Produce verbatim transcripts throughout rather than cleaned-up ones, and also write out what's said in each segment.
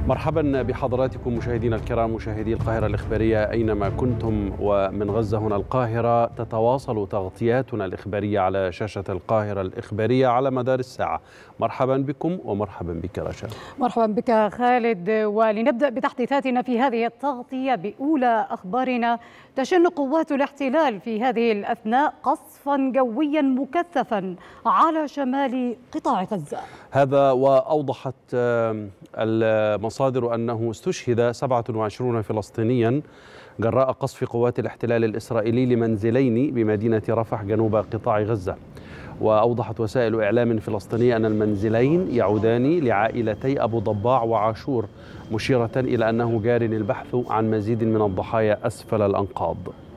مرحبا بحضراتكم مشاهدينا الكرام، مشاهدي القاهرة الإخبارية أينما كنتم، ومن غزة هنا القاهرة تتواصل تغطياتنا الإخبارية على شاشة القاهرة الإخبارية على مدار الساعة. مرحبا بكم ومرحبا بك رشا. مرحبا بك خالد، ولنبدأ بتحديثاتنا في هذه التغطية بأولى أخبارنا. تشن قوات الاحتلال في هذه الأثناء قصفا جويا مكثفا على شمال قطاع غزة. هذا وأوضحت المصادر أنه استشهد سبعة وعشرين فلسطينيا جراء قصف قوات الاحتلال الإسرائيلي لمنزلين بمدينة رفح جنوب قطاع غزة. وأوضحت وسائل إعلام فلسطينية أن المنزلين يعودان لعائلتي أبو ضباع وعاشور، مشيرة إلى أنه جار البحث عن مزيد من الضحايا أسفل الأنقاض.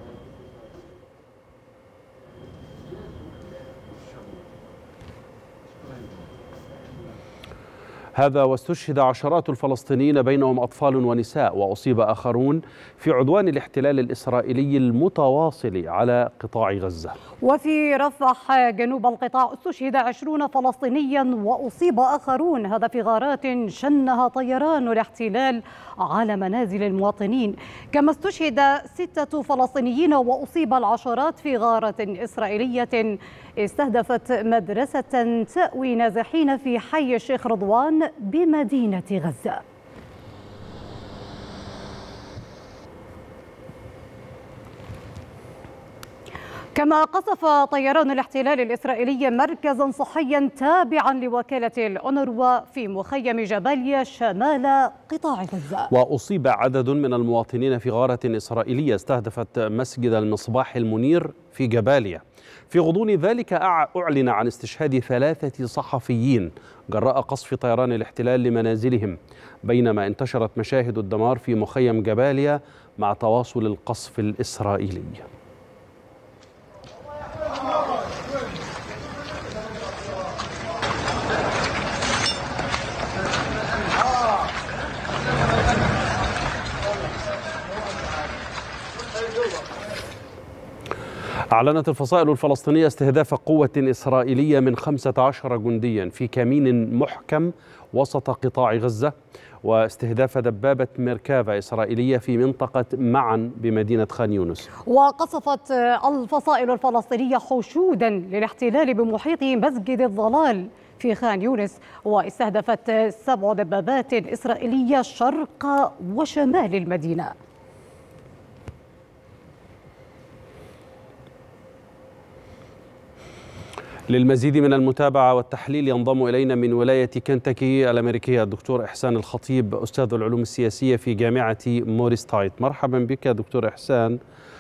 هذا واستشهد عشرات الفلسطينيين بينهم أطفال ونساء، وأصيب آخرون في عدوان الاحتلال الإسرائيلي المتواصل على قطاع غزة. وفي رفح جنوب القطاع استشهد عشرون فلسطينيا وأصيب آخرون، هذا في غارات شنها طيران الاحتلال على منازل المواطنين. كما استشهد ستة فلسطينيين وأصيب العشرات في غارة إسرائيلية استهدفت مدرسة تأوي نازحين في حي الشيخ رضوان بمدينة غزة. كما قصف طيران الاحتلال الإسرائيلي مركزا صحيا تابعا لوكالة الأونروا في مخيم جباليا شمال قطاع غزة. وأصيب عدد من المواطنين في غارة إسرائيلية استهدفت مسجد المصباح المنير في جباليا. في غضون ذلك أعلن عن استشهاد ثلاثة صحفيين جراء قصف طيران الاحتلال لمنازلهم، بينما انتشرت مشاهد الدمار في مخيم جباليا مع تواصل القصف الإسرائيلي. أعلنت الفصائل الفلسطينية استهداف قوة إسرائيلية من خمسة عشر جنديا في كمين محكم وسط قطاع غزة، واستهداف دبابة ميركافا إسرائيلية في منطقة معا بمدينة خان يونس. وقصفت الفصائل الفلسطينية حشودا للاحتلال بمحيط مسجد الضلال في خان يونس، واستهدفت سبع دبابات إسرائيلية شرق وشمال المدينة. للمزيد من المتابعة والتحليل ينضم إلينا من ولاية كنتاكي الأمريكية الدكتور إحسان الخطيب، أستاذ العلوم السياسية في جامعة موريس تايت. مرحبا بك دكتور إحسان.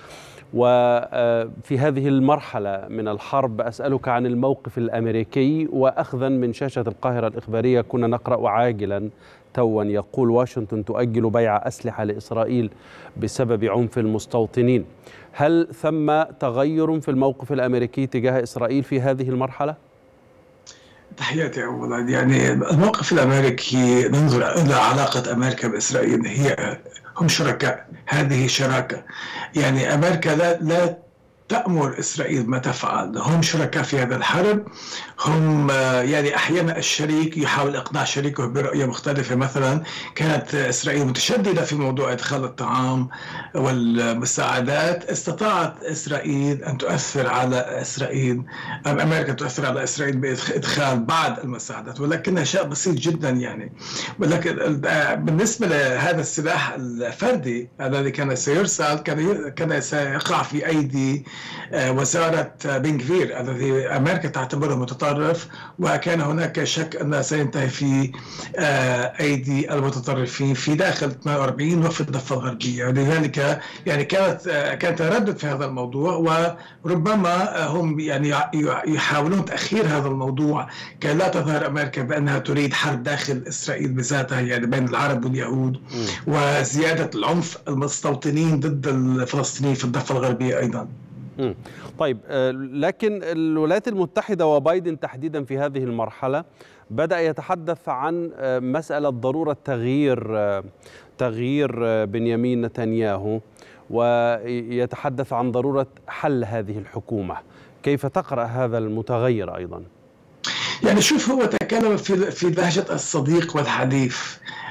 وفي هذه المرحلة من الحرب أسألك عن الموقف الأمريكي، وأخذا من شاشة القاهرة الإخبارية كنا نقرأ عاجلا توا يقول واشنطن تؤجل بيع أسلحة لإسرائيل بسبب عنف المستوطنين. هل ثم تغير في الموقف الأمريكي تجاه إسرائيل في هذه المرحلة؟ تحياتي أولا. يعني الموقف الأمريكي ننظر إلى علاقة أمريكا بإسرائيل، هي هم شركاء، هذه شراكة. يعني أمريكا لا, لا تأمر إسرائيل ما تفعل، هم شركاء في هذا الحرب. هم يعني أحيانا الشريك يحاول إقناع شريكه برؤية مختلفة. مثلا كانت إسرائيل متشددة في موضوع إدخال الطعام والمساعدات، استطاعت إسرائيل أن تؤثر على إسرائيل، أم أمريكا تؤثر على إسرائيل بإدخال بعض المساعدات، ولكنها شيء بسيط جدا يعني. ولكن بالنسبة لهذا السلاح الفردي الذي كان سيرسل كان كان سيقع في أيدي وزارة بن غفير الذي أمريكا تعتبره متطرف، وكان هناك شك أنه سينتهي في أيدي المتطرفين في داخل ثمانية وأربعين وفي الضفة الغربية. ولذلك يعني كانت كان تردد في هذا الموضوع، وربما هم يعني يحاولون تأخير هذا الموضوع كي لا تظهر أمريكا بأنها تريد حرب داخل إسرائيل بذاتها، يعني بين العرب واليهود، وزيادة العنف المستوطنين ضد الفلسطينيين في الضفة الغربية أيضا. طيب، لكن الولايات المتحدة وبايدن تحديدا في هذه المرحلة بدأ يتحدث عن مسألة ضرورة تغيير تغيير بنيامين نتنياهو، ويتحدث عن ضرورة حل هذه الحكومة. كيف تقرأ هذا المتغير أيضا؟ يعني شوف، هو تكلم في في لهجة الصديق والحليف.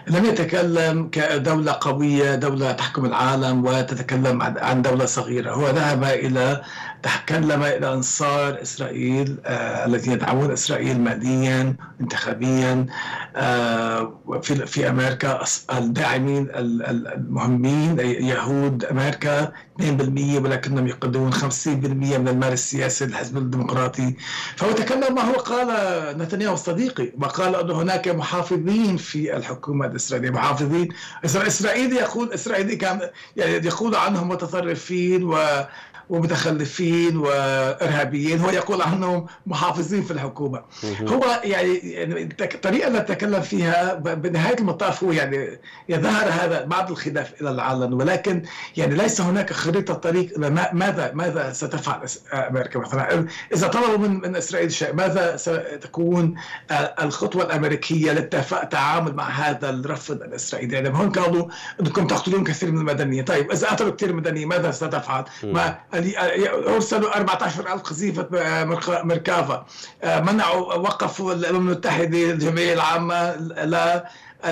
لم يتكلم كدولة قوية، دولة تحكم العالم وتتكلم عن دولة صغيرة. هو ذهب إلى تكلم إلى أنصار إسرائيل آه الذين يدعمون إسرائيل ماديا انتخابيا آه في في أمريكا. الداعمين المهمين يهود أمريكا اثنين بالمئة، ولكنهم يقدمون خمسين بالمئة من المال السياسي للحزب الديمقراطي. فهو تكلم ما هو قال نتنياهو صديقي، وقال أن هناك محافظين في الحكومة الإسرائيلية، محافظين. إسرائيل يقول إسرائيل كان يعني يقول عنهم متطرفين و ومتخلفين وارهابيين، هو يقول عنهم محافظين في الحكومه. هو يعني الطريقه اللي تكلم فيها بنهايه المطاف هو يعني يظهر هذا بعض الخلاف الى العلن، ولكن يعني ليس هناك خريطه طريق ماذا ماذا ستفعل امريكا مثلا اذا طلبوا من من اسرائيل شيء، ماذا ستكون الخطوه الامريكيه للتعامل مع هذا الرفض الاسرائيلي. يعني هم قالوا انكم تقتلون كثير من المدنيين، طيب اذا قتلوا كثير من المدنيين ماذا ستفعل؟ ما أرسلوا أربعة عشر ألف قذيفة مركافة، منعوا وقفوا الأمم المتحدة الجمعية العامة لا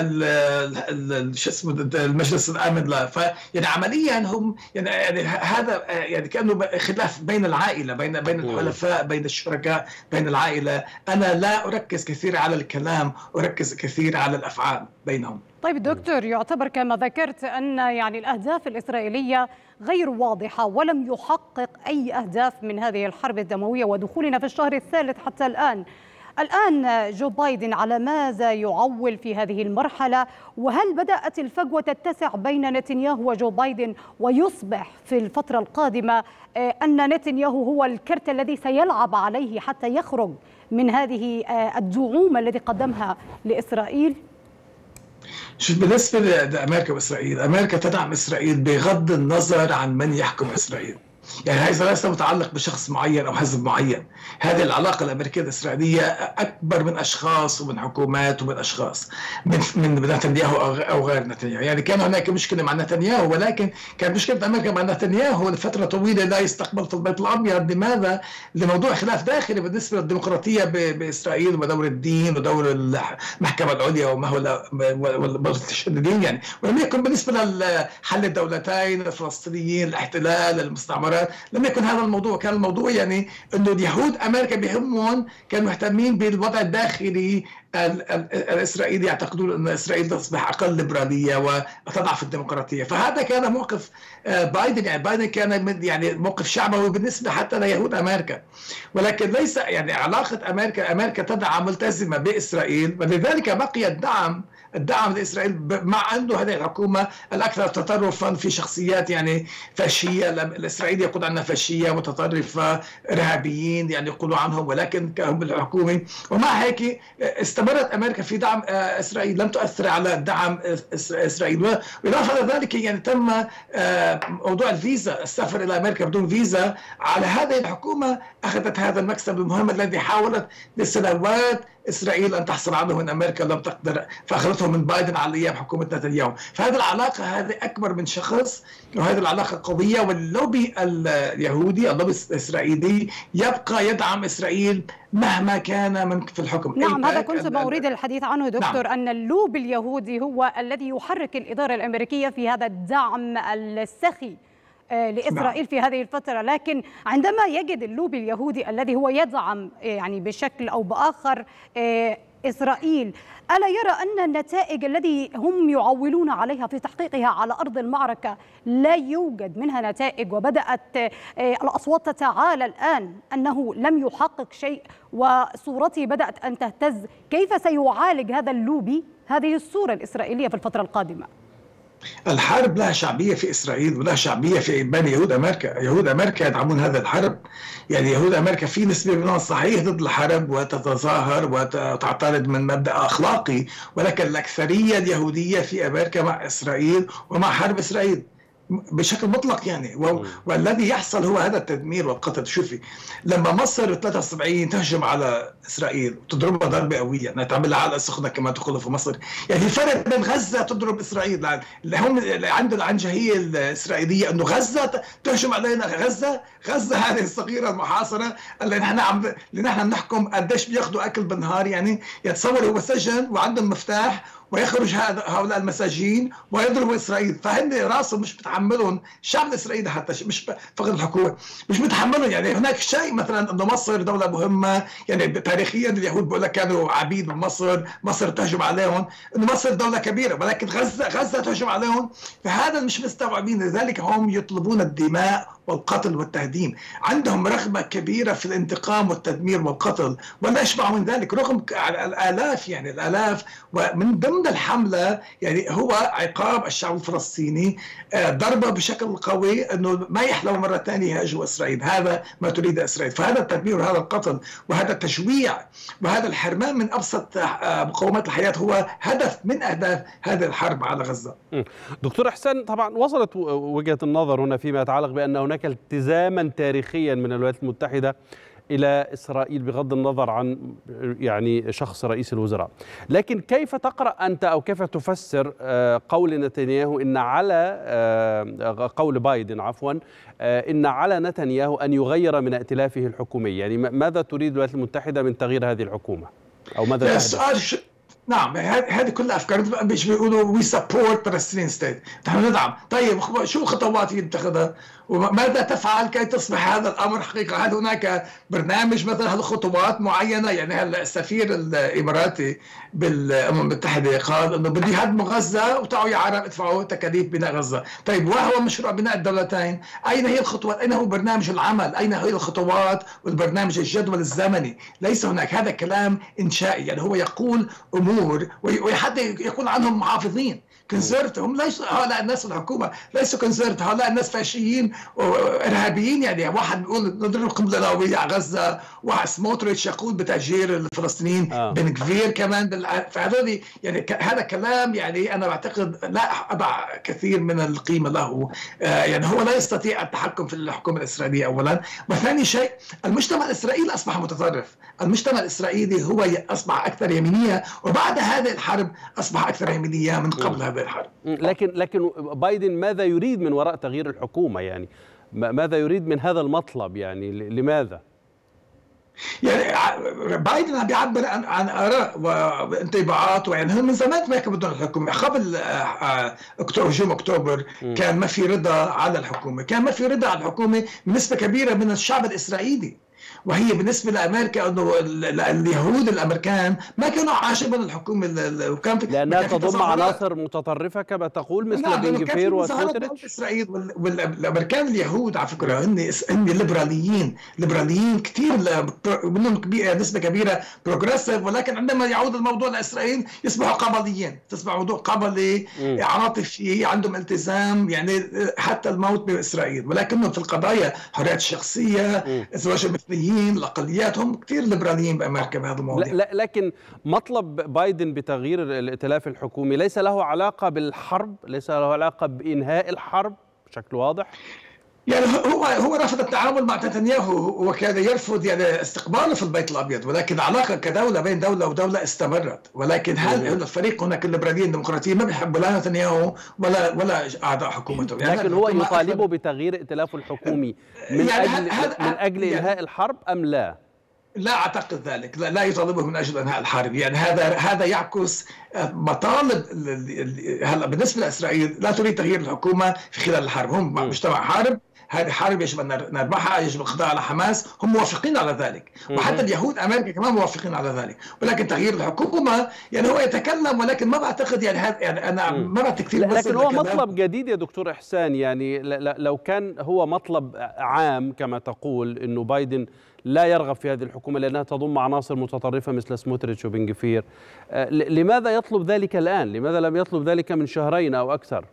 شو اسمه المجلس الامن لا. فيعني عمليا هم يعني, يعني هذا يعني كانه خلاف بين العائله، بين بين الحلفاء، بين الشركاء، بين العائله. انا لا اركز كثير على الكلام، اركز كثير على الافعال بينهم. طيب دكتور، يعتبر كما ذكرت ان يعني الاهداف الاسرائيليه غير واضحه ولم يحقق اي اهداف من هذه الحرب الدمويه، ودخولنا في الشهر الثالث حتى الان. الآن جو بايدن على ماذا يعول في هذه المرحلة؟ وهل بدأت الفجوة تتسع بين نتنياهو وجو بايدن ويصبح في الفترة القادمة أن نتنياهو هو الكرت الذي سيلعب عليه حتى يخرج من هذه الدعوم التي قدمها لإسرائيل؟ شوف، بالنسبة لأمريكا وإسرائيل، أمريكا تدعم إسرائيل بغض النظر عن من يحكم إسرائيل. يعني هذا ليس متعلق بشخص معين أو حزب معين. هذه العلاقة الأمريكية الإسرائيلية أكبر من أشخاص ومن حكومات ومن أشخاص، من من نتنياهو أو غير نتنياهو. يعني كان هناك مشكلة مع نتنياهو، ولكن كان مشكلة أمريكا مع نتنياهو لفترة طويلة لا يستقبل في البيت الأبيض. لماذا؟ لموضوع خلاف داخلي بالنسبة للديمقراطية بإسرائيل ودور الدين ودور المحكمة العليا وما هو والمتشددين يعني. ولم يكن بالنسبة لحل الدولتين، الفلسطينيين، الاحتلال، المستعمرات، لم يكن هذا الموضوع. كان الموضوع يعني انه اليهود امريكا بيهمهم، كانوا مهتمين بالوضع الداخلي الاسرائيلي، يعتقدون ان اسرائيل تصبح اقل ليبراليه وتضعف الديمقراطيه. فهذا كان موقف بايدن. يعني بايدن كان يعني موقف شعبوي بالنسبه حتى ليهود امريكا، ولكن ليس يعني علاقه امريكا امريكا تدعم ملتزمه باسرائيل، ولذلك بقي الدعم الدعم لإسرائيل مع أنه هذه الحكومة الأكثر تطرفا في شخصيات يعني فاشية. الإسرائيل يقول عنها فاشية متطرفة إرهابيين يعني يقولوا عنهم، ولكن هم الحكومة. ومع هيك استمرت أمريكا في دعم إسرائيل، لم تؤثر على دعم إسرائيل. وإضافة إلى ذلك يعني تم موضوع الفيزا، السفر إلى أمريكا بدون فيزا. على هذه الحكومة أخذت هذا المكسب المهم الذي حاولت لسنوات إسرائيل أن تحصل عنه من أمريكا، لم تقدر، فأخذته من بايدن على أيام حكومة نتنياهو. فهذه العلاقة هذه أكبر من شخص، وهذه العلاقة قوية. واللوبي اليهودي، اللوبي الإسرائيلي يبقى يدعم إسرائيل مهما كان من في الحكم. نعم، هذا كنت أريد الحديث عنه دكتور. نعم. أن اللوبي اليهودي هو الذي يحرك الإدارة الأمريكية في هذا الدعم السخي لإسرائيل في هذه الفترة. لكن عندما يجد اللوبي اليهودي الذي هو يدعم يعني بشكل أو بآخر إسرائيل، ألا يرى أن النتائج التي هم يعولون عليها في تحقيقها على أرض المعركة لا يوجد منها نتائج، وبدأت الأصوات تتعالى الآن أنه لم يحقق شيء وصورته بدأت أن تهتز؟ كيف سيعالج هذا اللوبي هذه الصورة الإسرائيلية في الفترة القادمة؟ الحرب لها شعبية في إسرائيل ولها شعبية في بين يهود أمريكا. يهود أمريكا يدعمون هذا الحرب. يعني يهود أمريكا في نسبة منهم صحيح ضد الحرب وتتظاهر وتعترض من مبدأ أخلاقي، ولكن الأكثرية اليهودية في أمريكا مع إسرائيل ومع حرب إسرائيل بشكل مطلق يعني. والذي يحصل هو هذا التدمير والقتل. شوفي، لما مصر ثلاثة وسبعين تهجم على إسرائيل وتضربها ضربة قوية، انها تعملها علقة سخنة كما تقول في مصر، يعني في فرق بين غزة تضرب إسرائيل. اللي هم عند العنجهية الإسرائيلية انه غزة تهجم علينا. غزة غزة هذه الصغيرة المحاصرة اللي نحن عم اللي نحن بنحكم قديش بياخذوا أكل بالنهار. يعني يتصور هو سجن وعندهم مفتاح ويخرج هؤلاء المساجين ويضربوا اسرائيل. فهن راسهم مش متحملهم، الشعب الاسرائيلي حتى مش فقط الحكومه مش متحملهم. يعني هناك شيء مثلا انه مصر دوله مهمه، يعني تاريخيا اليهود بيقول لك كانوا عبيد بمصر، مصر تهجم عليهم، انه مصر دوله كبيره، ولكن غزه غزه تهجم عليهم. فهذا مش مستوعبين، لذلك هم يطلبون الدماء والقتل والتهديم. عندهم رغبه كبيره في الانتقام والتدمير والقتل، ولا يشبع من ذلك رغم الالاف، يعني الالاف. ومن ضمن الحمله يعني هو عقاب الشعب الفلسطيني، ضربه بشكل قوي انه ما يحلو مره ثانيه يهاجموا اسرائيل. هذا ما تريد اسرائيل. فهذا التدمير وهذا القتل وهذا التشويع وهذا الحرمان من ابسط مقومات الحياه هو هدف من اهداف هذه الحرب على غزه. دكتور إحسان، طبعا وصلت وجهه النظر هنا فيما يتعلق بان هناك التزاما تاريخيا من الولايات المتحده إلى إسرائيل بغض النظر عن يعني شخص رئيس الوزراء، لكن كيف تقرأ أنت أو كيف تفسر قول نتنياهو إن على قول بايدن عفوا إن على نتنياهو أن يغير من ائتلافه الحكومي؟ يعني ماذا تريد الولايات المتحدة من تغيير هذه الحكومة أو ماذا تهدف؟ نعم، هذه كلها افكار مش بيقولوا وي سبورت فلسطين ستيت، نحن ندعم. طيب شو خطوات يتخذها وماذا تفعل كي تصبح هذا الامر حقيقه؟ هل هناك برنامج مثلا، هل خطوات معينه؟ يعني هلا السفير الاماراتي بالامم المتحده قال انه بدي هدموا غزه وتعوا يا عرب ادفعوا تكاليف بناء غزه. طيب وهو مشروع بناء الدولتين، اين هي الخطوات؟ اين هو برنامج العمل؟ اين هي الخطوات والبرنامج الجدول الزمني؟ ليس هناك، هذا كلام انشائي. يعني هو يقول امور وحتى يقول عنهم محافظين كونسرت، هم ليسوا هؤلاء الناس الحكومه ليسوا كونسرت، هؤلاء الناس فاشيين وارهابيين. يعني واحد بيقول نضرب قنبله نوويه على غزه، واحد سموتريتش يقول بتهجير الفلسطينيين، آه. بن كفير كمان بال... فهذول يعني ك... هذا كلام يعني انا بعتقد لا اضع كثير من القيمه له. آه يعني هو لا يستطيع التحكم في الحكومه الاسرائيليه اولا، وثاني شيء المجتمع الاسرائيلي اصبح متطرف، المجتمع الاسرائيلي هو اصبح اكثر يمينيه، وبعد هذه الحرب اصبح اكثر يمينيه من قبل هذه الحرب. لكن لكن بايدن ماذا يريد من وراء تغيير الحكومه؟ يعني ماذا يريد من هذا المطلب؟ يعني لماذا؟ يعني بايدن عم بيعبر عن عن اراء وانطباعات، ويعني من زمان ما كان بدهم الحكومه. قبل اكتوبر هجوم اكتوبر كان ما في رضا على الحكومه، كان ما في رضا على الحكومه من نسبه كبيره من الشعب الاسرائيلي، وهي بالنسبه لامريكا انه اليهود الامريكان ما كانوا عاجبهم الحكومه، وكان في لانها تضم عناصر متطرفه كما تقول مثل بن كفير وسموتريتش. اسرائيل والامريكان اليهود على فكره هن هن ليبراليين، ليبراليين كثير، منهم نسبه كبيره بروجريسيف، ولكن عندما يعود الموضوع لاسرائيل يصبحوا قبليين، تصبح موضوع قبلي عاطفي، عندهم التزام يعني حتى الموت باسرائيل. ولكنهم في القضايا حريات الشخصيه، الزواج المثليين، الاقليات، هم كثير ليبراليين بامريكا بهذا الموضوع. لا لكن مطلب بايدن بتغيير الائتلاف الحكومي ليس له علاقه بالحرب، ليس له علاقه بانهاء الحرب بشكل واضح. يعني هو هو رفض التعامل مع نتنياهو وكان يرفض يعني استقباله في البيت الابيض، ولكن العلاقه كدوله بين دوله ودوله استمرت. ولكن هل الفريق هناك الليبراليين الديمقراطيين ما بيحبوا لا نتنياهو ولا ولا اعضاء حكومته. يعني لكن هو يطالبه بتغيير ائتلافه الحكومي من يعني اجل من اجل يعني انهاء الحرب ام لا؟ لا اعتقد ذلك، لا, لا يطالبه من اجل انهاء الحرب. يعني هذا هذا يعكس مطالب هلا بالنسبه لاسرائيل لا تريد تغيير الحكومه في خلال الحرب، هم مجتمع حرب، هذه حرب يجب ان نربحها، يجب القضاء على حماس، هم موافقين على ذلك، وحتى اليهود امريكا كمان موافقين على ذلك. ولكن تغيير الحكومه يعني هو يتكلم، ولكن ما بعتقد يعني هذا يعني انا ما بعتقد كثير. لكن هو مطلب جديد يا دكتور إحسان، يعني لو كان هو مطلب عام كما تقول انه بايدن لا يرغب في هذه الحكومه لانها تضم عناصر متطرفه مثل سموتريتش وبن كفير، لماذا يطلب ذلك الان؟ لماذا لم يطلب ذلك من شهرين او اكثر؟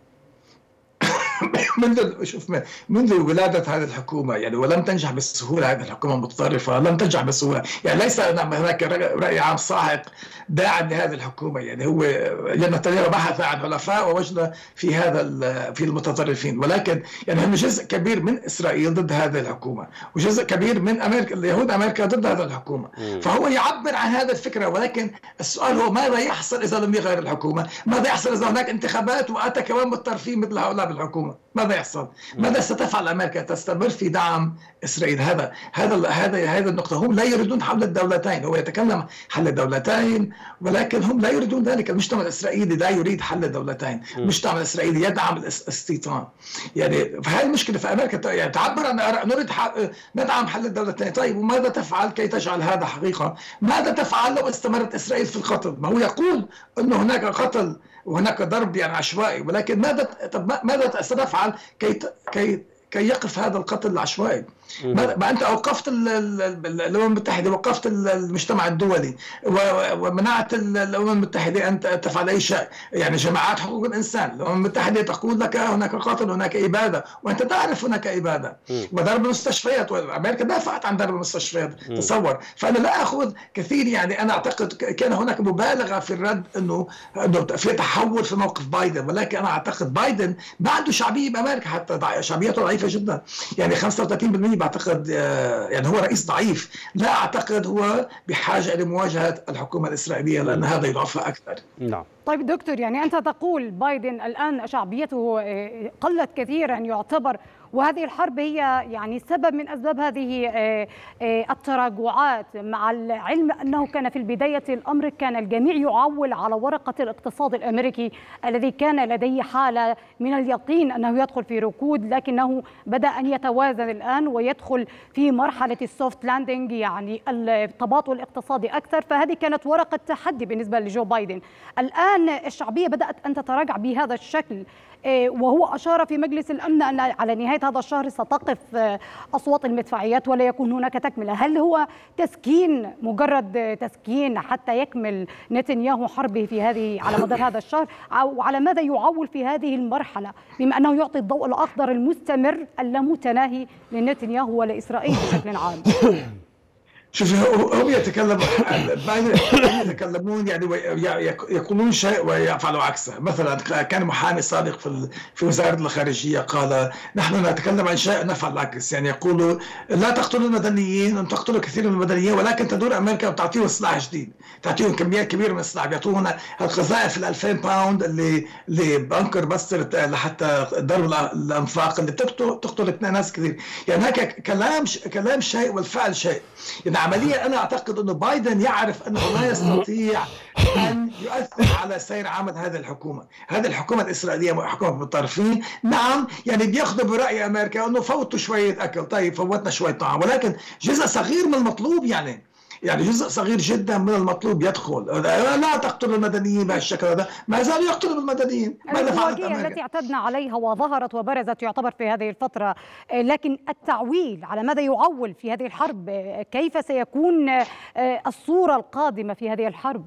منذ شوف منذ ولادة هذه الحكومة يعني، ولم تنجح بسهولة هذه الحكومة المتطرفة، لم تنجح بسهولة. يعني ليس هناك رأي عام ساحق داعم لهذه الحكومة. يعني هو نتنياهو بحث عن حلفاء ووجد في هذا في المتطرفين، ولكن يعني هم جزء كبير من إسرائيل ضد هذه الحكومة، وجزء كبير من أمريكا، اليهود أمريكا ضد هذه الحكومة. فهو يعبر عن هذه الفكرة، ولكن السؤال هو ماذا يحصل إذا لم يغير الحكومة؟ ماذا يحصل إذا هناك انتخابات وأتى كمان متطرفين مثل هؤلاء بالحكومة؟ ماذا ماذا يحصل؟ ماذا ستفعل أمريكا؟ تستمر في دعم إسرائيل. هذا هذا هذا هذه النقطة. هم لا يريدون حل الدولتين، هو يتكلم حل الدولتين ولكن هم لا يريدون ذلك. المجتمع الإسرائيلي لا يريد حل الدولتين، المجتمع الإسرائيلي يدعم الاستيطان. يعني فهذه المشكلة في أمريكا، يعني تعبر عن نريد ندعم حل الدولتين. طيب وماذا تفعل كي تجعل هذا حقيقة؟ ماذا تفعل لو استمرت إسرائيل في القتل؟ ما هو يقول أنه هناك قتل وهناك ضرب يعني عشوائي، ولكن ماذا طب ماذا ستفعل كي كي كي يقف هذا القتل العشوائي؟ ما انت اوقفت الامم المتحده، وقفت المجتمع الدولي، ومنعت الامم المتحده ان تفعل اي شيء. يعني جماعات حقوق الانسان، الامم المتحده تقول لك هناك قتل، هناك اباده، وانت تعرف هناك اباده وضرب المستشفيات، وامريكا دافعت عن ضرب المستشفيات. تصور. فانا لا اخذ كثير، يعني انا اعتقد كان هناك مبالغه في الرد انه انه في تحول في موقف بايدن، ولكن انا اعتقد بايدن ما عنده شعبيه بامريكا، حتى شعبيته ضعيفه جدا، يعني خمسة وثلاثين بالمئة بعتقد. يعني هو رئيس ضعيف، لا أعتقد هو بحاجة لمواجهة الحكومة الإسرائيلية، لأن هذا يضعفها أكثر. نعم. طيب دكتور، يعني أنت تقول بايدن الآن شعبيته قلت كثيرا يعتبر، وهذه الحرب هي يعني سبب من أسباب هذه التراجعات، مع العلم أنه كان في البداية الأمر كان الجميع يعول على ورقة الاقتصاد الأمريكي الذي كان لديه حالة من اليقين أنه يدخل في ركود، لكنه بدأ أن يتوازن الآن ويدخل في مرحلة السوفت لاندنج، يعني التباطؤ الاقتصادي أكثر. فهذه كانت ورقة تحدي بالنسبة لجو بايدن. الآن الشعبية بدأت أن تتراجع بهذا الشكل، وهو أشار في مجلس الأمن أن على نهاية هذا الشهر ستقف أصوات المدفعيات ولا يكون هناك تكملة. هل هو تسكين، مجرد تسكين حتى يكمل نتنياهو حربه في هذه على مدار هذا الشهر، أو على ماذا يعول في هذه المرحلة، بما أنه يعطي الضوء الأخضر المستمر اللامتناهي لنتنياهو ولإسرائيل بشكل عام؟ شوف، هم يتكلمون يتكلمون يعني يقولون شيء ويفعلوا عكسه. مثلا كان محامي سابق في في وزارة الخارجية قال نحن نتكلم عن شيء نفعل العكس، يعني يقولوا لا تقتلوا المدنيين، ان تقتلوا كثير من المدنيين، ولكن تدور امريكا وتعطيهم سلاح جديد، تعطيهم كميات كبيره من السلاح، بيعطوهم القذائف ال ألفين باوند اللي اللي بانكر بستر لحتى ضرب الانفاق اللي بتقتل تقتل ناس كثير. يعني هيك كلام كلام شيء والفعل شيء. يعني عمليا أنا أعتقد أنه بايدن يعرف أنه لا يستطيع أن يؤثر على سير عمل هذه الحكومة. هذه الحكومة الإسرائيلية حكومة بالطرفين، نعم، يعني بياخذوا برأي أمريكا أنه فوتوا شوية أكل، طيب فوتنا شوية طعام، ولكن جزء صغير من المطلوب، يعني يعني جزء صغير جدا من المطلوب يدخل. لا تقتل المدنيين بهالشكل هذا، ما زالوا يقتلوا المدنيين. ماذا فعلت أمريكا؟ التي اعتدنا عليها وظهرت وبرزت يعتبر في هذه الفترة، لكن التعويل على ماذا يعول في هذه الحرب؟ كيف سيكون الصورة القادمة في هذه الحرب؟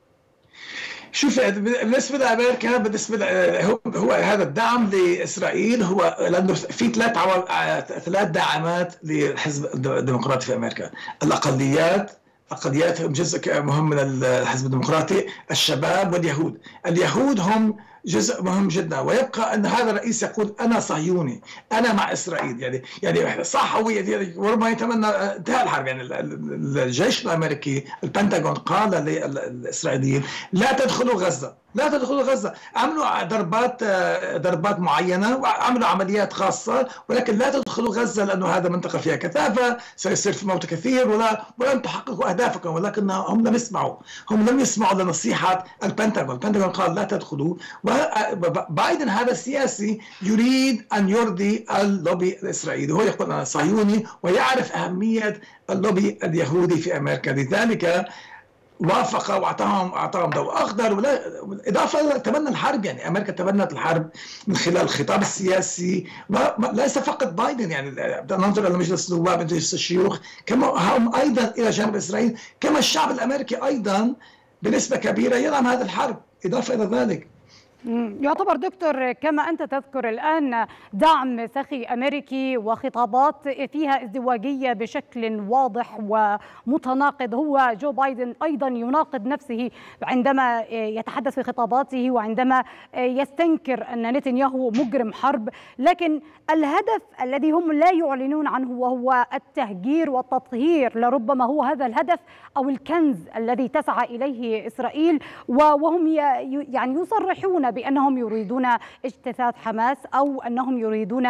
شوف، بالنسبة لأمريكا، بالنسبة هو, هو هذا الدعم لإسرائيل هو لأنه في ثلاث عوام ثلاث دعامات للحزب الديمقراطي في أمريكا. الأقليات أقليات هم جزء مهم من الحزب الديمقراطي، الشباب واليهود. اليهود هم جزء مهم جدا، ويبقى أن هذا الرئيس يقول أنا صهيوني، أنا مع إسرائيل. يعني يعني صح، هو وربما يتمنى انتهاء الحرب. يعني الجيش الأمريكي البنتاغون قال للإسرائيليين لا تدخلوا غزة، لا تدخلوا غزة. عملوا ضربات ضربات معينة وعملوا عمليات خاصة، ولكن لا تدخلوا غزة لأنه هذا منطقة فيها كثافة، سيصير في موت كثير، ولا ولن تحققوا أهدافكم. ولكن هم لم يسمعوا، هم لم يسمعوا لنصيحة البنتاغون. البنتاغون قال لا تدخلوا. بايدن هذا السياسي يريد أن يرضي اللوبي الإسرائيلي، هو يقول أنا صهيوني ويعرف أهمية اللوبي اليهودي في أمريكا، لذلك وافق واعطاهم اعطاهم ضوء اخضر. بالاضافه تبنى الحرب، يعني امريكا تبنت الحرب من خلال الخطاب السياسي، وليس فقط بايدن. يعني ننظر الى مجلس النواب، مجلس الشيوخ، كما هم ايضا الى جانب اسرائيل، كما الشعب الامريكي ايضا بنسبه كبيره يدعم هذه الحرب. اضافه الى ذلك، يعتبر دكتور كما أنت تذكر الآن دعم سخي أمريكي وخطابات فيها ازدواجية بشكل واضح ومتناقض. هو جو بايدن أيضا يناقض نفسه عندما يتحدث في خطاباته وعندما يستنكر أن نتنياهو مجرم حرب، لكن الهدف الذي هم لا يعلنون عنه وهو التهجير والتطهير لربما هو هذا الهدف أو الكنز الذي تسعى إليه إسرائيل، وهم يعني يصرحون بأنهم يريدون اجتثاث حماس أو أنهم يريدون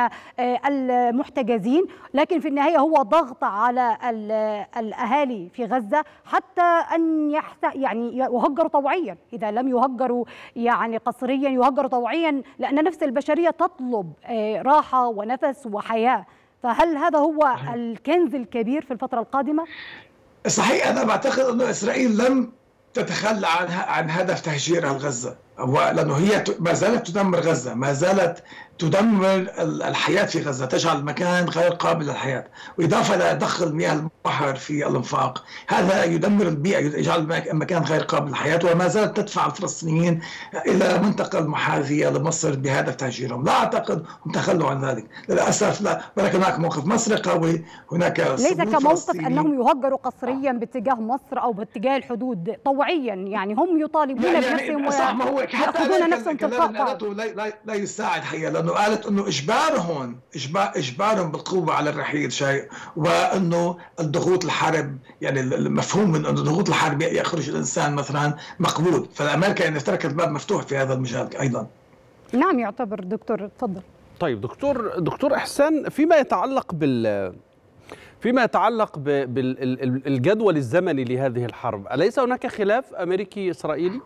المحتجزين، لكن في النهاية هو ضغط على الأهالي في غزة حتى أن يعني يهجروا طوعيا، إذا لم يهجروا يعني قسريا يهجروا طوعيا، لأن نفس البشرية تطلب راحة ونفس وحياة. فهل هذا هو الكنز الكبير في الفترة القادمة؟ صحيح، أنا بعتقد أن إسرائيل لم تتخلى عن عن هدف تهجيرها لغزة، لأنه هي ما زالت تدمر غزة، ما زالت تدمر الحياة في غزة، تجعل المكان غير قابل للحياة، وإضافة إلى دخل مياه البحر في الأنفاق، هذا يدمر البيئة، يجعل المكان غير قابل للحياة، وما زالت تدفع الفلسطينيين إلى منطقة المحاذية لمصر بهدف تهجيرهم. لا أعتقد هم تخلوا عن ذلك للأسف، لا، ولكن هناك موقف مصري قوي، هناك ليس كموقف أنهم يهجروا قصريا باتجاه مصر أو باتجاه الحدود طوعيا، يعني هم يطالبون يعني بنفسهم يعني ويأخذون نفسهم تلقاء. لا, لا يساعد حقيقة، لأنه قالت أنه إجبارهم إجبار إجبارهم بالقوة على الرحيل شيء، وأنه الضغوط الحرب، يعني المفهوم من أنه ضغوط الحرب يخرج الإنسان مثلا مقبول، فالأمريكا يعني تركت الباب مفتوح في هذا المجال أيضا. نعم يعتبر. دكتور تفضل. طيب دكتور دكتور إحسان، فيما يتعلق بال فيما يتعلق بالجدول الزمني لهذه الحرب، أليس هناك خلاف أمريكي إسرائيلي؟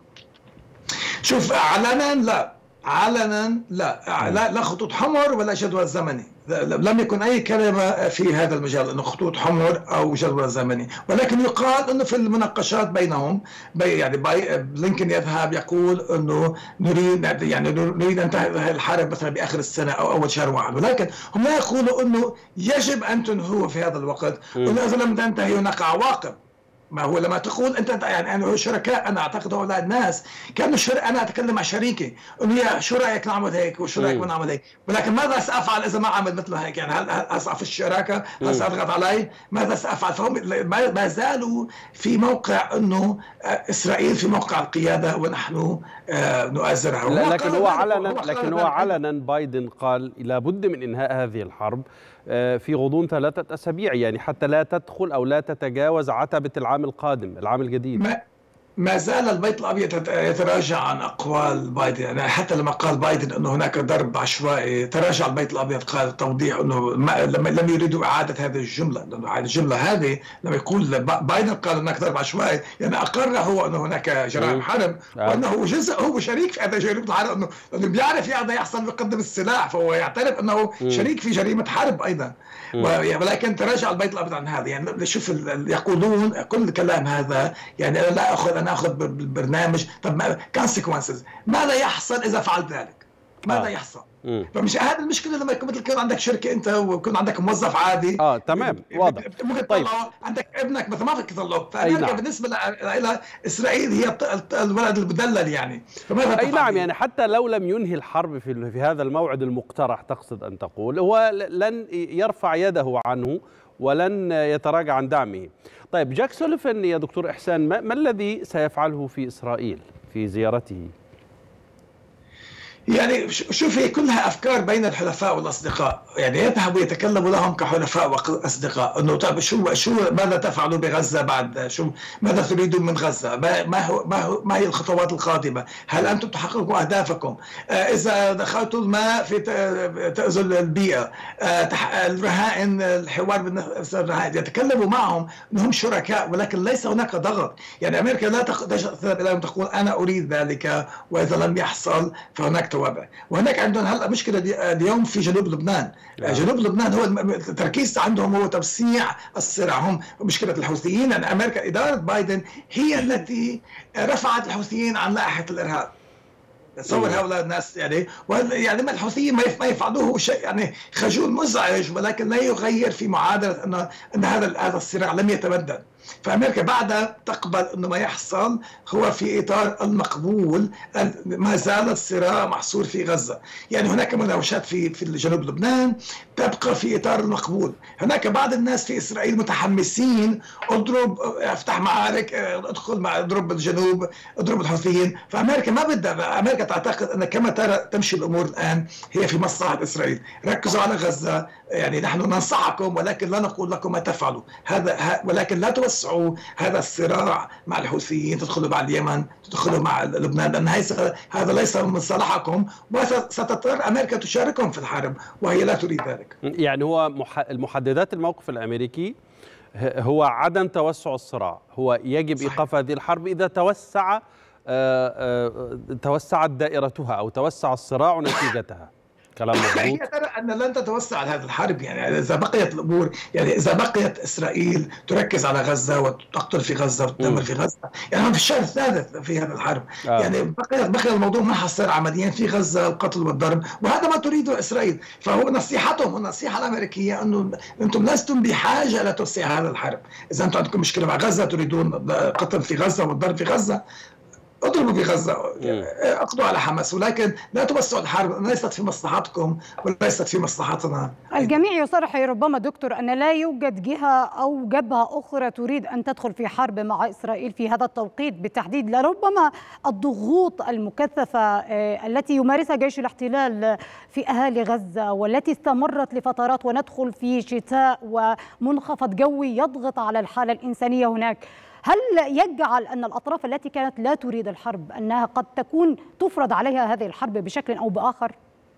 شوف، علنا لا، علنا لا لا, لا خطوط حمر ولا جدول زمني، لم يكن أي كلمة في هذا المجال أنه خطوط حمر أو جدول زمني، ولكن يقال أنه في المناقشات بينهم بي يعني بي بلينكن يذهب يقول أنه نريد يعني نريد أن تنتهي الحرب مثلا بآخر السنة أو أول شهر واحد، ولكن هم لا يقولوا أنه يجب أن تنهوا في هذا الوقت، وأنه إذا لم تنتهي هناك عواقب. ما هو لما تقول انت يعني انا شركاء، انا اعتقد هؤلاء الناس كانوا شر... انا اتكلم مع شريكي انه يا شو رايك نعمل هيك وشو رايك ما نعمل هيك، ولكن ماذا سافعل اذا ما عمل مثل هيك؟ يعني هل اسعى في الشراكه؟ هل ساضغط علي؟ ماذا سافعل؟ فهم ما زالوا في موقع انه اسرائيل في موقع القياده ونحن نؤازرها. لكن هو علنا لكن هو علنا بايدن قال لابد من انهاء هذه الحرب في غضون ثلاثة أسابيع، يعني حتى لا تدخل أو لا تتجاوز عتبة العام القادم، العام الجديد. ما, ما زال البيت الأبيض يتراجع عن أقوال بايدن، يعني حتى لما قال بايدن أنه هناك ضرب عشوائي تراجع البيت الأبيض، قال توضيح أنه ما لم يريدوا إعادة هذه الجملة، لأنه الجملة هذه لما يقول بايدن قال هناك ضرب عشوائي، يعني أقر هو أنه هناك جرائم حرب، وأنه جزء هو شريك في هذا جريمة الحرب، أنه أنه بيعرف هذا يحصل بيقدم السلاح، فهو يعترف أنه شريك في جريمة حرب أيضا. ولكن تراجع البيت الأبيض عن هذا، يعني شوف يقولون كل الكلام هذا، يعني أنا لا أخذ أنا أخذ بالبرنامج، طب ما consequences، ماذا يحصل إذا فعلت ذلك؟ ماذا آه. يحصل؟ مم. فمش هذه المشكلة لما مثل يكون عندك شركة أنت ويكون عندك موظف عادي. اه تمام واضح. ممكن طيب. تطلعه عندك ابنك مثلا ما فيك تطلعه، فأمريكا نعم. بالنسبة إلى إسرائيل هي الولد المدلل يعني. أي نعم، يعني حتى لو لم ينهي الحرب في في هذا الموعد المقترح تقصد أن تقول، هو لن يرفع يده عنه ولن يتراجع عن دعمه. طيب جاك سوليفان يا دكتور إحسان، ما, ما الذي سيفعله في إسرائيل في زيارته؟ يعني شوفي كلها أفكار بين الحلفاء والأصدقاء، يعني يذهب ويتكلم لهم كحلفاء وأصدقاء أنه طيب شو شو ماذا تفعلوا بغزة بعد، شو ماذا تريدون من غزة، ما هو ما هو ما هي الخطوات القادمة، هل أنتم تحققوا أهدافكم، آه إذا دخلتوا الماء في تأذوا البيئة، آه الرهائن، الحوار بالنسبة للرهائن، يتكلموا معهم أنهم شركاء، ولكن ليس هناك ضغط. يعني أمريكا لا تذهب إليهم تقول أنا أريد ذلك وإذا لم يحصل فهناك توابع. وهناك عندهم هلا مشكله اليوم في جنوب لبنان، لا. جنوب لبنان هو التركيز عندهم هو توسيع الصراع، هم مشكله الحوثيين، لان امريكا اداره بايدن هي التي رفعت الحوثيين عن لائحه الارهاب. تصور هؤلاء الناس يعني يعني ما الحوثيين ما يفعلوه شيء يعني خجول مزعج، ولكن لا يغير في معادله ان ان هذا هذا الصراع لم يتبدل. فأمريكا بعدها تقبل أنه ما يحصل هو في إطار المقبول، ما زال الصراع محصور في غزة، يعني هناك مناوشات في في جنوب لبنان تبقى في إطار المقبول. هناك بعض الناس في إسرائيل متحمسين اضرب افتح معارك، ادخل مع اضرب الجنوب، اضرب الحوثيين، فأمريكا ما بدها. أمريكا تعتقد أن كما ترى تمشي الأمور الآن هي في مصلحة إسرائيل، ركزوا على غزة، يعني نحن ننصحكم ولكن لا نقول لكم ما تفعلوا، هذا ولكن لا توسعوا توسعوا هذا الصراع مع الحوثيين، تدخلوا مع اليمن، تدخلوا مع لبنان، لأن هذا ليس من صالحكم، وستضطر أمريكا تشاركهم في الحرب وهي لا تريد ذلك. يعني هو المحددات الموقف الأمريكي هو عدم توسع الصراع، هو يجب صحيح. إيقاف هذه الحرب إذا توسع آآ آآ توسعت دائرتها أو توسع الصراع نتيجتها. كلام مضبوط. هي ترى أن لن تتوسع هذه الحرب، يعني إذا بقيت الأمور، يعني إذا بقيت إسرائيل تركز على غزة وتقتل في غزة وتدمر في غزة، يعني هم في الشهر الثالث في هذه الحرب، آه. يعني بقي بقي الموضوع ما حصير عمليا في غزة القتل والضرب، وهذا ما تريده إسرائيل. فهو نصيحتهم والنصيحة الأمريكية أنه أنتم لستم بحاجة إلى توسيع هذا الحرب. إذا أنتم عندكم مشكلة مع غزة، تريدون قتل في غزة والضرب في غزة، اضربوا في غزة، اقضوا على حماس، ولكن لا توسعوا الحرب، ليست في مصلحتكم وليست في مصلحتنا. الجميع يصرح ربما دكتور أن لا يوجد جهة أو جبهة أخرى تريد أن تدخل في حرب مع إسرائيل في هذا التوقيت بالتحديد، لربما الضغوط المكثفة التي يمارسها جيش الاحتلال في أهالي غزة والتي استمرت لفترات، وندخل في شتاء ومنخفض جوي يضغط على الحالة الإنسانية هناك. هل يجعل أن الأطراف التي كانت لا تريد الحرب أنها قد تكون تفرض عليها هذه الحرب بشكل أو بآخر؟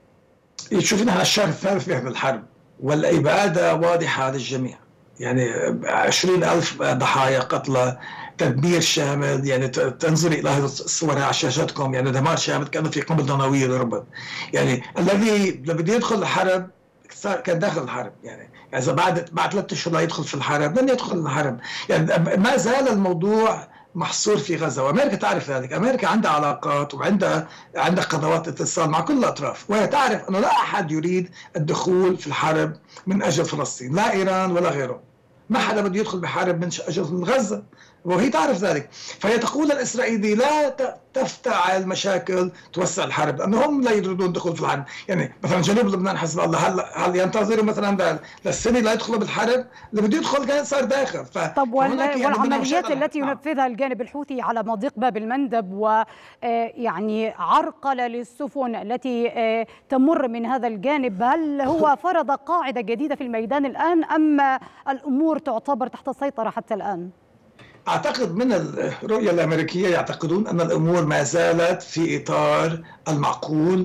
شوفين على الشهر الثالث في هذه الحرب والإبادة واضحة للجميع، يعني عشرين ألف ضحايا قتلى، تدمير شامل، يعني تنظري إلى هذه الصور على شاشاتكم، يعني دمار شامل كأنه في قنبلة نووية ضربت. يعني الذي بده يدخل الحرب كان داخل الحرب، يعني إذا بعد بعد ثلاثة أشهر لا يدخل في الحرب لن يدخل الحرب. يعني ما زال الموضوع محصور في غزة، وأمريكا تعرف ذلك. أمريكا عندها علاقات وعندها عندها قنوات اتصال مع كل الأطراف، وهي تعرف أنه لا أحد يريد الدخول في الحرب من أجل فلسطين، لا إيران ولا غيره. ما حدا بده يدخل بحرب من أجل غزة، وهي تعرف ذلك. فهي تقول الإسرائيلي لا تفتعل مشاكل توسع الحرب، لأنهم لا يريدون الدخول في الحرب. يعني مثلا جنوب لبنان حسب الله، هل هل ينتظروا مثلا للسنة لا يدخلوا بالحرب؟ اللي بده يدخل كان صار داخل. طب والعمليات التي ينفذها الجانب الحوثي على مضيق باب المندب، ويعني عرقلة للسفن التي تمر من هذا الجانب، هل هو فرض قاعدة جديدة في الميدان الآن أم الأمور تعتبر تحت السيطرة حتى الآن؟ أعتقد من الرؤية الأمريكية يعتقدون أن الأمور ما زالت في إطار المعقول،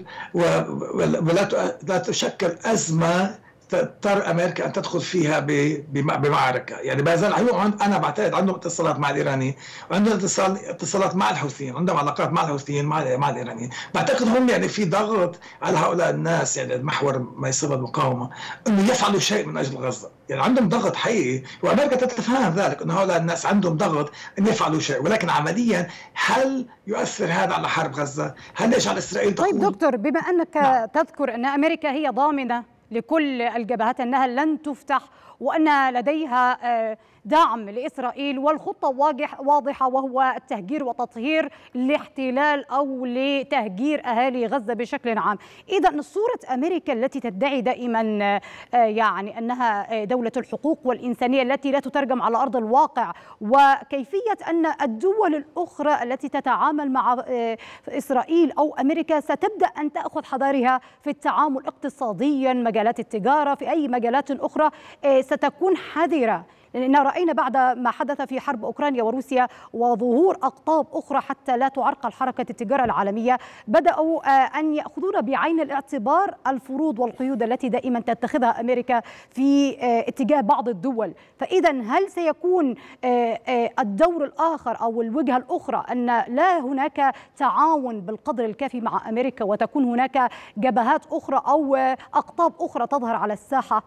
ولا تشكل أزمة تضطر أمريكا أن تدخل فيها بمعركة. يعني ما زال أنا بعتقد عندهم اتصالات مع الإيرانيين، وعندهم اتصال اتصالات مع الحوثيين، عندهم علاقات مع الحوثيين مع مع الإيرانيين. بعتقد هم يعني في ضغط على هؤلاء الناس، يعني محور ما يسمى المقاومة، أنه يفعلوا شيء من أجل غزة. يعني عندهم ضغط حقيقي، وأمريكا تتفهم ذلك، أن هؤلاء الناس عندهم ضغط أن يفعلوا شيء، ولكن عمليا هل يؤثر هذا على حرب غزة؟ هل يجعل إسرائيل تقول؟ طيب دكتور، بما أنك نعم. تذكر أن أمريكا هي ضامنة لكل الجبهات أنها لن تفتح، وأن لديها دعم لإسرائيل، والخطة واضحة وهو التهجير وتطهير الاحتلال أو لتهجير أهالي غزة بشكل عام. إذا صورة أمريكا التي تدعي دائما يعني أنها دولة الحقوق والإنسانية التي لا تترجم على أرض الواقع، وكيفية أن الدول الأخرى التي تتعامل مع إسرائيل أو أمريكا ستبدأ أن تأخذ حذرها في التعامل اقتصاديا، مجالات التجارة، في أي مجالات أخرى ستكون حذرة، لأن رأينا بعد ما حدث في حرب أوكرانيا وروسيا وظهور أقطاب أخرى حتى لا تعرقل حركة التجارة العالمية، بدأوا أن يأخذون بعين الاعتبار الفروض والقيود التي دائما تتخذها أمريكا في اتجاه بعض الدول. فإذا هل سيكون الدور الآخر أو الوجهة الأخرى أن لا هناك تعاون بالقدر الكافي مع أمريكا، وتكون هناك جبهات أخرى أو أقطاب أخرى تظهر على الساحة؟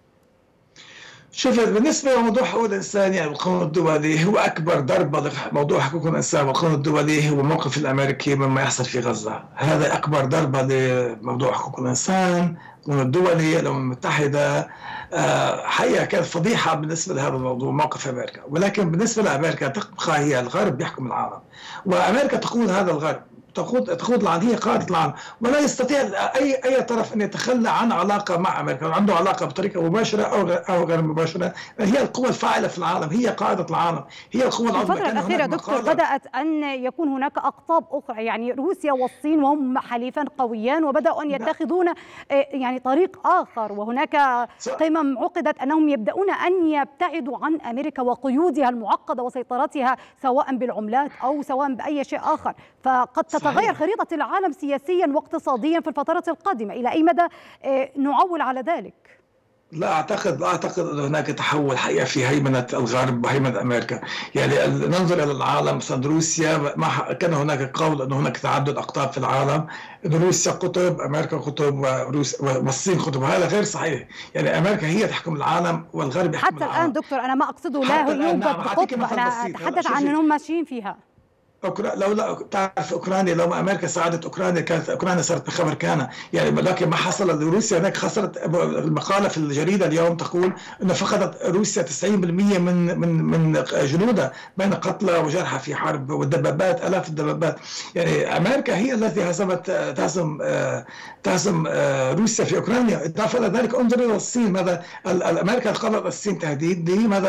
شوف، بالنسبة لموضوع حقوق الإنسان، يعني القانون الدولي هو أكبر ضربة لموضوع حقوق الإنسان، والقانون الدولي هو الموقف الأمريكي مما يحصل في غزة. هذا أكبر ضربة لموضوع حقوق الإنسان. القانون الدولي، الأمم المتحدة، حقيقة كانت فضيحة بالنسبة لهذا الموضوع موقف أمريكا. ولكن بالنسبة لأمريكا تبقى هي الغرب يحكم العالم، وأمريكا تقود هذا الغرب، تقود تقود العالم، هي قادة العالم، ولا يستطيع اي اي طرف ان يتخلى عن علاقه مع امريكا، عنده علاقه بطريقه مباشره او او غير مباشره. هي القوى الفاعله في العالم، هي قاده العالم، هي القوى العظمى. في الفترة الأخيرة دكتور بدأت أن يكون هناك أقطاب أخرى، يعني روسيا والصين وهم حليفان قويان وبدأوا أن يتخذون يعني طريق آخر، وهناك قمم عقدت أنهم يبدأون أن يبتعدوا عن أمريكا وقيودها المعقدة وسيطرتها سواء بالعملات أو سواء بأي شيء آخر. فقد تتغير خريطة العالم سياسيا واقتصاديا في الفترات القادمة. إلى أي مدى نعول على ذلك؟ لا اعتقد لا اعتقد ان هناك تحول حقيقه في هيمنه الغرب وهيمنه امريكا. يعني ننظر الى العالم، مثلا روسيا ما كان هناك قول ان هناك تعدد اقطاب في العالم، ان روسيا قطب، امريكا قطب، وروس والصين قطب، وهذا غير صحيح. يعني امريكا هي تحكم العالم والغرب يحكم حتى العالم. الان دكتور انا ما اقصده لا يوجد قطب، انا اتحدث عن انهم ماشيين فيها. لو لا تعرف اوكرانيا، لو ما امريكا ساعدت اوكرانيا كانت اوكرانيا صارت بخبر كان يعني، لكن ما حصل لروسيا. هناك خسرت. المقاله في الجريده اليوم تقول انه فقدت روسيا تسعين بالمئة من من من جنودها بين قتلى وجرحى في حرب، والدبابات الاف الدبابات. يعني امريكا هي التي هزمت تهزم تهزم روسيا في اوكرانيا. اضافه الى ذلك انظر الى الصين، ماذا امريكا قررت الصين تهديد، ماذا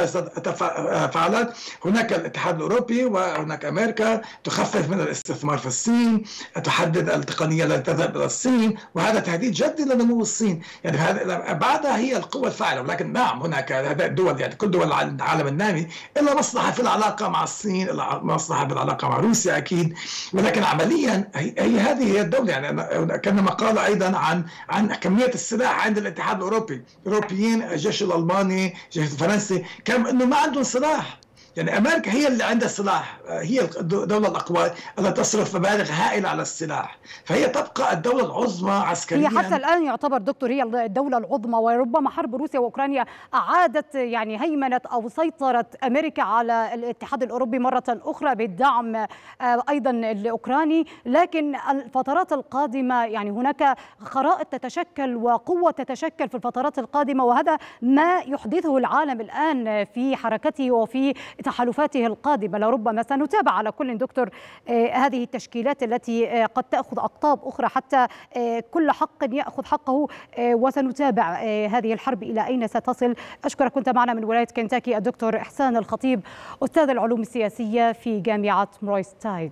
فعلت؟ هناك الاتحاد الاوروبي وهناك امريكا تخفف من الاستثمار في الصين، تحدد التقنيه التي تذهب الى الصين، وهذا تهديد جدي لنمو الصين. يعني هذا بعدها هي القوى الفاعله. ولكن نعم هناك الدول، يعني كل دول العالم النامي إلا مصلحه في العلاقه مع الصين، إلا مصلحه بالعلاقه مع روسيا اكيد. ولكن عمليا هي هذه هي الدوله. يعني كان مقاله ايضا عن عن كميه السلاح عند الاتحاد الاوروبي، الاوروبيين، الجيش الالماني، الجيش الفرنسي، كم انه ما عندهم سلاح. يعني امريكا هي اللي عندها السلاح، هي الدوله الاقوى التي تصرف مبالغ هائله على السلاح، فهي تبقى الدوله العظمى عسكريا. هي حتى الان يعتبر دكتور هي الدوله العظمى، وربما حرب روسيا واوكرانيا اعادت يعني هيمنه او سيطره امريكا على الاتحاد الاوروبي مره اخرى بالدعم ايضا الاوكراني. لكن الفترات القادمه يعني هناك خرائط تتشكل وقوه تتشكل في الفترات القادمه، وهذا ما يحدثه العالم الان في حركته وفي تحالفاته القادمة. لربما سنتابع على كل دكتور آه هذه التشكيلات التي آه قد تأخذ أقطاب أخرى حتى آه كل حق يأخذ حقه، آه وسنتابع آه هذه الحرب إلى أين ستصل. أشكرك، كنت معنا من ولاية كنتاكي الدكتور إحسان الخطيب، أستاذ العلوم السياسية في جامعة مورايستايد.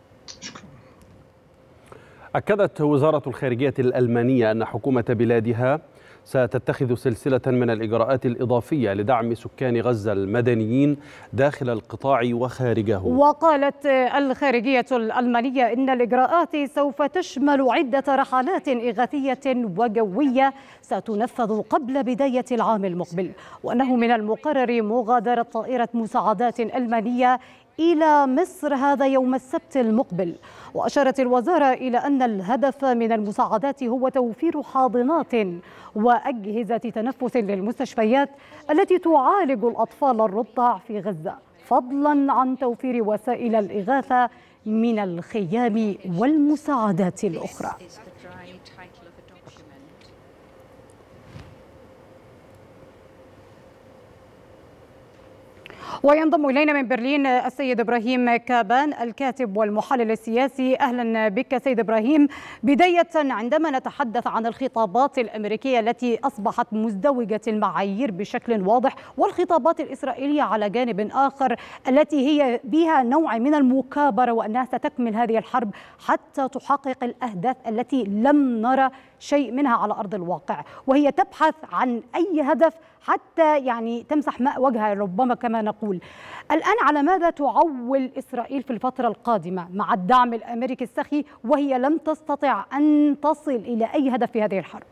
أكدت وزارة الخارجية الألمانية أن حكومة بلادها ستتخذ سلسلة من الإجراءات الإضافية لدعم سكان غزة المدنيين داخل القطاع وخارجه. وقالت الخارجية الألمانية إن الإجراءات سوف تشمل عدة رحلات إغاثية وجوية ستنفذ قبل بداية العام المقبل، وأنه من المقرر مغادرة طائرة مساعدات ألمانية إلى مصر هذا يوم السبت المقبل. وأشارت الوزارة إلى أن الهدف من المساعدات هو توفير حاضنات وأجهزة تنفس للمستشفيات التي تعالج الأطفال الرضع في غزة، فضلا عن توفير وسائل الإغاثة من الخيام والمساعدات الأخرى. وينضم إلينا من برلين السيد إبراهيم كابان الكاتب والمحلل السياسي. أهلا بك سيد إبراهيم. بداية، عندما نتحدث عن الخطابات الأمريكية التي أصبحت مزدوجة المعايير بشكل واضح، والخطابات الإسرائيلية على جانب آخر التي هي بها نوع من المكابرة وأنها ستكمل هذه الحرب حتى تحقق الأهداف التي لم نرى شيء منها على أرض الواقع، وهي تبحث عن أي هدف حتى يعني تمسح ماء وجهها ربما كما نقول. الآن على ماذا تعول إسرائيل في الفترة القادمة مع الدعم الأمريكي السخي وهي لم تستطع أن تصل إلى أي هدف في هذه الحرب؟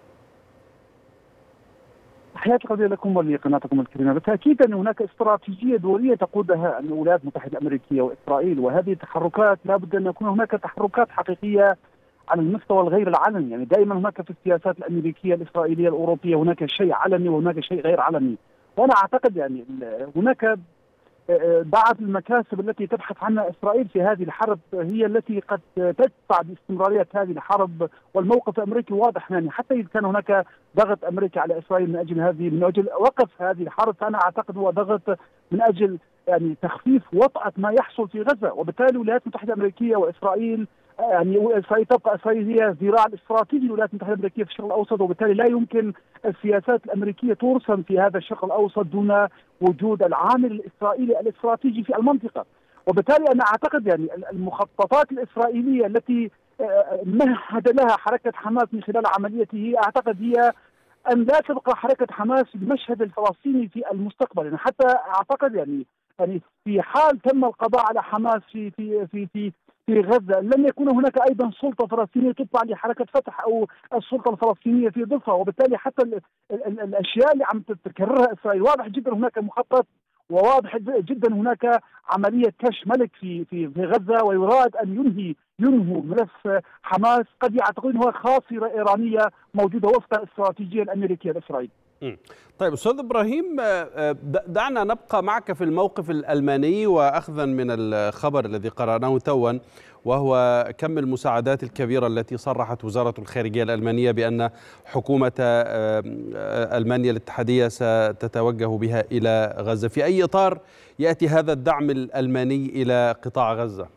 تحياتي قضية لكم ولقناتكم الكريمة. بالتأكيد أن هناك استراتيجية دولية تقودها الولايات المتحدة الأمريكية وإسرائيل، وهذه التحركات لابد أن يكون هناك تحركات حقيقية على المستوى الغير العلني. يعني دائما هناك في السياسات الأمريكية الإسرائيلية الأوروبية هناك شيء علني وهناك شيء غير علني، وأنا أعتقد يعني هناك بعض المكاسب التي تبحث عنها إسرائيل في هذه الحرب هي التي قد تدفع باستمرارية هذه الحرب، والموقف الأمريكي واضح. يعني حتى إذا كان هناك ضغط أمريكي على إسرائيل من أجل هذه من أجل وقف هذه الحرب، فأنا أعتقد هو ضغط من أجل يعني تخفيف وطأة ما يحصل في غزة. وبالتالي الولايات المتحدة الأمريكية وإسرائيل يعني إسرائيل تبقى إسرائيل هي الذراع الاستراتيجي للولايات المتحدة الأمريكية في الشرق الأوسط، وبالتالي لا يمكن السياسات الأمريكية ترسم في هذا الشرق الأوسط دون وجود العامل الإسرائيلي الاستراتيجي في المنطقة. وبالتالي أنا أعتقد يعني المخططات الإسرائيلية التي مهد لها حركة حماس من خلال عمليته أعتقد هي أن لا تبقى حركة حماس في المشهد الفلسطيني في المستقبل. يعني حتى أعتقد يعني يعني في حال تم القضاء على حماس في في في في في غزة لن يكون هناك أيضا سلطة فلسطينية تتبع لحركة فتح أو السلطة الفلسطينية في ضفها. وبالتالي حتى ال ال ال الأشياء اللي عم تكررها إسرائيل واضح جدا هناك مخطط، وواضح جدا هناك عملية كش ملك في في في غزة، ويراد أن ينهي ينهوا ملف حماس قد يعتقدون هو خاصرة إيرانية موجودة وسط الاستراتيجية الأمريكية لإسرائيل. طيب أستاذ إبراهيم، دعنا نبقى معك في الموقف الألماني، وأخذا من الخبر الذي قرأناه توا وهو كم المساعدات الكبيرة التي صرحت وزارة الخارجية الألمانية بأن حكومة ألمانيا الاتحادية ستتوجه بها إلى غزة. في أي إطار يأتي هذا الدعم الألماني إلى قطاع غزة؟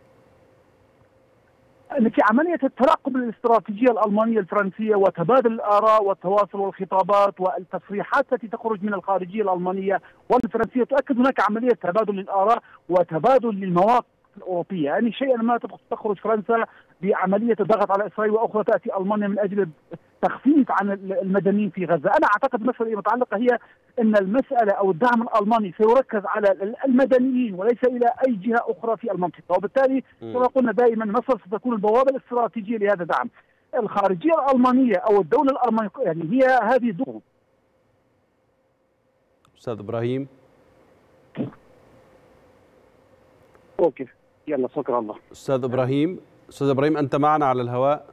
في عملية الترقب الاستراتيجية الألمانية الفرنسية وتبادل الآراء والتواصل والخطابات والتصريحات التي تخرج من الخارجية الألمانية والفرنسية تؤكد هناك عملية تبادل للآراء وتبادل للمواقف الأوروبية. يعني شيئا ما تخرج فرنسا بعملية الضغط على إسرائيل، وأخرى تأتي ألمانيا من أجل تخفيف عن المدنيين في غزة. أنا أعتقد المسألة المتعلقة هي أن المسألة أو الدعم الألماني سيركز على المدنيين وليس إلى أي جهة أخرى في المنطقة، وبالتالي كما قلنا دائما مصر ستكون البوابة الاستراتيجية لهذا الدعم. الخارجية الألمانية أو الدولة الألمانية يعني هي هذه الدولة. أستاذ إبراهيم. أوكي يلا شكرا الله. أستاذ إبراهيم، أستاذ إبراهيم أنت معنا على الهواء؟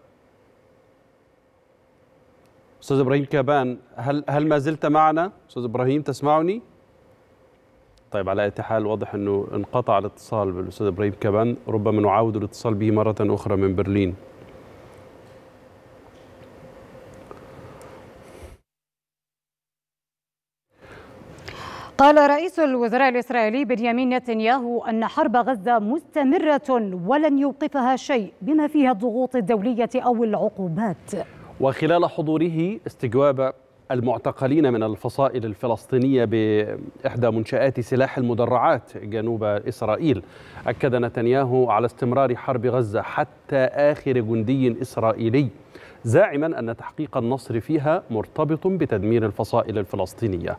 أستاذ إبراهيم كابان، هل هل ما زلت معنا؟ أستاذ إبراهيم تسمعني؟ طيب على أي حال واضح أنه انقطع الاتصال بالأستاذ إبراهيم كابان، ربما نعاود الاتصال به مرة أخرى من برلين. قال رئيس الوزراء الإسرائيلي بنيامين نتنياهو أن حرب غزة مستمرة ولن يوقفها شيء بما فيها الضغوط الدولية أو العقوبات. وخلال حضوره استجواب المعتقلين من الفصائل الفلسطينية بإحدى منشآت سلاح المدرعات جنوب إسرائيل، أكد نتنياهو على استمرار حرب غزة حتى آخر جندي إسرائيلي، زاعما أن تحقيق النصر فيها مرتبط بتدمير الفصائل الفلسطينية.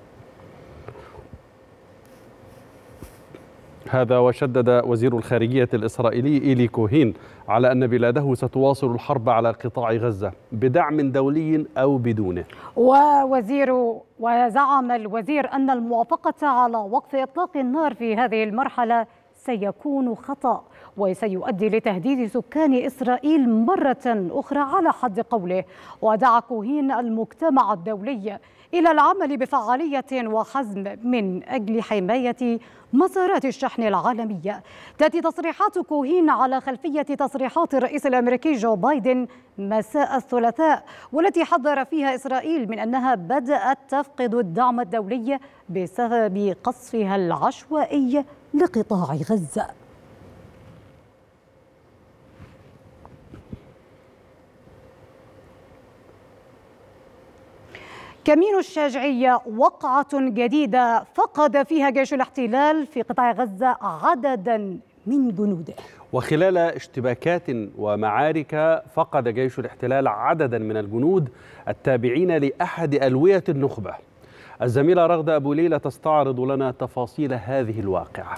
هذا وشدد وزير الخارجية الإسرائيلي إيلي كوهين على أن بلاده ستواصل الحرب على قطاع غزة بدعم دولي أو بدونه. ووزير وزعم الوزير أن الموافقة على وقف إطلاق النار في هذه المرحلة سيكون خطأ وسيؤدي لتهديد سكان إسرائيل مرة أخرى على حد قوله. ودعا كوهين المجتمع الدولي إلى العمل بفعالية وحزم من أجل حماية مسارات الشحن العالمية. تأتي تصريحات كوهين على خلفية تصريحات الرئيس الأمريكي جو بايدن مساء الثلاثاء، والتي حذر فيها إسرائيل من أنها بدأت تفقد الدعم الدولي بسبب قصفها العشوائي لقطاع غزة. كمين الشاجعية وقعة جديدة فقد فيها جيش الاحتلال في قطاع غزة عددا من جنوده. وخلال اشتباكات ومعارك فقد جيش الاحتلال عددا من الجنود التابعين لأحد ألوية النخبة. الزميلة رغدة أبو ليلى تستعرض لنا تفاصيل هذه الواقعة.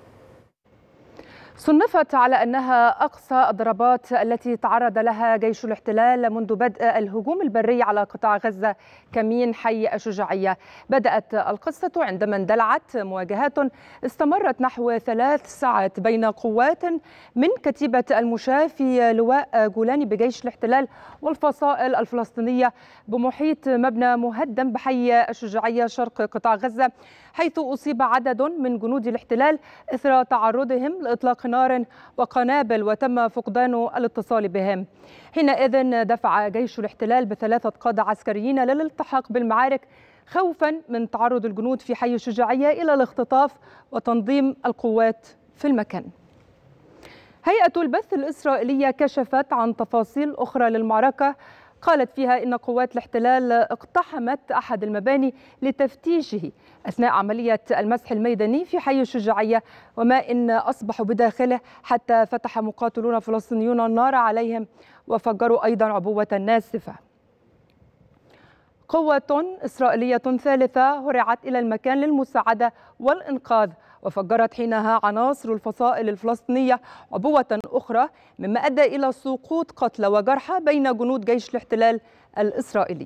صنفت على أنها أقصى الضربات التي تعرض لها جيش الاحتلال منذ بدء الهجوم البري على قطاع غزة كمين حي الشجاعية. بدأت القصة عندما اندلعت مواجهات استمرت نحو ثلاث ساعات بين قوات من كتيبة المشاة في لواء جولاني بجيش الاحتلال والفصائل الفلسطينية بمحيط مبنى مهدم بحي الشجاعية شرق قطاع غزة، حيث أصيب عدد من جنود الاحتلال إثر تعرضهم لإطلاق نار وقنابل وتم فقدان الاتصال بهم. حينئذ دفع جيش الاحتلال بثلاثة قادة عسكريين للالتحاق بالمعارك خوفا من تعرض الجنود في حي الشجاعية إلى الاختطاف وتنظيم القوات في المكان. هيئة البث الإسرائيلية كشفت عن تفاصيل أخرى للمعركة، قالت فيها إن قوات الاحتلال اقتحمت أحد المباني لتفتيشه أثناء عملية المسح الميداني في حي الشجاعية، وما إن أصبحوا بداخله حتى فتح مقاتلون فلسطينيون النار عليهم وفجروا أيضا عبوة ناسفة. قوة إسرائيلية ثالثة هرعت إلى المكان للمساعدة والإنقاذ، وفجرت حينها عناصر الفصائل الفلسطينية عبوة أخرى، مما أدى إلى سقوط قتلى وجرحى بين جنود جيش الاحتلال الإسرائيلي.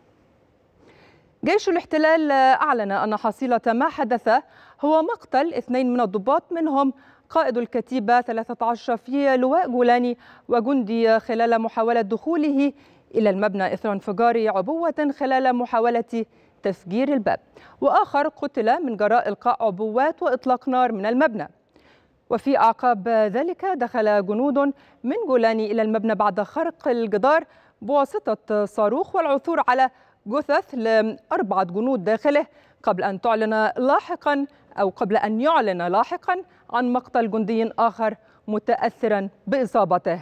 جيش الاحتلال أعلن أن حصيلة ما حدث هو مقتل اثنين من الضباط، منهم قائد الكتيبة ثلاثة عشر في لواء جولاني وجندي، خلال محاولة دخوله إلى المبنى إثر انفجار عبوة خلال محاولة تفجير الباب، وآخر قتل من جراء إلقاء عبوات وإطلاق نار من المبنى. وفي أعقاب ذلك دخل جنود من جولاني إلى المبنى بعد خرق الجدار بواسطة صاروخ والعثور على جثث لأربعة جنود داخله، قبل أن تعلن لاحقا أو قبل أن يعلن لاحقا عن مقتل جندي آخر متأثرا بإصابته.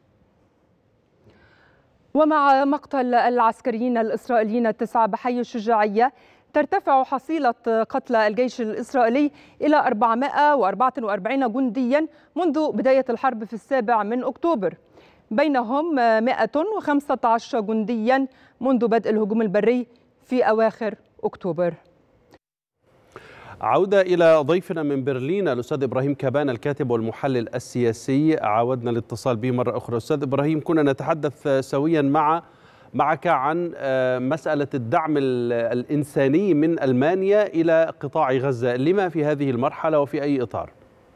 ومع مقتل العسكريين الإسرائيليين التسعة بحي الشجاعية، ترتفع حصيلة قتلى الجيش الإسرائيلي إلى أربعمائة وأربعة وأربعين جنديا منذ بداية الحرب في السابع من أكتوبر، بينهم مائة وخمسة عشر جنديا منذ بدء الهجوم البري في أواخر أكتوبر. عودة إلى ضيفنا من برلين الأستاذ إبراهيم كابان، الكاتب والمحلل السياسي. عاودنا الاتصال به مرة أخرى. أستاذ إبراهيم، كنا نتحدث سويا مع معك عن مسألة الدعم الإنساني من ألمانيا إلى قطاع غزة، لما في هذه المرحلة وفي أي إطار؟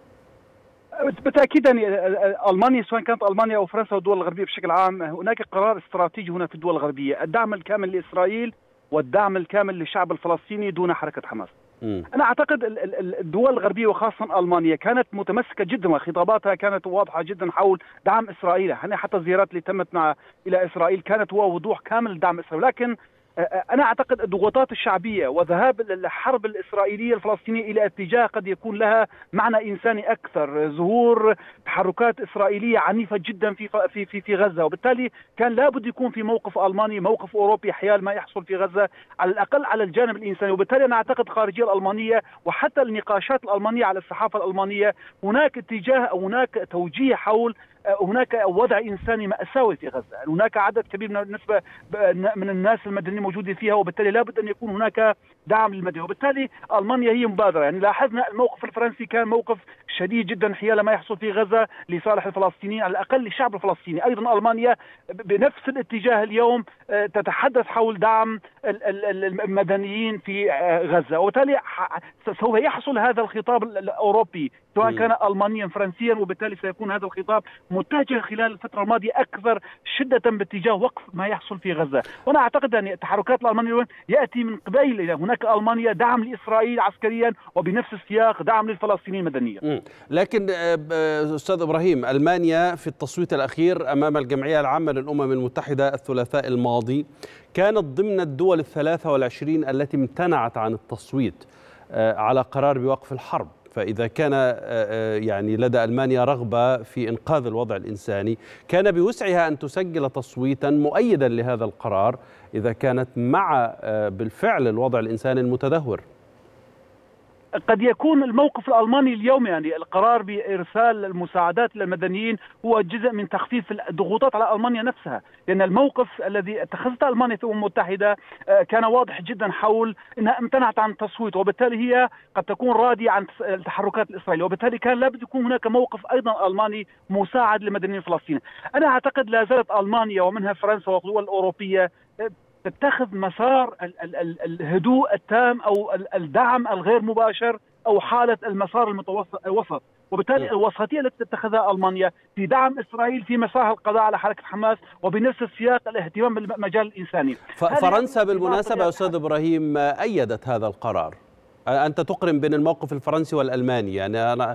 بالتأكيد يعني ألمانيا، سواء كانت ألمانيا أو فرنسا والدول الغربية بشكل عام، هناك قرار استراتيجي هنا في الدول الغربية: الدعم الكامل لإسرائيل والدعم الكامل للشعب الفلسطيني دون حركة حماس. م. أنا أعتقد الدول الغربية وخاصة ألمانيا كانت متمسكة جدا وخطاباتها كانت واضحة جدا حول دعم إسرائيل، يعني حتى الزيارات اللي تمت مع إلى إسرائيل كانت وضوح كامل دعم إسرائيل. لكن أنا أعتقد الضغوطات الشعبية وذهاب الحرب الإسرائيلية الفلسطينية إلى اتجاه قد يكون لها معنى إنساني أكثر، ظهور تحركات إسرائيلية عنيفة جدا في في في في غزة، وبالتالي كان لابد يكون في موقف ألماني، موقف أوروبي حيال ما يحصل في غزة، على الأقل على الجانب الإنساني. وبالتالي أنا أعتقد الخارجية الألمانية وحتى النقاشات الألمانية على الصحافة الألمانية هناك اتجاه أو هناك توجيه حول هناك وضع إنساني مأساوي في غزة، هناك عدد كبير من النسبة من الناس المدنيين موجودين فيها، وبالتالي لابد أن يكون هناك دعم للمدني. وبالتالي ألمانيا هي مبادرة. يعني لاحظنا الموقف الفرنسي كان موقف شديد جدا حيال ما يحصل في غزة لصالح الفلسطينيين، على الأقل للشعب الفلسطيني. أيضا ألمانيا بنفس الاتجاه اليوم تتحدث حول دعم المدنيين في غزة، وبالتالي سوف يحصل هذا الخطاب الأوروبي سواء كان ألمانيا فرنسيا، وبالتالي سيكون هذا الخطاب متجه خلال الفترة الماضية أكثر شدة باتجاه وقف ما يحصل في غزة. وأنا أعتقد أن التحركات الألمانية يأتي من قبيل هناك ألمانيا دعم لإسرائيل عسكريا وبنفس السياق دعم للفلسطينيين مدنيا. لكن أستاذ إبراهيم، ألمانيا في التصويت الأخير أمام الجمعية العامة للأمم المتحدة الثلاثاء الماضي كانت ضمن الدول الثلاثة والعشرين التي امتنعت عن التصويت على قرار بوقف الحرب. فإذا كان يعني لدى ألمانيا رغبة في إنقاذ الوضع الإنساني، كان بوسعها أن تسجل تصويتا مؤيدا لهذا القرار إذا كانت مع بالفعل الوضع الإنساني المتدهور. قد يكون الموقف الألماني اليوم، يعني القرار بإرسال المساعدات للمدنيين هو جزء من تخفيف الضغوطات على ألمانيا نفسها، لأن الموقف الذي اتخذته ألمانيا في الأمم المتحدة كان واضح جدا حول أنها امتنعت عن التصويت، وبالتالي هي قد تكون راضية عن التحركات الإسرائيلية، وبالتالي كان لابد يكون هناك موقف أيضا ألماني مساعد لمدنيين فلسطين. أنا أعتقد لا زالت ألمانيا ومنها فرنسا والدول الأوروبية تتخذ مسار الهدوء التام أو الدعم الغير مباشر أو حالة المسار المتوسط، وبالتالي الوسطية التي تتخذها ألمانيا في دعم إسرائيل في مسار القضاء على حركة حماس وبنفس السياق الاهتمام بالمجال الإنساني. فرنسا بالمناسبة أستاذ إبراهيم أيدت هذا القرار. أنت تقرن بين الموقف الفرنسي والألماني، يعني أنا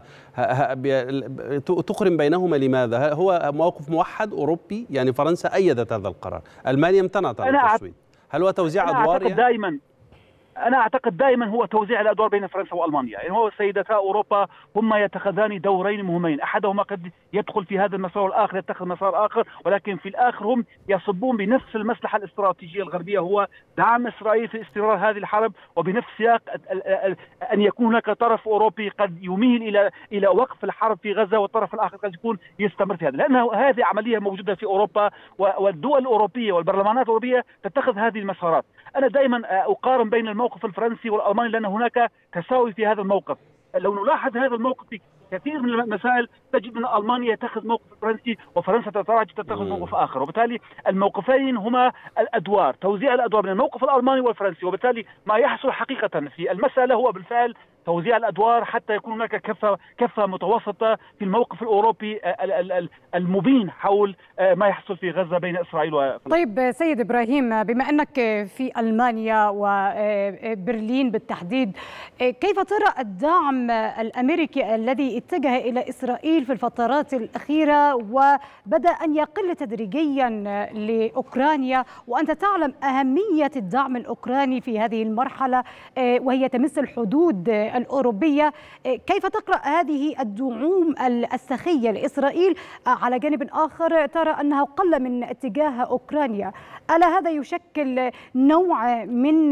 تقرن بينهما لماذا؟ هو موقف موحد أوروبي، يعني فرنسا أيدت هذا القرار، ألمانيا امتنعت عن التصويت. هل هو توزيع أدوار؟ يعني؟ دائما أنا أعتقد دائما هو توزيع الأدوار بين فرنسا وألمانيا، يعني هو سيدتا أوروبا هما يتخذان دورين مهمين، أحدهما قد يدخل في هذا المسار والآخر يتخذ مسار آخر، ولكن في الآخر هم يصبون بنفس المصلحة الاستراتيجية الغربية، هو دعم إسرائيل في استمرار هذه الحرب، وبنفس سياق أن يكون هناك طرف أوروبي قد يميل إلى إلى وقف الحرب في غزة، والطرف الآخر قد يكون يستمر في هذا، لأن هذه عملية موجودة في أوروبا، والدول الأوروبية والبرلمانات الأوروبية تتخذ هذه المسارات. أنا دائما أقارن بين الموقف الفرنسي والألماني لأن هناك تساوي في هذا الموقف. لو نلاحظ هذا الموقف في كثير من المسائل تجد أن ألمانيا يتخذ موقف فرنسي وفرنسا تتراجع تتخذ موقف آخر، وبالتالي الموقفين هما الأدوار، توزيع الأدوار بين الموقف الألماني والفرنسي، وبالتالي ما يحصل حقيقة في المسألة هو بالفعل توزيع الأدوار حتى يكون هناك كفة كفة متوسطة في الموقف الأوروبي المبين حول ما يحصل في غزة بين إسرائيل وفلسطين. طيب سيد إبراهيم، بما أنك في ألمانيا وبرلين بالتحديد، كيف ترى الدعم الأمريكي الذي اتجه إلى إسرائيل في الفترات الأخيرة وبدأ أن يقل تدريجيا لأوكرانيا، وأنت تعلم أهمية الدعم الأوكراني في هذه المرحلة وهي تمس الحدود الأوروبية؟ كيف تقرأ هذه الدعوم السخية لإسرائيل؟ على جانب آخر ترى أنها قل من اتجاه أوكرانيا، ألا هذا يشكل نوع من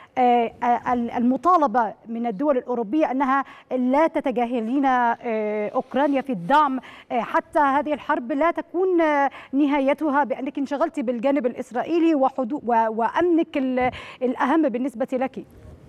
المطالبة من الدول الأوروبية أنها لا تتجاهلين أوكرانيا في الدعم حتى هذه الحرب لا تكون نهايتها بأنك انشغلتي بالجانب الإسرائيلي وأمنك الأهم بالنسبة لك؟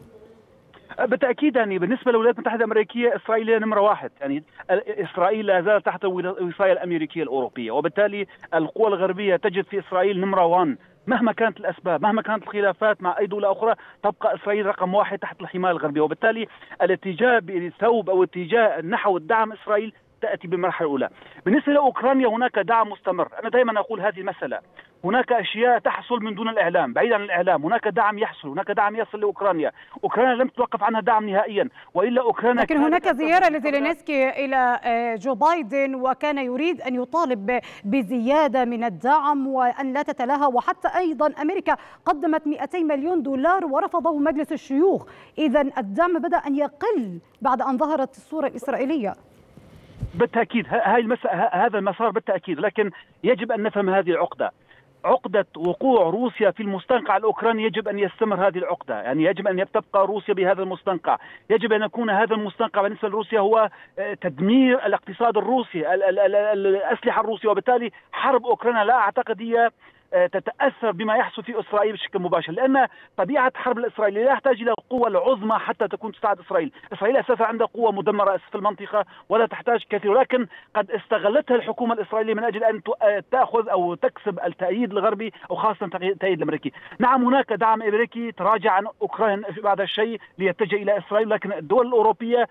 بالتأكيد يعني بالنسبة للولايات المتحدة الأمريكية إسرائيل هي نمرة واحد، يعني إسرائيل لا زالت تحت الوصاية الأمريكية الأوروبية، وبالتالي القوى الغربية تجد في إسرائيل نمرة واحد مهما كانت الأسباب، مهما كانت الخلافات مع أي دولة أخرى، تبقى إسرائيل رقم واحد تحت الحماية الغربية، وبالتالي الاتجاه بثوب أو اتجاه نحو الدعم إسرائيل تأتي بالمرحلة الأولى. بالنسبة لأوكرانيا هناك دعم مستمر، أنا دائما أقول هذه المسألة، هناك أشياء تحصل من دون الإعلام، بعيدا عن الإعلام، هناك دعم يحصل، هناك دعم يصل لأوكرانيا، أوكرانيا لم تتوقف عنها دعم نهائيا، وإلا أوكرانيا. لكن هناك زيارة لزيلينسكي إلى جو بايدن وكان يريد أن يطالب بزيادة من الدعم وأن لا تتلهى، وحتى أيضا أمريكا قدمت مئتين مليون دولار ورفضه مجلس الشيوخ، إذا الدعم بدأ أن يقل بعد أن ظهرت الصورة الإسرائيلية. بالتأكيد هاي المس... هذا المسار بالتأكيد، لكن يجب أن نفهم هذه العقدة، عقدة وقوع روسيا في المستنقع الأوكراني، يجب أن يستمر هذه العقدة، يعني يجب أن تبقى روسيا بهذا المستنقع، يجب أن يكون هذا المستنقع بالنسبة لروسيا هو تدمير الاقتصاد الروسي، الأسلحة الروسية، وبالتالي حرب أوكرانيا لا أعتقد هي تتأثر بما يحصل في إسرائيل بشكل مباشر، لأن طبيعة حرب الإسرائيلية لا تحتاج إلى القوة العظمى حتى تكون تساعد إسرائيل، إسرائيل أساسا عندها قوة مدمرة في المنطقة ولا تحتاج كثير، ولكن قد استغلتها الحكومة الإسرائيلية من أجل أن تأخذ أو تكسب التأييد الغربي أو خاصة التأييد الأمريكي. نعم هناك دعم أمريكي تراجع عن أوكرانيا بعد الشيء ليتجه إلى إسرائيل، لكن الدول الأوروبية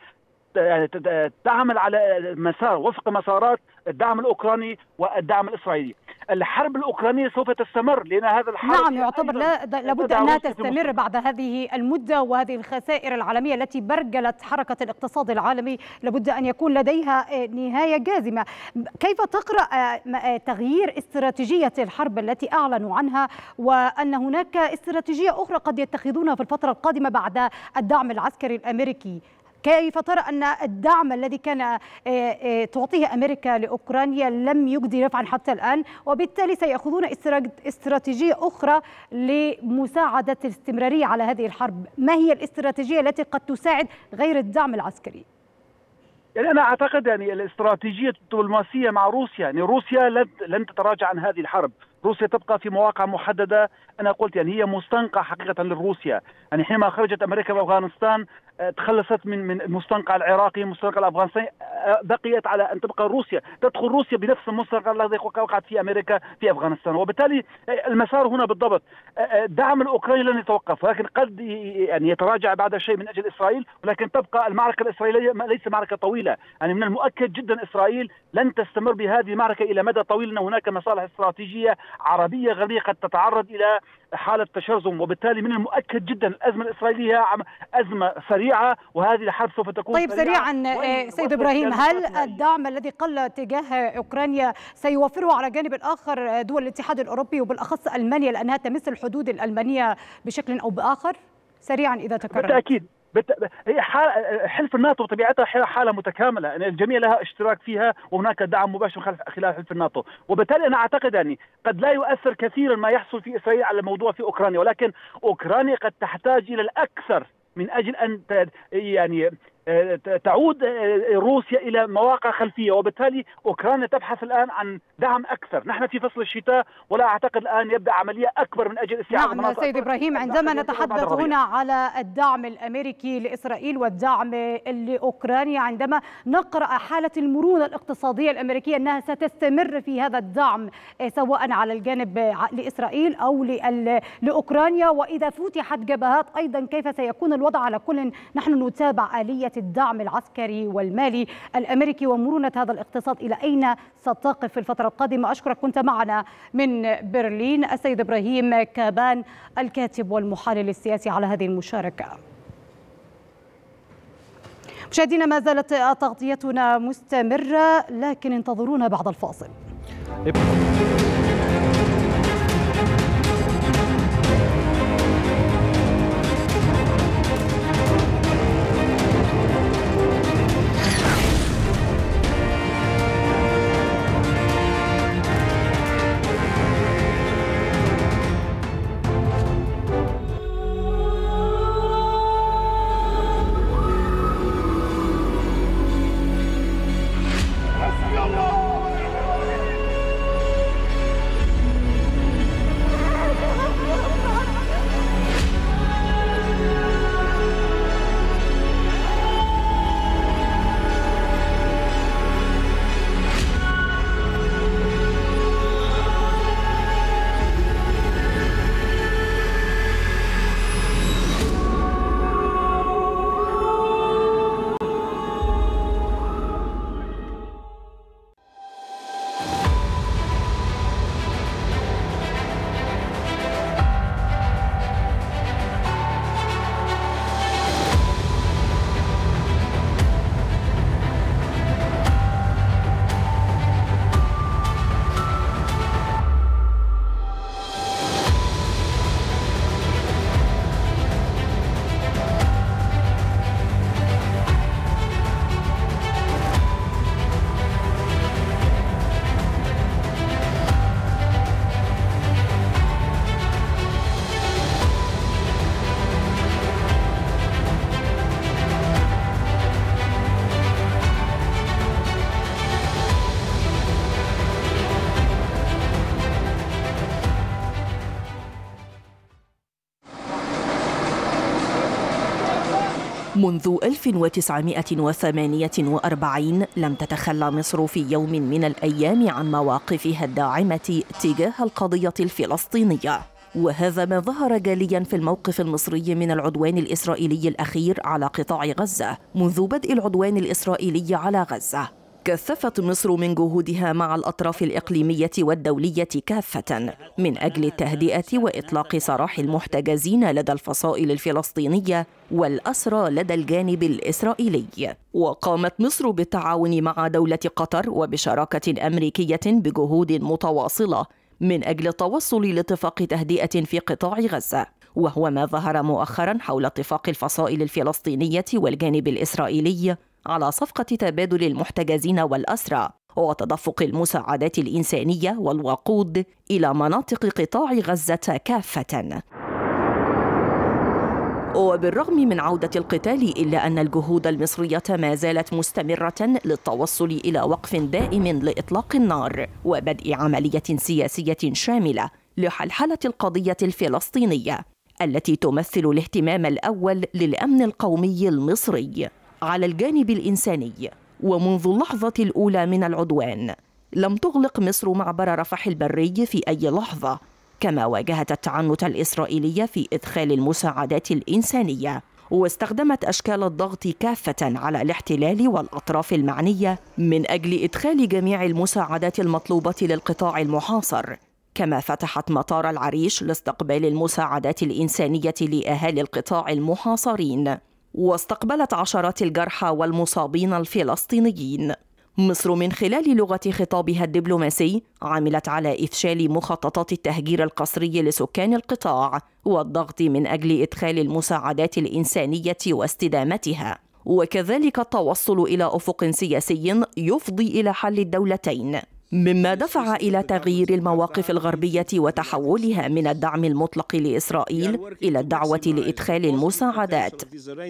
تعمل على مسار وفق مسارات الدعم الأوكراني والدعم الإسرائيلي. الحرب الأوكرانية سوف تستمر لأن هذا الحرب نعم يعتبر لا لابد أنها تستمر بعد هذه المدة وهذه الخسائر العالمية التي برجلت حركة الاقتصاد العالمي، لابد أن يكون لديها نهاية جازمة. كيف تقرأ تغيير استراتيجية الحرب التي أعلنوا عنها وأن هناك استراتيجية أخرى قد يتخذونها في الفترة القادمة بعد الدعم العسكري الأمريكي؟ كيف ترى أن الدعم الذي كان تعطيه أمريكا لأوكرانيا لم يجدي نفعا حتى الآن، وبالتالي سيأخذون استراتيجية أخرى لمساعدة الاستمرارية على هذه الحرب؟ ما هي الاستراتيجية التي قد تساعد غير الدعم العسكري؟ يعني أنا أعتقد يعني الاستراتيجية الدبلوماسية مع روسيا، يعني روسيا لن لن تتراجع عن هذه الحرب، روسيا تبقى في مواقع محددة، أنا قلت يعني هي مستنقع حقيقة لروسيا، يعني حينما خرجت أمريكا من أفغانستان تخلصت من من المستنقع العراقي، المستنقع الأفغانستاني، بقيت على أن تبقى روسيا، تدخل روسيا بنفس المستنقع الذي وقعت في أمريكا في أفغانستان، وبالتالي المسار هنا بالضبط الدعم الأوكراني لن يتوقف، ولكن قد يعني يتراجع بعد شيء من أجل إسرائيل، ولكن تبقى المعركة الإسرائيلية ليس معركة طويلة، يعني من المؤكد جدا إسرائيل لن تستمر بهذه المعركة إلى مدى طويل، أن هناك مصالح استراتيجية عربية غربية قد تتعرض إلى حالة تشرذم، وبالتالي من المؤكد جدا الأزمة الإسرائيلية أزمة سريعة، وهذه الحرب سوف تكون طيب سريعا سيد إبراهيم، هل الدعم الذي قل تجاه أوكرانيا سيوفره على جانب الآخر دول الاتحاد الأوروبي وبالأخص ألمانيا لأنها تمس الحدود الألمانية بشكل أو بآخر؟ سريعا إذا تكرر. بالتأكيد هي حلف الناتو بطبيعتها حالة متكاملة، يعني الجميع لها اشتراك فيها وهناك دعم مباشر خلال حلف الناتو، وبالتالي أنا أعتقد يعني قد لا يؤثر كثيرا ما يحصل في إسرائيل على الموضوع في أوكرانيا، ولكن أوكرانيا قد تحتاج إلى الأكثر من أجل أن يعني تعود روسيا إلى مواقع خلفية، وبالتالي أوكرانيا تبحث الآن عن دعم أكثر. نحن في فصل الشتاء ولا أعتقد الآن يبدأ عملية أكبر من أجل استيعاب نعم سيد إبراهيم، عندما نتحدث هنا على الدعم الأمريكي لإسرائيل والدعم لأوكرانيا، عندما نقرأ حالة المرونة الاقتصادية الأمريكية أنها ستستمر في هذا الدعم سواء على الجانب لإسرائيل أو لأوكرانيا، وإذا فتحت جبهات أيضا كيف سيكون الوضع؟ على كل نحن نتابع آلية الدعم العسكري والمالي الأمريكي ومرونة هذا الاقتصاد إلى أين ستقف في الفترة القادمة. أشكرك، كنت معنا من برلين السيد إبراهيم كابان الكاتب والمحلل السياسي على هذه المشاركة. مشاهدينا، ما زالت تغطيتنا مستمرة لكن انتظرونا بعد الفاصل. منذ ألف وتسعمائة وثمانية وأربعين لم تتخلى مصر في يوم من الأيام عن مواقفها الداعمة تجاه القضية الفلسطينية، وهذا ما ظهر جليا في الموقف المصري من العدوان الإسرائيلي الأخير على قطاع غزة منذ بدء العدوان الإسرائيلي على غزة. كثفت مصر من جهودها مع الأطراف الإقليمية والدولية كافة من أجل التهدئة وإطلاق سراح المحتجزين لدى الفصائل الفلسطينية والأسرى لدى الجانب الإسرائيلي. وقامت مصر بالتعاون مع دولة قطر وبشراكة أمريكية بجهود متواصلة من أجل التوصل لاتفاق تهدئة في قطاع غزة، وهو ما ظهر مؤخرا حول اتفاق الفصائل الفلسطينية والجانب الإسرائيلي على صفقة تبادل المحتجزين والأسرى وتدفق المساعدات الإنسانية والوقود إلى مناطق قطاع غزة كافة. وبالرغم من عودة القتال إلا أن الجهود المصرية ما زالت مستمرة للتوصل إلى وقف دائم لإطلاق النار وبدء عملية سياسية شاملة لحلحلة القضية الفلسطينية التي تمثل الاهتمام الأول للأمن القومي المصري. على الجانب الإنساني، ومنذ اللحظة الأولى من العدوان لم تغلق مصر معبر رفح البري في أي لحظة، كما واجهت التعنت الإسرائيلي في إدخال المساعدات الإنسانية، واستخدمت أشكال الضغط كافة على الاحتلال والأطراف المعنية من أجل إدخال جميع المساعدات المطلوبة للقطاع المحاصر، كما فتحت مطار العريش لاستقبال المساعدات الإنسانية لأهالي القطاع المحاصرين، واستقبلت عشرات الجرحى والمصابين الفلسطينيين. مصر من خلال لغة خطابها الدبلوماسي عملت على إفشال مخططات التهجير القسري لسكان القطاع والضغط من أجل إدخال المساعدات الإنسانية واستدامتها، وكذلك التوصل إلى أفق سياسي يفضي إلى حل الدولتين، مما دفع إلى تغيير المواقف الغربية وتحولها من الدعم المطلق لإسرائيل إلى الدعوة لإدخال المساعدات،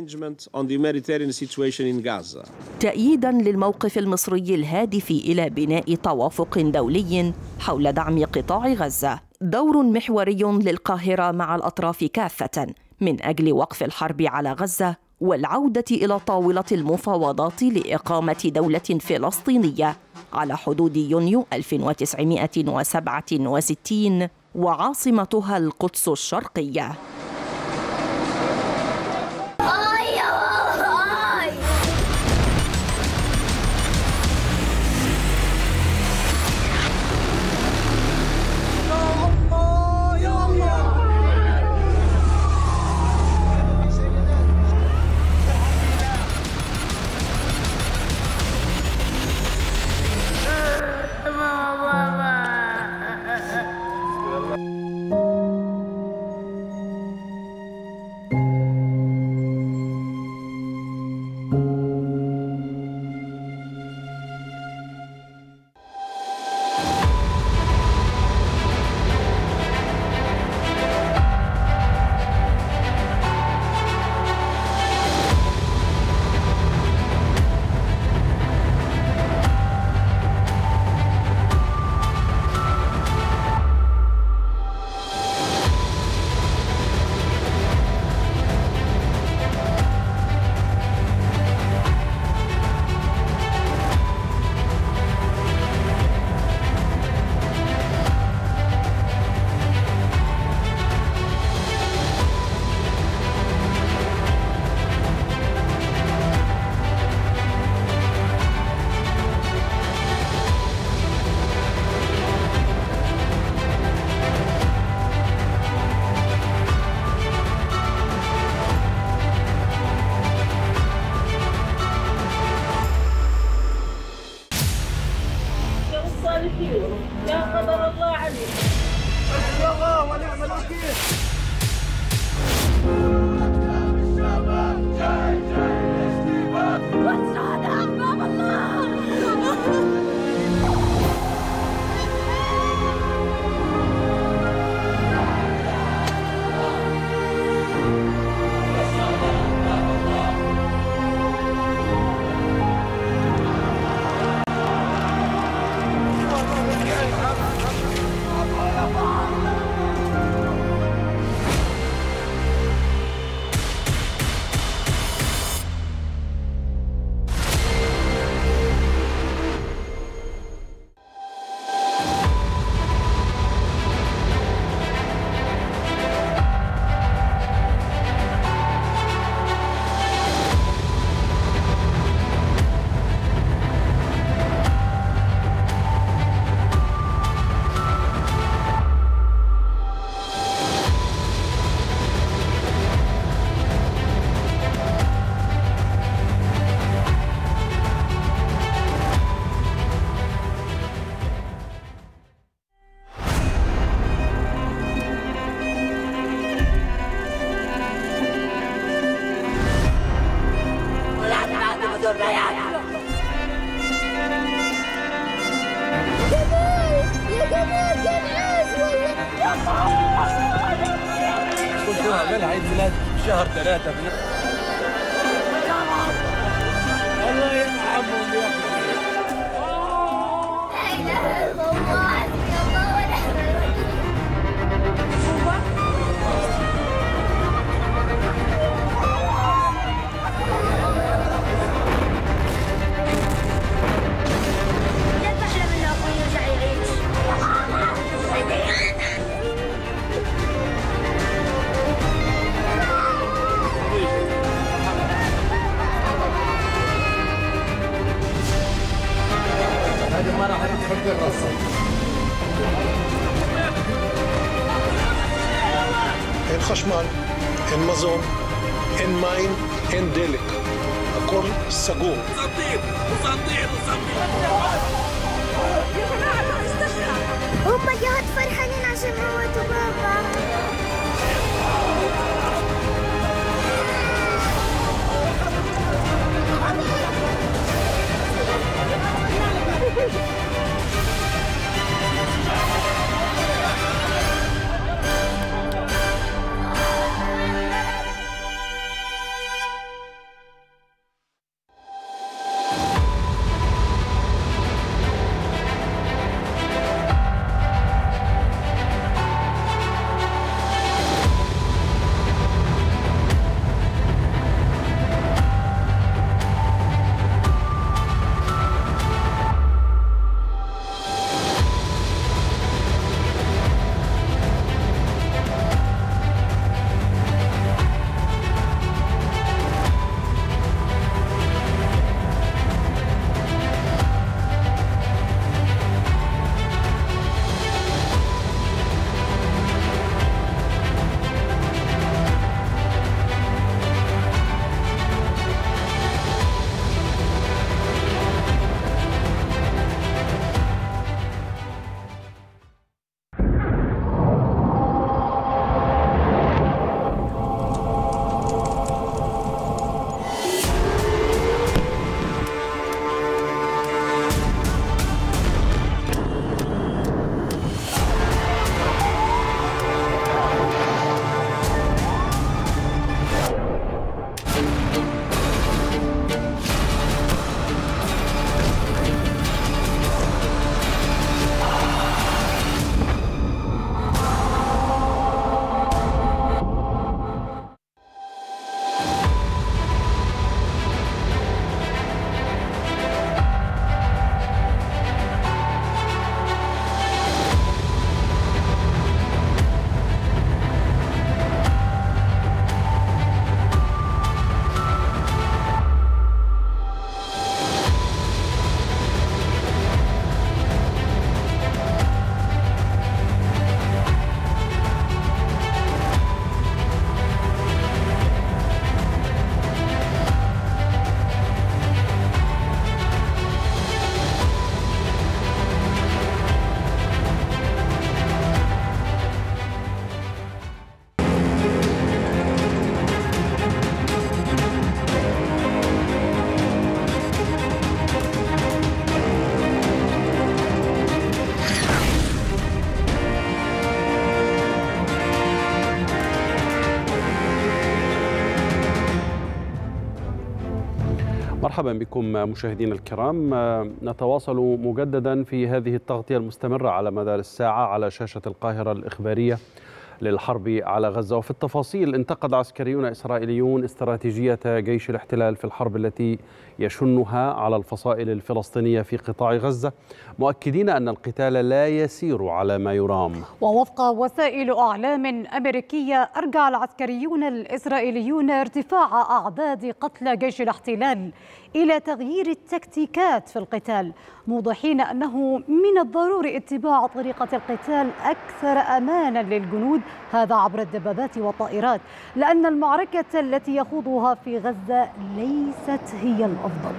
تأييداً للموقف المصري الهادف إلى بناء توافق دولي حول دعم قطاع غزة. دور محوري للقاهرة مع الأطراف كافة من أجل وقف الحرب على غزة والعودة إلى طاولة المفاوضات لإقامة دولة فلسطينية على حدود يونيو ألف وتسعمائة وسبعة وستين وعاصمتها القدس الشرقية. يا قدر الله عليك. حسبي الله ونعم الوكيل. والسعادة أحباب الله. كنت اعمل عيد ميلاد شهر ثلاثة بن... الله يرحمهم يا اخي. لا اله الا الله حسبي الله ونعم الوكيل. لا تحلم ان اخوي يرجع يعيش. هذه ما راح تحط الرصة. אין חשמל, אין מזון, אין מים, אין דלק. كل سقوط. صديق وصديق وصديق. يا جماعة استشرع. هم جهات فرحانين عشان موتوا بابا. مرحبا بكم مشاهدينا الكرام. نتواصل مجددا في هذه التغطية المستمرة على مدار الساعة على شاشة القاهرة الإخبارية للحرب على غزة. وفي التفاصيل، انتقد عسكريون إسرائيليون استراتيجية جيش الاحتلال في الحرب التي يشنها على الفصائل الفلسطينية في قطاع غزة، مؤكدين أن القتال لا يسير على ما يرام. ووفق وسائل أعلام أمريكية، أرجع العسكريون الإسرائيليون ارتفاع أعداد قتلى جيش الاحتلال إلى تغيير التكتيكات في القتال، موضحين أنه من الضروري اتباع طريقة القتال أكثر أمانا للجنود، هذا عبر الدبابات والطائرات، لأن المعركة التي يخوضها في غزة ليست هي الأفضل.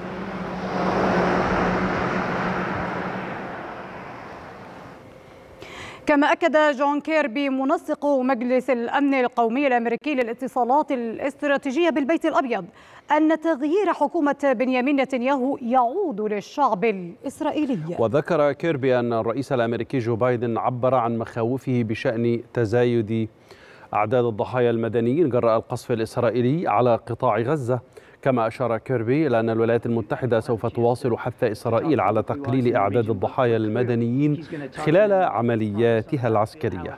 كما أكد جون كيربي منسق مجلس الأمن القومي الأمريكي للاتصالات الاستراتيجية بالبيت الأبيض أن تغيير حكومة بنيامين نتنياهو يعود للشعب الإسرائيلي. وذكر كيربي أن الرئيس الأمريكي جو بايدن عبر عن مخاوفه بشأن تزايد أعداد الضحايا المدنيين جراء القصف الإسرائيلي على قطاع غزة. كما أشار كيربي إلى أن الولايات المتحدة سوف تواصل حث إسرائيل على تقليل أعداد الضحايا المدنيين خلال عملياتها العسكرية.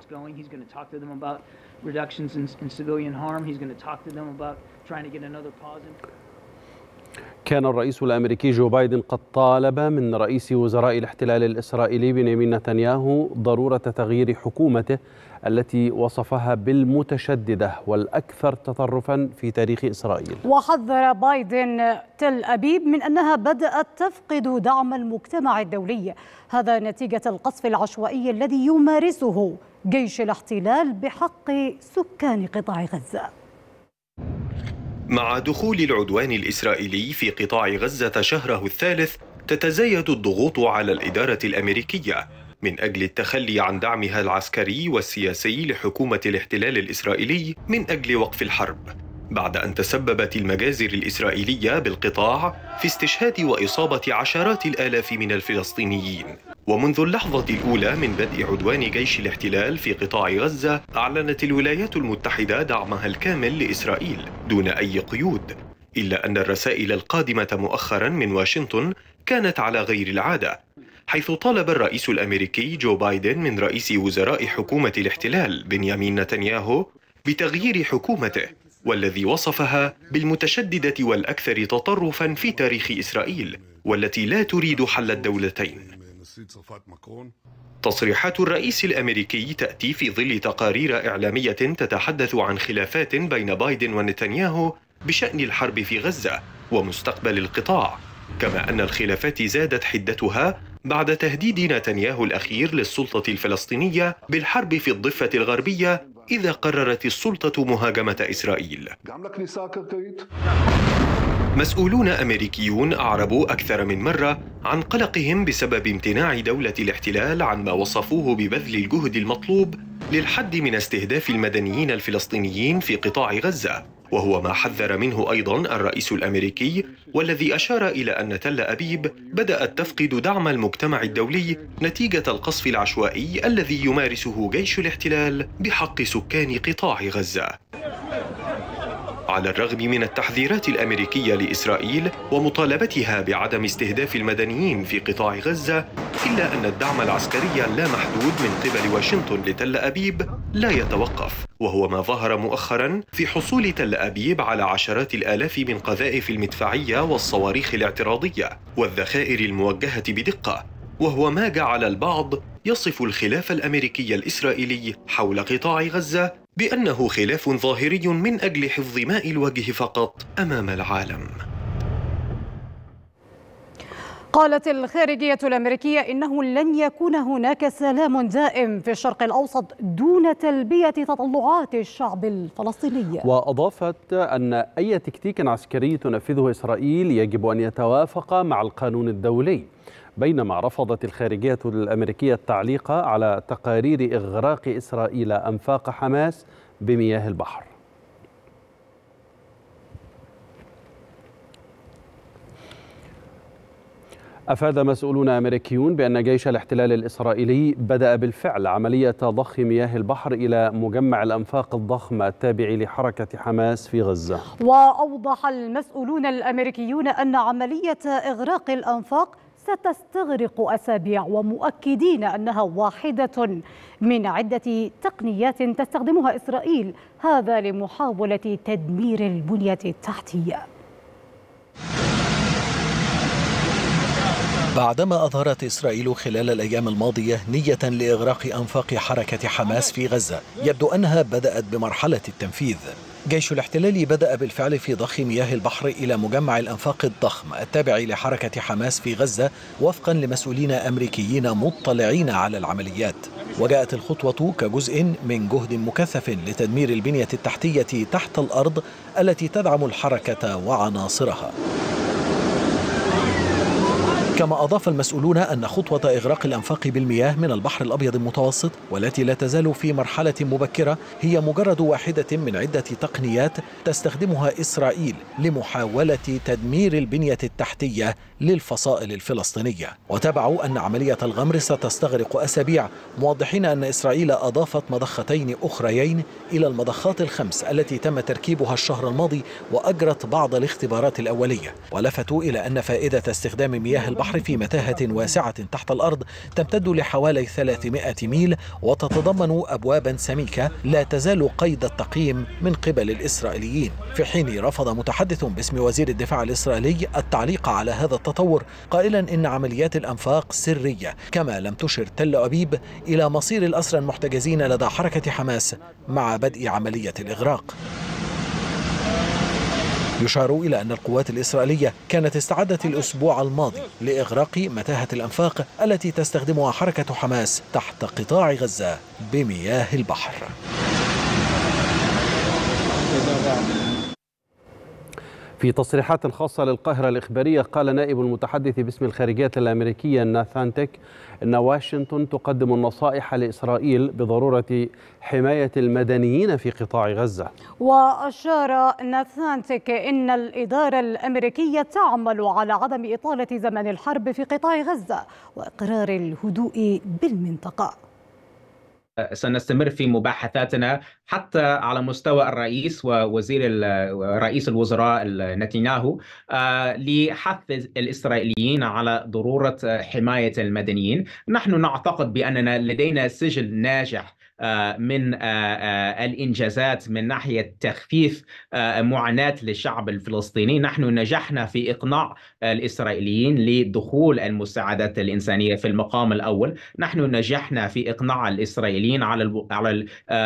كان الرئيس الأمريكي جو بايدن قد طالب من رئيس وزراء الاحتلال الإسرائيلي بنيامين نتنياهو ضرورة تغيير حكومته التي وصفها بالمتشددة والأكثر تطرفا في تاريخ إسرائيل. وحذر بايدن تل أبيب من أنها بدأت تفقد دعم المجتمع الدولي، هذا نتيجة القصف العشوائي الذي يمارسه جيش الاحتلال بحق سكان قطاع غزة. مع دخول العدوان الإسرائيلي في قطاع غزة شهره الثالث، تتزايد الضغوط على الإدارة الأمريكية من أجل التخلي عن دعمها العسكري والسياسي لحكومة الاحتلال الإسرائيلي من أجل وقف الحرب، بعد أن تسببت المجازر الإسرائيلية بالقطاع في استشهاد وإصابة عشرات الآلاف من الفلسطينيين. ومنذ اللحظة الأولى من بدء عدوان جيش الاحتلال في قطاع غزة، أعلنت الولايات المتحدة دعمها الكامل لإسرائيل دون أي قيود، إلا أن الرسائل القادمة مؤخرا من واشنطن كانت على غير العادة، حيث طالب الرئيس الأمريكي جو بايدن من رئيس وزراء حكومة الاحتلال بنيامين نتنياهو بتغيير حكومته، والذي وصفها بالمتشددة والأكثر تطرفا في تاريخ إسرائيل، والتي لا تريد حل الدولتين. تصريحات الرئيس الأمريكي تأتي في ظل تقارير إعلامية تتحدث عن خلافات بين بايدن ونتنياهو بشأن الحرب في غزة ومستقبل القطاع، كما أن الخلافات زادت حدتها بعد تهديد نتنياهو الأخير للسلطة الفلسطينية بالحرب في الضفة الغربية إذا قررت السلطة مهاجمة إسرائيل. مسؤولون أمريكيون أعربوا أكثر من مرة عن قلقهم بسبب امتناع دولة الاحتلال عن ما وصفوه ببذل الجهد المطلوب للحد من استهداف المدنيين الفلسطينيين في قطاع غزة، وهو ما حذر منه أيضا الرئيس الأمريكي، والذي أشار إلى أن تل أبيب بدأت تفقد دعم المجتمع الدولي نتيجة القصف العشوائي الذي يمارسه جيش الاحتلال بحق سكان قطاع غزة. على الرغم من التحذيرات الأمريكية لإسرائيل ومطالبتها بعدم استهداف المدنيين في قطاع غزة، إلا أن الدعم العسكري اللامحدود من قبل واشنطن لتل أبيب لا يتوقف، وهو ما ظهر مؤخرا في حصول تل أبيب على عشرات الآلاف من قذائف المدفعية والصواريخ الاعتراضية والذخائر الموجهة بدقة، وهو ما جعل البعض يصف الخلاف الأمريكي الإسرائيلي حول قطاع غزة بأنه خلاف ظاهري من أجل حفظ ماء الوجه فقط أمام العالم. قالت الخارجية الأمريكية إنه لن يكون هناك سلام دائم في الشرق الأوسط دون تلبية تطلعات الشعب الفلسطيني. وأضافت أن أي تكتيك عسكري تنفذه إسرائيل يجب أن يتوافق مع القانون الدولي، بينما رفضت الخارجية الأمريكية التعليق على تقارير إغراق إسرائيل أنفاق حماس بمياه البحر. أفاد مسؤولون أمريكيون بأن جيش الاحتلال الإسرائيلي بدأ بالفعل عملية ضخ مياه البحر إلى مجمع الأنفاق الضخم التابع لحركة حماس في غزة. وأوضح المسؤولون الأمريكيون أن عملية إغراق الأنفاق ستستغرق أسابيع، ومؤكدين أنها واحدة من عدة تقنيات تستخدمها إسرائيل، هذا لمحاولة تدمير البنية التحتية. بعدما أظهرت إسرائيل خلال الأيام الماضية نية لإغراق أنفاق حركة حماس في غزة، يبدو أنها بدأت بمرحلة التنفيذ. جيش الاحتلال بدأ بالفعل في ضخ مياه البحر إلى مجمع الأنفاق الضخم التابع لحركة حماس في غزة، وفقا لمسؤولين أمريكيين مطلعين على العمليات. وجاءت الخطوة كجزء من جهد مكثف لتدمير البنية التحتية تحت الأرض التي تدعم الحركة وعناصرها. كما أضاف المسؤولون أن خطوة إغراق الأنفاق بالمياه من البحر الأبيض المتوسط، والتي لا تزال في مرحلة مبكرة، هي مجرد واحدة من عدة تقنيات تستخدمها إسرائيل لمحاولة تدمير البنية التحتية للفصائل الفلسطينية. وتابعوا أن عملية الغمر ستستغرق أسابيع، موضحين أن إسرائيل أضافت مضختين أخريين إلى المضخات الخمس التي تم تركيبها الشهر الماضي وأجرت بعض الاختبارات الأولية. ولفتوا إلى أن فائدة استخدام مياه البحر في متاهة واسعة تحت الأرض تمتد لحوالي ثلاثمائة ميل، وتتضمن أبوابا سميكة لا تزال قيد التقييم من قبل الإسرائيليين، في حين رفض متحدث باسم وزير الدفاع الإسرائيلي التعليق على هذا التطور، قائلا إن عمليات الأنفاق سرية. كما لم تشر تل أبيب إلى مصير الأسرى المحتجزين لدى حركة حماس مع بدء عملية الإغراق. يشار إلى أن القوات الإسرائيلية كانت استعدت الأسبوع الماضي لإغراق متاهة الأنفاق التي تستخدمها حركة حماس تحت قطاع غزة بمياه البحر. في تصريحات خاصة للقاهرة الإخبارية قال نائب المتحدث باسم الخارجية الأمريكية ناثان تيك أن واشنطن تقدم النصائح لإسرائيل بضرورة حماية المدنيين في قطاع غزة. وأشار ناثان تيك أن الإدارة الأمريكية تعمل على عدم إطالة زمن الحرب في قطاع غزة وإقرار الهدوء بالمنطقة. سنستمر في مباحثاتنا حتى على مستوى الرئيس ووزير رئيس الوزراء نتنياهو لحث الإسرائيليين على ضرورة حماية المدنيين. نحن نعتقد بأننا لدينا سجل ناجح من الإنجازات من ناحية تخفيف معاناة للشعب الفلسطيني. نحن نجحنا في إقناع الإسرائيليين لدخول المساعدات الإنسانية في المقام الأول. نحن نجحنا في إقناع الإسرائيليين على على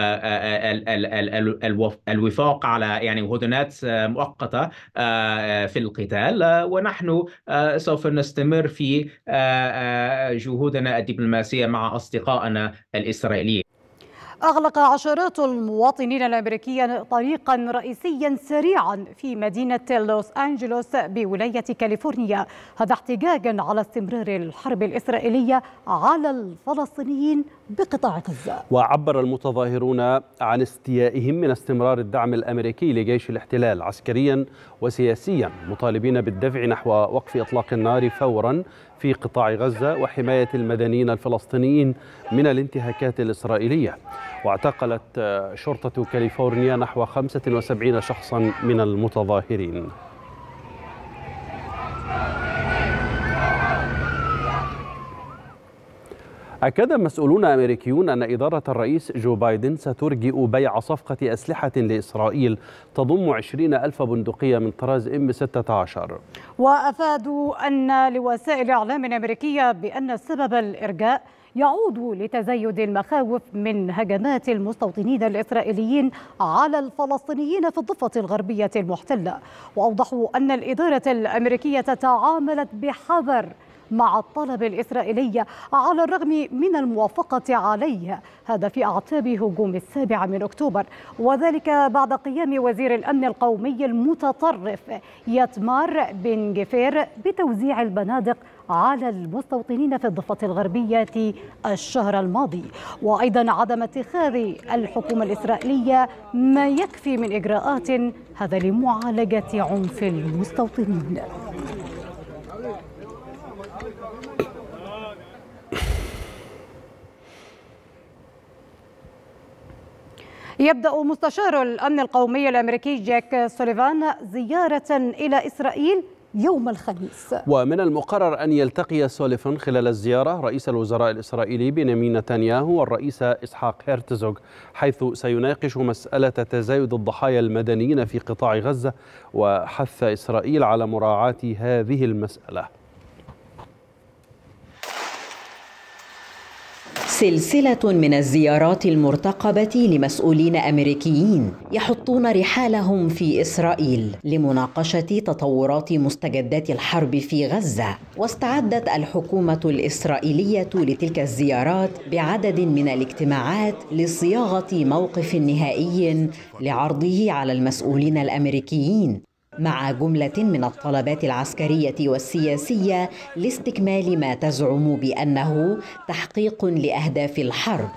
الوفاق على يعني هدنات مؤقتة في القتال، ونحن سوف نستمر في جهودنا الدبلوماسية مع أصدقائنا الإسرائيليين. أغلق عشرات المواطنين الأمريكيين طريقا رئيسيا سريعا في مدينة لوس أنجلوس بولاية كاليفورنيا، هذا احتجاجا على استمرار الحرب الإسرائيلية على الفلسطينيين بقطاع غزة. وعبر المتظاهرون عن استيائهم من استمرار الدعم الأمريكي لجيش الاحتلال عسكريا وسياسيا، مطالبين بالدفع نحو وقف إطلاق النار فورا في قطاع غزة وحماية المدنيين الفلسطينيين من الانتهاكات الإسرائيلية. واعتقلت شرطة كاليفورنيا نحو خمسة وسبعين شخصا من المتظاهرين. أكد مسؤولون أمريكيون أن إدارة الرئيس جو بايدن سترجئ بيع صفقة أسلحة لإسرائيل تضم عشرين ألف بندقية من طراز إم ستة عشر. وأفادوا أن لوسائل إعلام أمريكية بأن سبب الإرجاء يعود لتزايد المخاوف من هجمات المستوطنين الإسرائيليين على الفلسطينيين في الضفة الغربية المحتلة. وأوضحوا أن الإدارة الأمريكية تعاملت بحذر مع الطلب الإسرائيلي على الرغم من الموافقة عليه، هذا في أعتاب هجوم السابع من أكتوبر، وذلك بعد قيام وزير الأمن القومي المتطرف يتمار بن جفير بتوزيع البنادق على المستوطنين في الضفة الغربية الشهر الماضي. وأيضا عدم اتخاذ الحكومة الإسرائيلية ما يكفي من إجراءات هذا لمعالجة عنف المستوطنين. يبدأ مستشار الأمن القومي الأمريكي جاك سوليفان زيارة إلى إسرائيل يوم الخميس. ومن المقرر أن يلتقي سوليفان خلال الزيارة رئيس الوزراء الإسرائيلي بنيامين نتنياهو والرئيس إسحاق هرتزوغ، حيث سيناقش مسألة تزايد الضحايا المدنيين في قطاع غزة وحث إسرائيل على مراعاة هذه المسألة. سلسلة من الزيارات المرتقبة لمسؤولين أمريكيين يحطون رحالهم في إسرائيل لمناقشة تطورات مستجدات الحرب في غزة. واستعدت الحكومة الإسرائيلية لتلك الزيارات بعدد من الاجتماعات لصياغة موقف نهائي لعرضه على المسؤولين الأمريكيين، مع جملة من الطلبات العسكرية والسياسية لاستكمال ما تزعم بأنه تحقيق لأهداف الحرب.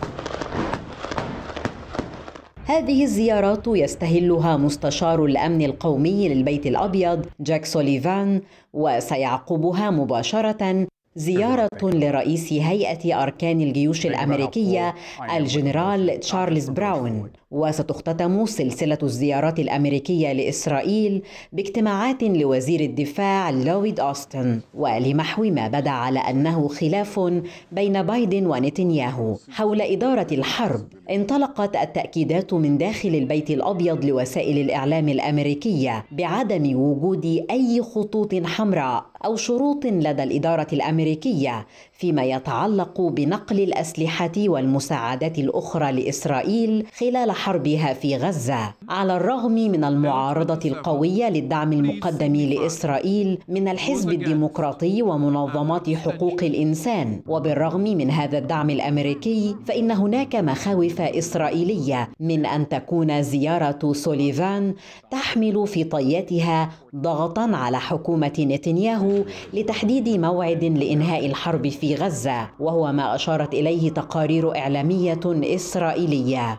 هذه الزيارات يستهلها مستشار الأمن القومي للبيت الأبيض جاك سوليفان، وسيعقبها مباشرة زيارة لرئيس هيئة أركان الجيوش الأمريكية الجنرال تشارلز براون. وستختتم سلسلة الزيارات الأمريكية لإسرائيل باجتماعات لوزير الدفاع لويد أوستن، ولمحو ما بدا على أنه خلاف بين بايدن ونتنياهو حول إدارة الحرب. انطلقت التأكيدات من داخل البيت الأبيض لوسائل الإعلام الأمريكية بعدم وجود أي خطوط حمراء أو شروط لدى الإدارة الأمريكية فيما يتعلق بنقل الأسلحة والمساعدات الأخرى لإسرائيل خلال حربها في غزة. على الرغم من المعارضة القوية للدعم المقدم لإسرائيل من الحزب الديمقراطي ومنظمات حقوق الإنسان، وبالرغم من هذا الدعم الأمريكي فإن هناك مخاوف إسرائيلية من أن تكون زيارة سوليفان تحمل في طياتها ضغطاً على حكومة نتنياهو لتحديد موعد لإنهاء الحرب في غزة، وهو ما أشارت إليه تقارير إعلامية إسرائيلية.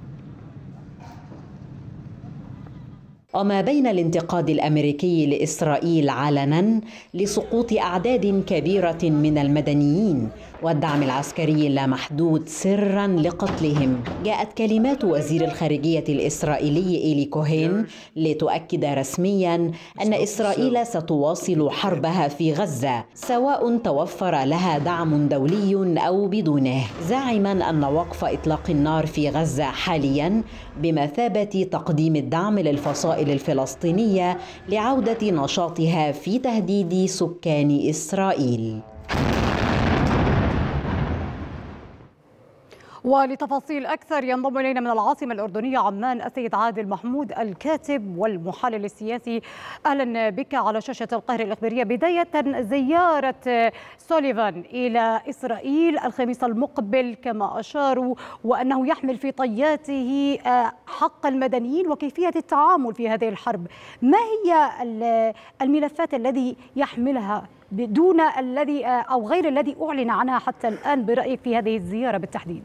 وما بين الانتقاد الأمريكي لإسرائيل علناً لسقوط أعداد كبيرة من المدنيين والدعم العسكري اللامحدود سراً لقتلهم، جاءت كلمات وزير الخارجية الإسرائيلي إيلي كوهين لتؤكد رسمياً أن إسرائيل ستواصل حربها في غزة سواء توفر لها دعم دولي أو بدونه، زاعماً أن وقف إطلاق النار في غزة حالياً بمثابة تقديم الدعم للفصائل الفلسطينية لعودة نشاطها في تهديد سكان إسرائيل. ولتفاصيل أكثر ينضم إلينا من العاصمة الأردنية عمان السيد عادل محمود الكاتب والمحلل السياسي. أهلا بك على شاشة القاهرة الإخبارية. بداية، زيارة سوليفان إلى إسرائيل الخميس المقبل كما أشاروا، وأنه يحمل في طياته حق المدنيين وكيفية التعامل في هذه الحرب، ما هي الملفات الذي يحملها دون الذي أو غير الذي أعلن عنها حتى الآن برأيك في هذه الزيارة بالتحديد؟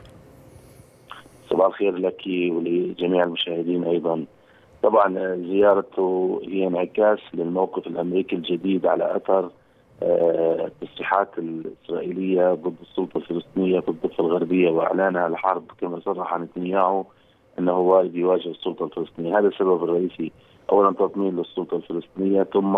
صباح الخير لك ولجميع المشاهدين أيضا. طبعا زيارته هي انعكاس للموقف الأمريكي الجديد على أثر التصريحات الإسرائيلية ضد السلطة الفلسطينية في الضفة الغربية وإعلانها الحرب، كما صرح نتنياهو أنه وارد يواجه السلطة الفلسطينية. هذا السبب الرئيسي، أولا تطمين للسلطة الفلسطينية، ثم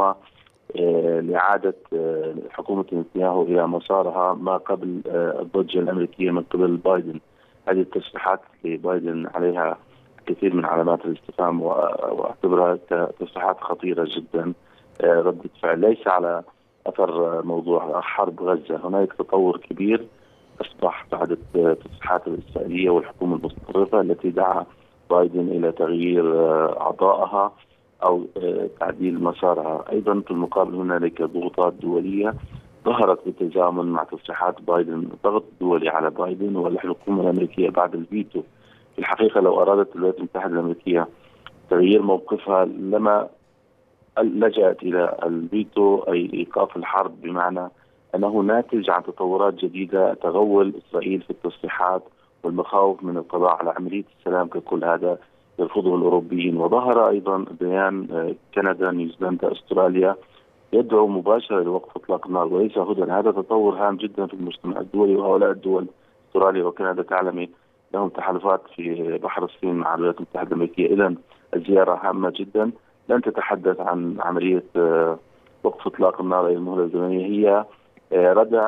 لإعادة حكومة نتنياهو إلى مسارها ما قبل الضجة الأمريكية من قبل بايدن. هذه التصريحات لبايدن عليها كثير من علامات الاستفهام، واعتبرها تصريحات خطيرة جدا، ردة فعل ليس على أثر موضوع حرب غزة. هناك تطور كبير أصبح بعد التصريحات الإسرائيلية والحكومة المتطرفة التي دعا بايدن إلى تغيير أعضائها أو تعديل مسارها. أيضا في المقابل هنالك ضغوطات دولية ظهرت بالتزامن مع تصريحات بايدن، ضغط دولي على بايدن والحكومة الأمريكية بعد الفيتو. في الحقيقة لو أرادت الولايات المتحدة الأمريكية تغيير موقفها لما لجأت إلى الفيتو، أي إيقاف الحرب، بمعنى أنه ناتج عن تطورات جديدة تغول إسرائيل في التصريحات والمخاوف من القضاء على عملية السلام ككل. هذا يرفضه الأوروبيين. وظهر أيضا بيان كندا، نيوزيلندا، أستراليا يدعو مباشرة لوقف إطلاق النار وليس هدى. هذا تطور هام جدا في المجتمع الدولي، وهؤلاء الدول أستراليا وكندا تعلمي لهم تحالفات في بحر الصين مع الولايات المتحدة الأمريكية. إذن الزيارة هامة جدا، لن تتحدث عن عملية وقف إطلاق النار أي المهلة الزمنية، هي ردع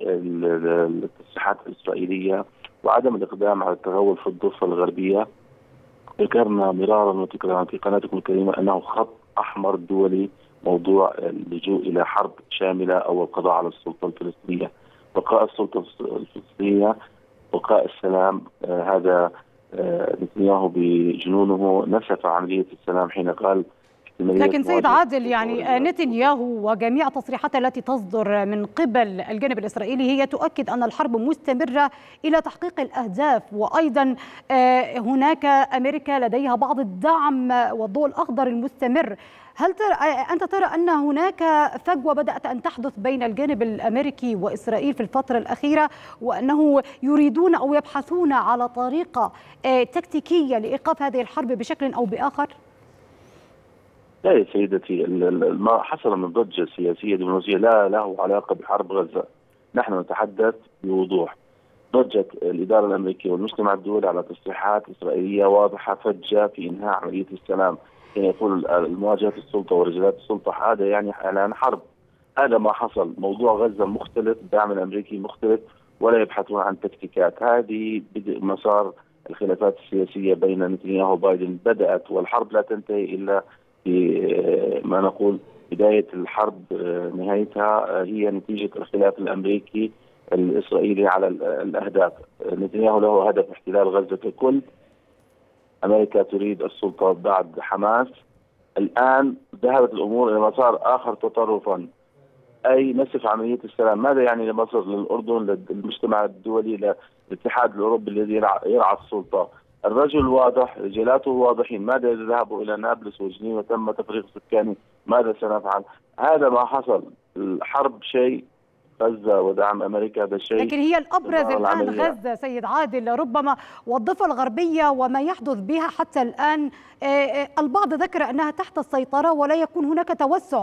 التصريحات الإسرائيلية وعدم الإقدام على التغول في الضفة الغربية. ذكرنا مرارا وتكرارا في قناتكم الكريمة أنه خط أحمر دولي موضوع اللجوء إلى حرب شاملة أو القضاء على السلطة الفلسطينية. بقاء السلطة الفلسطينية، بقاء السلام. آه هذا آه نتنياهو بجنونه نسف عملية السلام حين قال. لكن سيد عادل، يعني نتنياهو وجميع التصريحات التي تصدر من قبل الجانب الإسرائيلي هي تؤكد أن الحرب مستمرة إلى تحقيق الأهداف، وأيضا هناك أمريكا لديها بعض الدعم والضوء الأخضر المستمر. هل ترى أنت ترى أن هناك فجوة بدأت أن تحدث بين الجانب الأمريكي وإسرائيل في الفترة الأخيرة، وأنه يريدون أو يبحثون على طريقة تكتيكية لإيقاف هذه الحرب بشكل أو بآخر؟ لا يا سيدتي، ما حصل من ضجة سياسية دبلوماسية لا له علاقة بحرب غزة. نحن نتحدث بوضوح. ضجت الإدارة الأمريكية والمجتمع الدولي على تصريحات إسرائيلية واضحة فجة في إنهاء عملية السلام، يعني يقول المواجهة السلطة ورجالات السلطة، هذا يعني إعلان حرب. هذا ما حصل. موضوع غزة مختلف، الدعم الأمريكي مختلف، ولا يبحثون عن تكتيكات. هذه بدء مسار الخلافات السياسية بين نتنياهو وبايدن بدأت، والحرب لا تنتهي إلا في ما نقول بداية الحرب نهايتها هي نتيجة الخلاف الأمريكي الإسرائيلي على الأهداف. نتنياهو له هدف احتلال غزة ككل، أمريكا تريد السلطة بعد حماس. الآن ذهبت الأمور إلى مسار آخر تطرفا، أي نسف عملية السلام. ماذا يعني لمصر، للأردن، للمجتمع الدولي، للاتحاد الأوروبي الذي يرعى السلطة؟ الرجل واضح، رجالاته واضحين. ماذا إذا ذهبوا إلى نابلس وجنين وتم تفريغ سكاني؟ ماذا سنفعل؟ هذا ما حصل. الحرب شيء، غزة ودعم أمريكا هذا شيء، لكن هي الأبرز الآن غزة سيد عادل. ربما والضفة الغربية وما يحدث بها حتى الآن البعض ذكر أنها تحت السيطرة ولا يكون هناك توسع.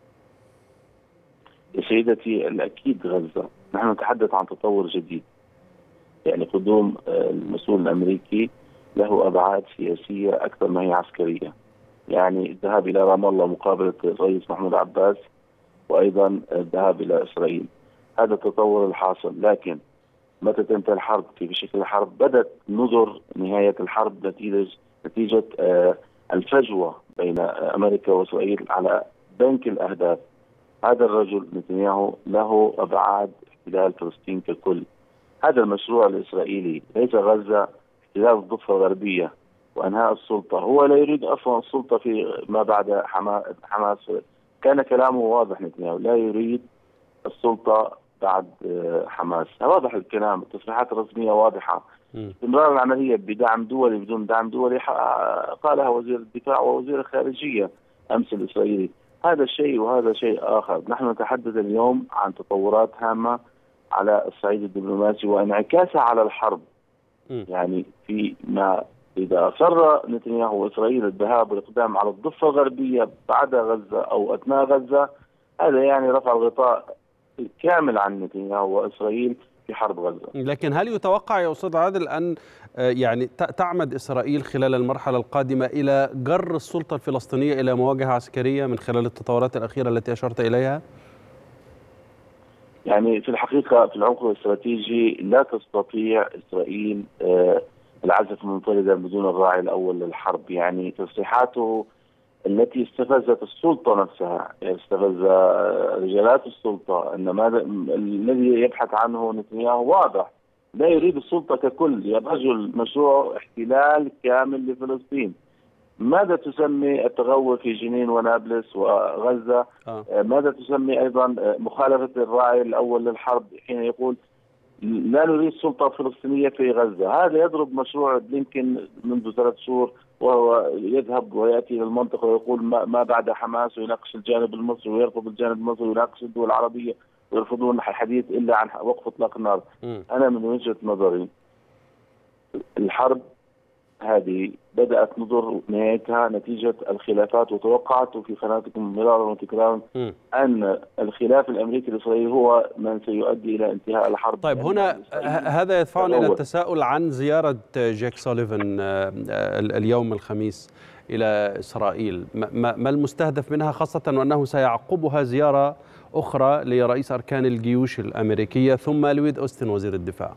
يا سيدتي الأكيد غزة، نحن نتحدث عن تطور جديد. يعني قدوم المسؤول الأمريكي له أبعاد سياسية أكثر ما هي عسكرية. يعني الذهاب إلى رام الله مقابلة الرئيس محمود عباس، وأيضا الذهاب إلى إسرائيل. هذا التطور الحاصل. لكن متى تنتهي الحرب؟ في شكل الحرب بدت نظر نهاية الحرب نتيجة نتيجة الفجوة بين أمريكا وإسرائيل على بنك الأهداف. هذا الرجل نتنياهو له أبعاد احتلال فلسطين ككل. هذا المشروع الإسرائيلي ليس غزة، احتلال الضفة الغربية وأنهاء السلطة. هو لا يريد أصلا السلطة في ما بعد حماس. كان كلامه واضح، نتنياهو لا يريد السلطة بعد حماس. واضح الكلام، التصريحات الرسمية واضحة. استمرار العملية بدعم دولي بدون دعم دولي قالها وزير الدفاع ووزير الخارجية أمس الإسرائيلي. هذا شيء وهذا شيء آخر. نحن نتحدث اليوم عن تطورات هامة على الصعيد الدبلوماسي وانعكاسها على الحرب. يعني في ما إذا أصر نتنياهو وإسرائيل الذهاب والإقدام على الضفة الغربية بعد غزة أو أثناء غزة، هذا يعني رفع الغطاء الكامل عن نتنياهو وإسرائيل في حرب غزة. لكن هل يتوقع يا أستاذ عادل أن يعني تعمد إسرائيل خلال المرحلة القادمة إلى جر السلطة الفلسطينية إلى مواجهة عسكرية من خلال التطورات الأخيرة التي أشرت إليها؟ يعني في الحقيقة في العمق الاستراتيجي لا تستطيع إسرائيل العزف منفردا بدون الراعي الأول للحرب. يعني تصريحاته التي استفزت السلطة نفسها، استفز رجالات السلطة، أن ماذا الذي يبحث عنه نتنياهو واضح، لا يريد السلطة ككل. يا رجل مشروع احتلال كامل لفلسطين. ماذا تسمي التغول في جنين ونابلس وغزة؟ آه. ماذا تسمي أيضا مخالفة الراعي الأول للحرب حين يقول لا نريد سلطة فلسطينية في غزة؟ هذا يضرب مشروع بلينكن منذ ثلاث شهور، وهو يذهب ويأتي إلى المنطقة ويقول ما بعد حماس، ويناقش الجانب المصري ويرفض الجانب المصري ويناقش الدول العربية ويرفضون الحديث إلا عن وقف إطلاق النار. م. أنا من وجهة نظري الحرب هذه بدأت نظر نهايتها نتيجة الخلافات، وتوقعت في قناتكم مرارا وتكرارا أن الخلاف الأمريكي الإسرائيلي هو من سيؤدي إلى انتهاء الحرب. طيب هنا هذا يدفعنا إلى التساؤل عن زيارة جاك سوليفان اليوم الخميس إلى إسرائيل. ما المستهدف منها، خاصة وأنه سيعقبها زيارة أخرى لرئيس أركان الجيوش الأمريكية ثم لويد أوستن وزير الدفاع؟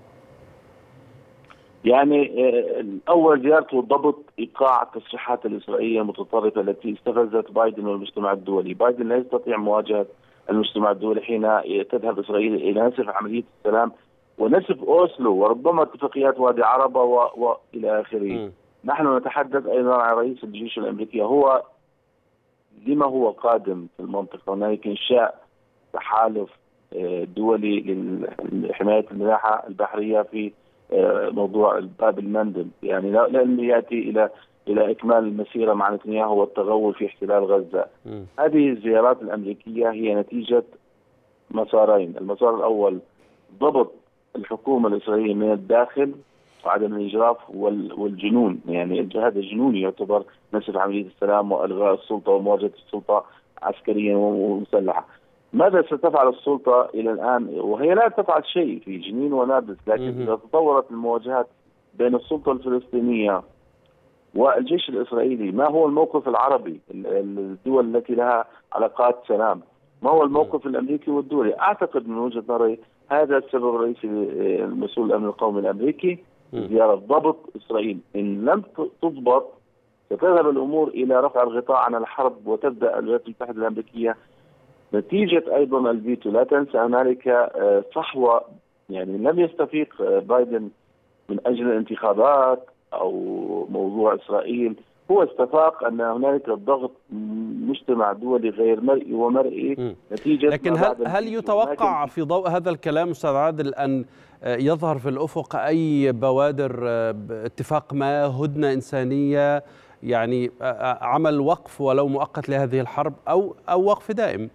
يعني أول زيارته ضبط إيقاع التصريحات الإسرائيلية المتطرفة التي استفزت بايدن والمجتمع الدولي. بايدن لا يستطيع مواجهة المجتمع الدولي حين تذهب إسرائيل إلى نسف عملية السلام ونسف أوسلو وربما اتفاقيات وادي عربة وإلى آخره. نحن نتحدث أيضا عن رئيس الجيش الأمريكي. هو لما هو قادم في المنطقة؟ هناك إنشاء تحالف دولي لحماية الملاحة البحرية في موضوع باب المندب. يعني لن يأتي إلى إلى إكمال المسيرة مع نتنياهو والتغول في احتلال غزة. م. هذه الزيارات الأمريكية هي نتيجة مسارين. المسار الأول ضبط الحكومة الإسرائيلية من الداخل وعدم الإجراف والجنون. يعني هذا جنوني يعتبر نسف عملية السلام وإلغاء السلطة ومواجهة السلطة عسكريا ومسلحة. ماذا ستفعل السلطة إلى الآن؟ وهي لا تفعل شيء في جنين ونابلس، لكن إذا تطورت المواجهات بين السلطة الفلسطينية والجيش الإسرائيلي، ما هو الموقف العربي، الدول التي لها علاقات سلام، ما هو الموقف الأمريكي والدولي؟ أعتقد من وجهة نظري هذا السبب الرئيسي المسؤول الأمن القومي الأمريكي زيارة ضبط إسرائيل. إن لم تضبط ستذهب الأمور إلى رفع الغطاء عن الحرب، وتبدأ الولايات المتحدة الأمريكية نتيجة أيضا الفيتو. لا تنسى هنالك صحوة، يعني لم يستفيق بايدن من أجل الانتخابات أو موضوع إسرائيل، هو استفاق أن هنالك ضغط مجتمع دولي غير مرئي ومرئي م. نتيجة. لكن هل, هل يتوقع في ضوء هذا الكلام أستاذ عادل أن يظهر في الأفق أي بوادر اتفاق ما، هدنة إنسانية، يعني عمل وقف ولو مؤقت لهذه الحرب أو أو وقف دائم؟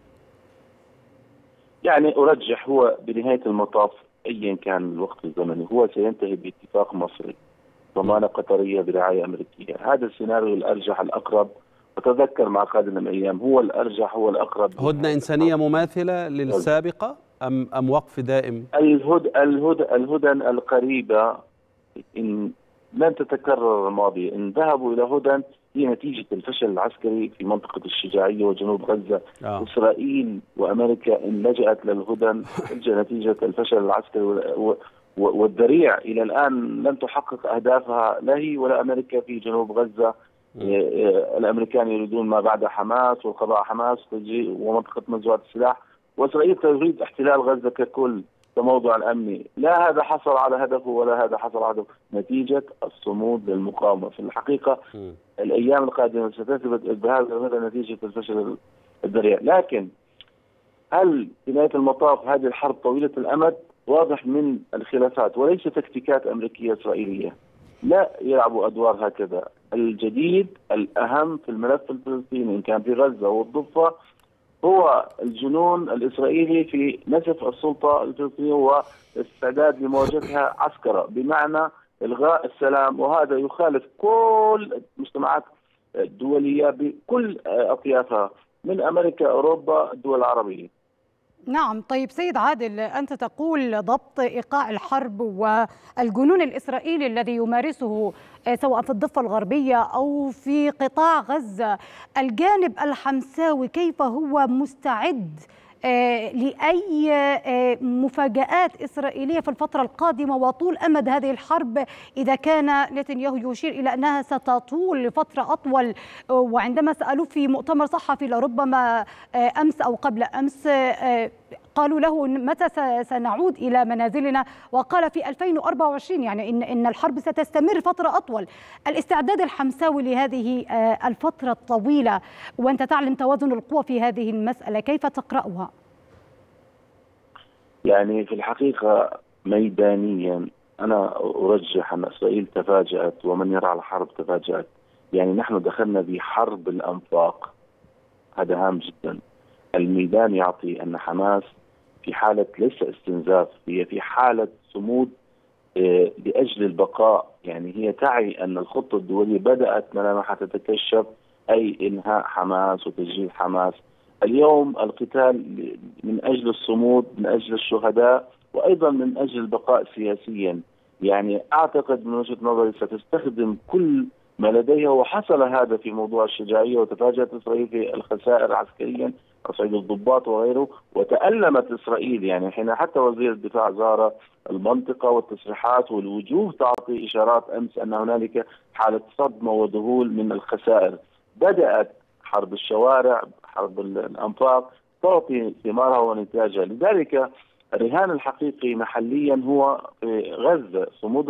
يعني أرجح هو بنهاية المطاف أيا كان الوقت الزمني هو سينتهي باتفاق مصري، ضمانة قطرية برعاية أمريكية. هذا السيناريو الأرجح الأقرب، وتذكر مع قادم الأيام هو الأرجح هو الأقرب. هدنة إنسانية مماثلة للسابقة أم أم وقف دائم؟ الهد الهد الهدن القريبة إن لن تتكرر الماضي، إن ذهبوا إلى هدن هي نتيجة الفشل العسكري في منطقة الشجاعية وجنوب غزة. آه. إسرائيل وأمريكا إن لجأت للهدن نتيجة الفشل العسكري والذريع إلى الآن لم تحقق أهدافها لا هي ولا أمريكا في جنوب غزة. الأمريكان يريدون ما بعد حماس والقضاء على حماس ومنطقة منزوعة السلاح، وإسرائيل تريد احتلال غزة ككل كموضوع أمني. لا هذا حصل على هدفه ولا هذا حصل على هدفه، نتيجة الصمود للمقاومة. في الحقيقة م. الأيام القادمة ستثبت بهذا نتيجة الفشل الذريع. لكن هل في نهاية المطاف هذه الحرب طويلة الأمد؟ واضح من الخلافات وليس تكتيكات أمريكية إسرائيلية، لا يلعبوا أدوار هكذا. الجديد الأهم في الملف الفلسطيني إن كان في غزة والضفة هو الجنون الإسرائيلي في نسف السلطة الفلسطينية واستعداد لمواجهتها عسكرة، بمعنى إلغاء السلام، وهذا يخالف كل المجتمعات الدولية بكل أطيافها من أمريكا، أوروبا، الدول العربية. نعم. طيب سيد عادل، أنت تقول ضبط إيقاع الحرب والجنون الإسرائيلي الذي يمارسه سواء في الضفة الغربية أو في قطاع غزة، الجانب الحمساوي كيف هو مستعد لأي مفاجآت إسرائيلية في الفترة القادمة وطول أمد هذه الحرب، إذا كان نتنياهو يشير إلى أنها ستطول لفترة أطول؟ وعندما سألوه في مؤتمر صحفي لربما أمس أو قبل أمس قالوا له متى سنعود إلى منازلنا، وقال في ألفين وأربعة وعشرين، يعني إن إن الحرب ستستمر فترة أطول. الاستعداد الحمساوي لهذه الفترة الطويلة، وأنت تعلم توازن القوى في هذه المسألة، كيف تقرأها؟ يعني في الحقيقة ميدانيا أنا أرجح أن إسرائيل تفاجأت، ومن يرى الحرب تفاجأت. يعني نحن دخلنا بحرب الأنفاق، هذا هام جدا. الميدان يعطي أن حماس في حالة ليس استنزاف، هي في حالة صمود لأجل البقاء. يعني هي تعي أن الخطة الدولية بدأت ملامحها تتكشف، أي إنهاء حماس وتسجيل حماس. اليوم القتال من أجل الصمود، من أجل الشهداء، وأيضا من أجل البقاء سياسيا. يعني أعتقد من وجهة نظري ستستخدم كل ما لديها، وحصل هذا في موضوع الشجاعية، وتفاجأت إسرائيل في الخسائر عسكريا تصعيد الضباط وغيره، وتألمت إسرائيل. يعني حين حتى وزير الدفاع زار المنطقة، والتصريحات والوجوه تعطي إشارات أمس أن هنالك حالة صدمة وذهول من الخسائر. بدأت حرب الشوارع، حرب الأنفاق تعطي ثمارها ونتاجها. لذلك الرهان الحقيقي محليا هو في غزة، صمود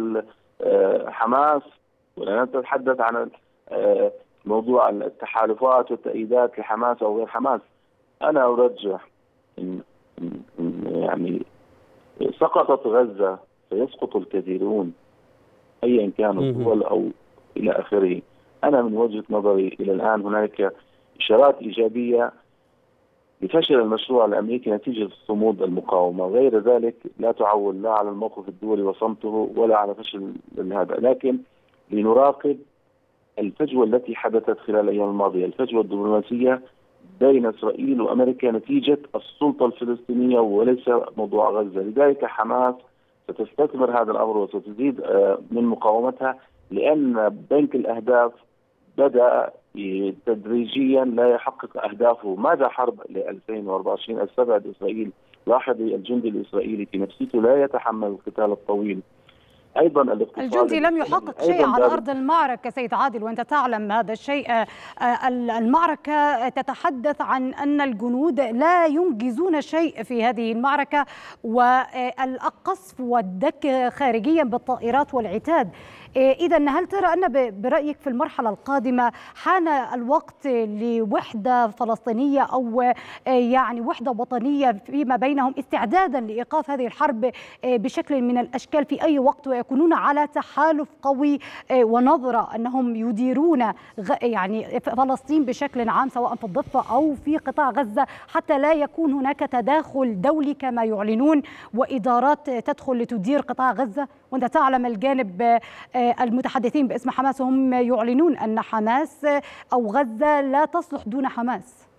حماس. ولا نتحدث عن موضوع التحالفات والتأييدات لحماس أو غير حماس. أنا أرجح إن يعني سقطت غزة سيسقط الكثيرون أيا كانوا الدول أو إلى آخره. أنا من وجهة نظري إلى الآن هناك إشارات إيجابية لفشل المشروع الأمريكي نتيجة صمود المقاومة. غير ذلك لا تعول لا على الموقف الدولي وصمته ولا على فشل هذا. لكن لنراقب الفجوة التي حدثت خلال الأيام الماضية، الفجوة الدبلوماسية بين إسرائيل وأمريكا نتيجة السلطة الفلسطينية وليس موضوع غزة. لذلك حماس ستستثمر هذا الأمر وستزيد من مقاومتها، لأن بنك الأهداف بدأ تدريجيا لا يحقق أهدافه. ماذا حرب ل ألفين وأربعة وعشرين استبعد إسرائيل. لاحظي الجندي الإسرائيلي في نفسيته لا يتحمل القتال الطويل. ايضا الاقتصاد. الجندي لم يحقق شيء على ارض المعركه سيد عادل، وانت تعلم هذا الشيء. المعركه تتحدث عن ان الجنود لا ينجزون شيء في هذه المعركه، والقصف والدك خارجيا بالطائرات والعتاد. إذا هل ترى أن برأيك في المرحلة القادمة حان الوقت لوحدة فلسطينية أو يعني وحدة وطنية فيما بينهم استعدادا لإيقاف هذه الحرب بشكل من الأشكال في أي وقت، ويكونون على تحالف قوي ونظرة أنهم يديرون يعني فلسطين بشكل عام سواء في الضفة أو في قطاع غزة، حتى لا يكون هناك تداخل دولي كما يعلنون وإدارات تدخل لتدير قطاع غزة؟ وأنت تعلم الجانب المتحدثين باسم حماس هم يعلنون أن حماس أو غزة لا تصلح دون حماس.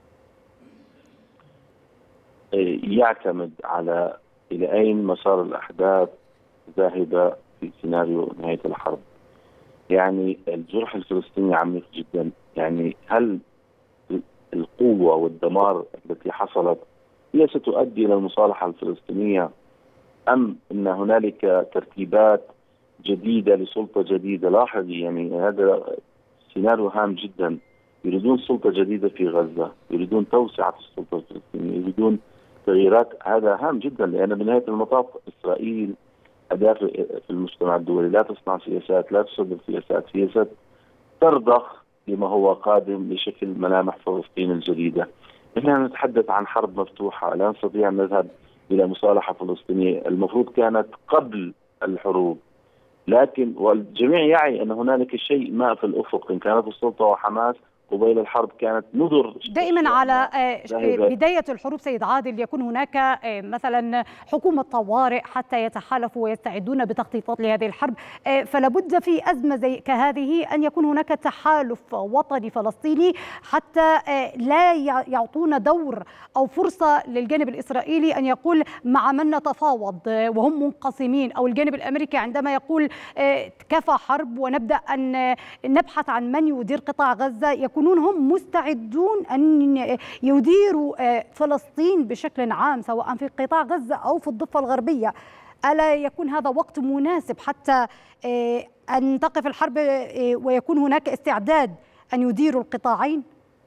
يعتمد على إلى أين مسار الأحداث ذاهبة في سيناريو نهاية الحرب. يعني الجرح الفلسطيني عميق جدا. يعني هل القوة والدمار التي حصلت هي ستؤدي إلى المصالحة الفلسطينية، أم أن هنالك ترتيبات جديدة لسلطة جديدة؟ لاحظي يعني هذا سيناريو هام جدا. يريدون سلطة جديدة في غزة، يريدون توسعة السلطة الفلسطينية، يريدون تغييرات. هذا هام جدا، لأن بنهاية المطاف إسرائيل أداة في المجتمع الدولي، لا تصنع سياسات، لا تصدر سياسات، سياسات ترضخ لما هو قادم لشكل ملامح فلسطين الجديدة. نحن نتحدث عن حرب مفتوحة، لا نستطيع أن نذهب إلى مصالحة فلسطينية. المفروض كانت قبل الحروب، لكن والجميع يعي أن هنالك شيء ما في الأفق. إن كانت السلطة وحماس قبيل الحرب كانت نذر دائما على بداية الحروب سيد عادل يكون هناك مثلا حكومة طوارئ حتى يتحالفوا ويستعدون بتخطيطات لهذه الحرب، فلا بد في أزمة زي كهذه أن يكون هناك تحالف وطني فلسطيني حتى لا يعطون دور أو فرصة للجانب الإسرائيلي أن يقول مع من نتفاوض وهم منقسمين، أو الجانب الأمريكي عندما يقول كفى حرب ونبدأ أن نبحث عن من يدير قطاع غزة، يكون يكونون هم مستعدون أن يديروا فلسطين بشكل عام سواء في قطاع غزة أو في الضفة الغربية. ألا يكون هذا وقت مناسب حتى أن تقف الحرب ويكون هناك استعداد أن يديروا القطاعين؟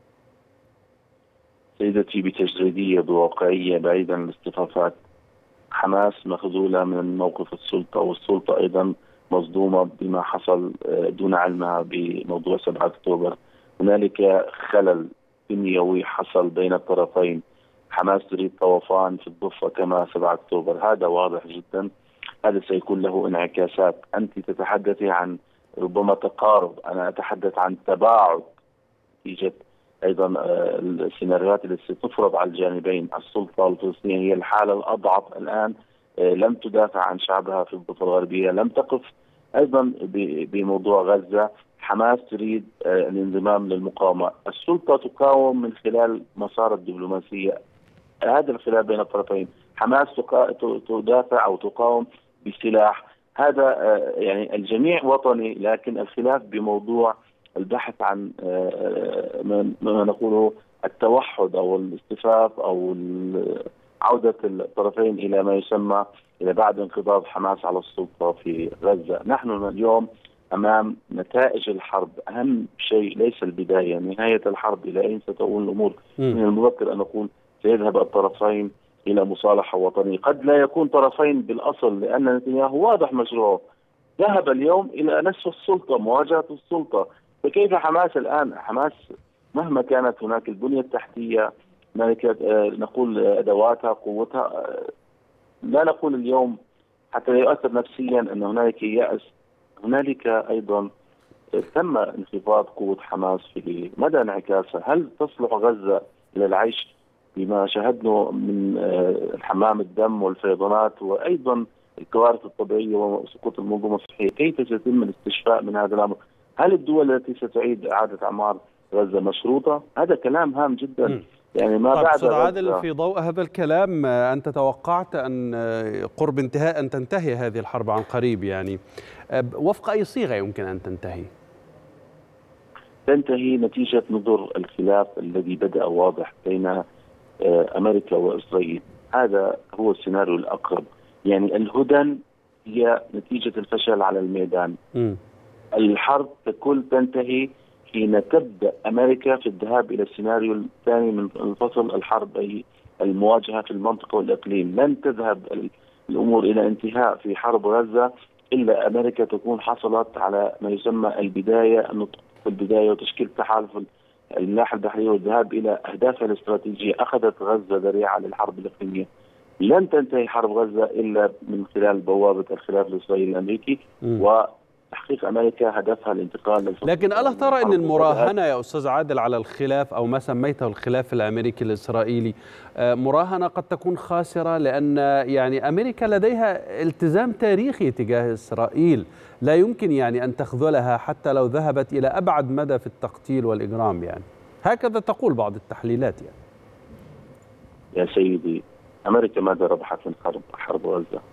سيدتي بتجريدية بواقعية بعيدا عن الاصطفافات. حماس مخذولة من موقف السلطة، والسلطة أيضا مصدومة بما حصل دون علمها بموضوع سبعة أكتوبر. هنالك خلل بنيوي حصل بين الطرفين. حماس تريد طوفان في الضفة كما سبعة أكتوبر، هذا واضح جدا. هذا سيكون له انعكاسات. أنت تتحدثي عن ربما تقارب، أنا أتحدث عن تباعد نتيجة أيضا السيناريوهات التي ستفرض على الجانبين. السلطة الفلسطينية هي الحالة الأضعف الآن، لم تدافع عن شعبها في الضفة الغربية، لم تقف أيضا بموضوع غزة. حماس تريد الانضمام للمقاومة. السلطة تقاوم من خلال مسار الدبلوماسية. هذا الخلاف بين الطرفين. حماس تدافع أو تقاوم بسلاح. هذا يعني الجميع وطني، لكن الخلاف بموضوع البحث عن ما نقوله التوحد أو الاصطفاف أو عودة الطرفين إلى ما يسمى إلى بعد انقضاض حماس على السلطة في غزة. نحن اليوم أمام نتائج الحرب. أهم شيء ليس البداية، نهاية الحرب إلى أين ستؤول الأمور. من المبكر أن نقول سيذهب الطرفين إلى مصالحة وطنية. قد لا يكون طرفين بالأصل، لأن نتنياهو واضح مشروعه، ذهب اليوم إلى نصف السلطة، مواجهة السلطة. فكيف حماس الآن؟ حماس مهما كانت هناك البنية التحتية، هناك نقول أدواتها، قوتها، لا نقول اليوم حتى لا يؤثر نفسيا أن هنالك يأس. هنالك أيضا تم انخفاض قوة حماس في مدى انعكاسها. هل تصلح غزة إلى العيش بما شاهدنا من حمام الدم والفيضانات وأيضا الكوارث الطبيعية وسقوط المنظومة الصحية؟ كيف سيتم الاستشفاء من هذا الأمر؟ هل الدول التي ستعيد إعادة أعمار غزة مشروطة؟ هذا كلام هام جدا. م. يعني ما بعد أستاذ عادل، في ضوء هذا الكلام أنت توقعت أن قرب انتهاء أن تنتهي هذه الحرب عن قريب، يعني وفق أي صيغة يمكن أن تنتهي؟ تنتهي نتيجة نظر الخلاف الذي بدأ واضح بين أمريكا وإسرائيل. هذا هو السيناريو الأقرب. يعني الهدن هي نتيجة الفشل على الميدان. م. الحرب ككل تنتهي حين تبدأ أمريكا في الذهاب إلى السيناريو الثاني من فصل الحرب، أي المواجهة في المنطقة والإقليم. لن تذهب الأمور إلى انتهاء في حرب غزة إلا أمريكا تكون حصلت على ما يسمى البداية، النطق في البداية وتشكيل تحالف الملاحة البحرية والذهاب إلى أهدافها الاستراتيجية. أخذت غزة ذريعة للحرب الإقليمية. لن تنتهي حرب غزة إلا من خلال بوابة الخلاف الإسرائيلي الأمريكي م. وتحقيق أمريكا هدفها الانتقال للفصل. لكن ألا ترى أن المراهنة يا أستاذ عادل على الخلاف أو ما سميته الخلاف الأمريكي الإسرائيلي مراهنة قد تكون خاسرة، لأن يعني أمريكا لديها التزام تاريخي تجاه إسرائيل لا يمكن يعني أن تخذلها حتى لو ذهبت إلى أبعد مدى في التقتيل والإجرام، يعني هكذا تقول بعض التحليلات يعني. يا سيدي، أمريكا ماذا ربحت من حرب حرب غزة؟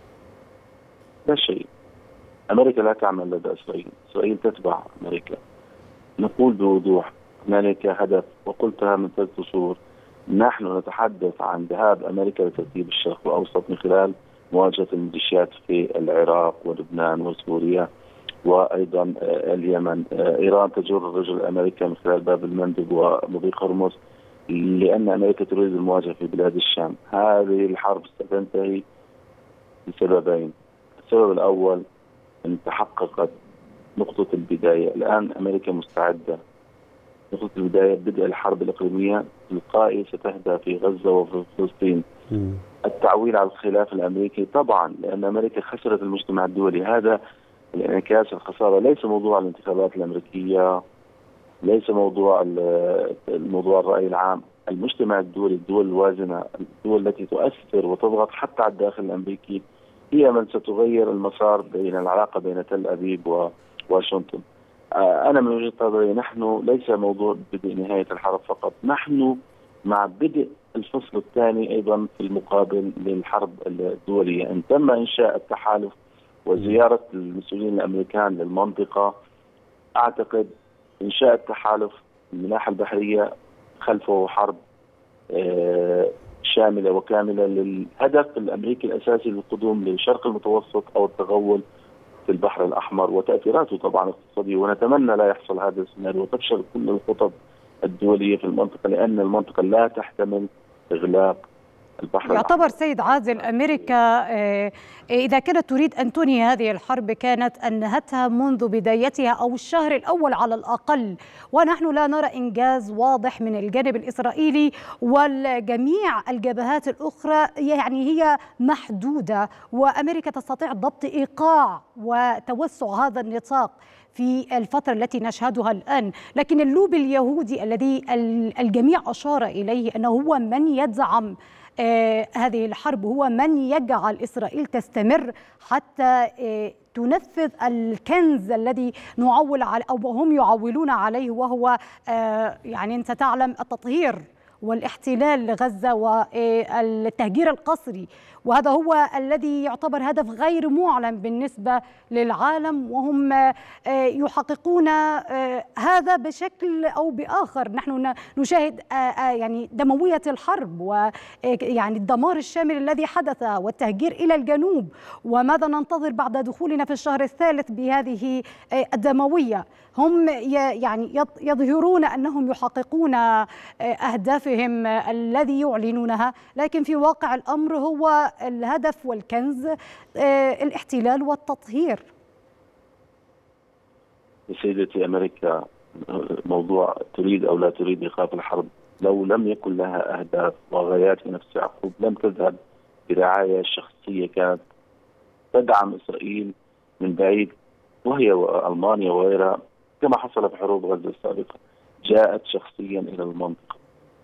لا شيء. أمريكا لا تعمل لدى إسرائيل، إسرائيل تتبع أمريكا. نقول بوضوح هنالك هدف، وقلتها من ثلاث شهور، نحن نتحدث عن ذهاب أمريكا لترتيب الشرق الأوسط من خلال مواجهة الميليشيات في العراق ولبنان وسوريا وأيضا اليمن. إيران تجر الرجل الأمريكي من خلال باب المندب ومضيق هرمز، لأن أمريكا تريد المواجهة في بلاد الشام. هذه الحرب ستنتهي لسببين. السبب الأول أن تحققت نقطة البداية. الآن أمريكا مستعدة. نقطة البداية بدء الحرب الإقليمية تلقائي ستهدى في غزة وفي فلسطين. م. التعويل على الخلاف الأمريكي طبعا، لأن أمريكا خسرت المجتمع الدولي. هذا الانعكاس الخسارة ليس موضوع الانتخابات الأمريكية، ليس موضوع الموضوع الرأي العام. المجتمع الدولي، الدول الوازنة، الدول التي تؤثر وتضغط حتى على الداخل الأمريكي، هي من ستغير المسار بين العلاقة بين تل أبيب وواشنطن. أنا من وجهة نظري نحن ليس موضوع بدء نهاية الحرب فقط، نحن مع بدء الفصل الثاني أيضا في المقابل للحرب الدولية. إن تم إنشاء التحالف وزيارة المسؤولين الأمريكان للمنطقة، أعتقد إنشاء التحالف الملاحة البحرية خلفه حرب شاملة وكاملة للهدف الأمريكي الأساسي للقدوم للشرق المتوسط أو التغول في البحر الأحمر وتأثيراته طبعا اقتصادية. ونتمنى لا يحصل هذا السيناريو وتفشل كل الخطط الدولية في المنطقة، لأن المنطقة لا تحتمل إغلاق البحر يعتبر الأحمر. سيد عادل أمريكا إذا كانت تريد أن تنهي هذه الحرب كانت أنهتها منذ بدايتها أو الشهر الأول على الأقل، ونحن لا نرى إنجاز واضح من الجانب الإسرائيلي، والجميع الجبهات الأخرى يعني هي محدودة، وأمريكا تستطيع ضبط إيقاع وتوسع هذا النطاق في الفترة التي نشهدها الآن. لكن اللوب اليهودي الذي الجميع أشار إليه أنه هو من يدعم آه هذه الحرب، هو من يجعل إسرائيل تستمر حتى آه تنفذ الكنز الذي نعول على أو هم يعولون عليه، وهو آه يعني أنت تعلم التطهير والاحتلال لغزة والتهجير القسري، وهذا هو الذي يعتبر هدف غير معلن بالنسبة للعالم، وهم يحققون هذا بشكل أو بآخر. نحن نشاهد يعني دموية الحرب ويعني الدمار الشامل الذي حدث والتهجير إلى الجنوب، وماذا ننتظر بعد دخولنا في الشهر الثالث بهذه الدموية. هم يعني يظهرون أنهم يحققون أهدافهم الذي يعلنونها، لكن في واقع الأمر هو الهدف والكنز الاحتلال والتطهير. سيدتي، أمريكا موضوع تريد أو لا تريد إيقاف الحرب، لو لم يكن لها أهداف وغايات في نفس يعقوب لم تذهب برعاية شخصية كانت تدعم إسرائيل من بعيد، وهي وألمانيا وغيرها كما حصل في حروب غزة السابقة. جاءت شخصيا إلى المنطقة.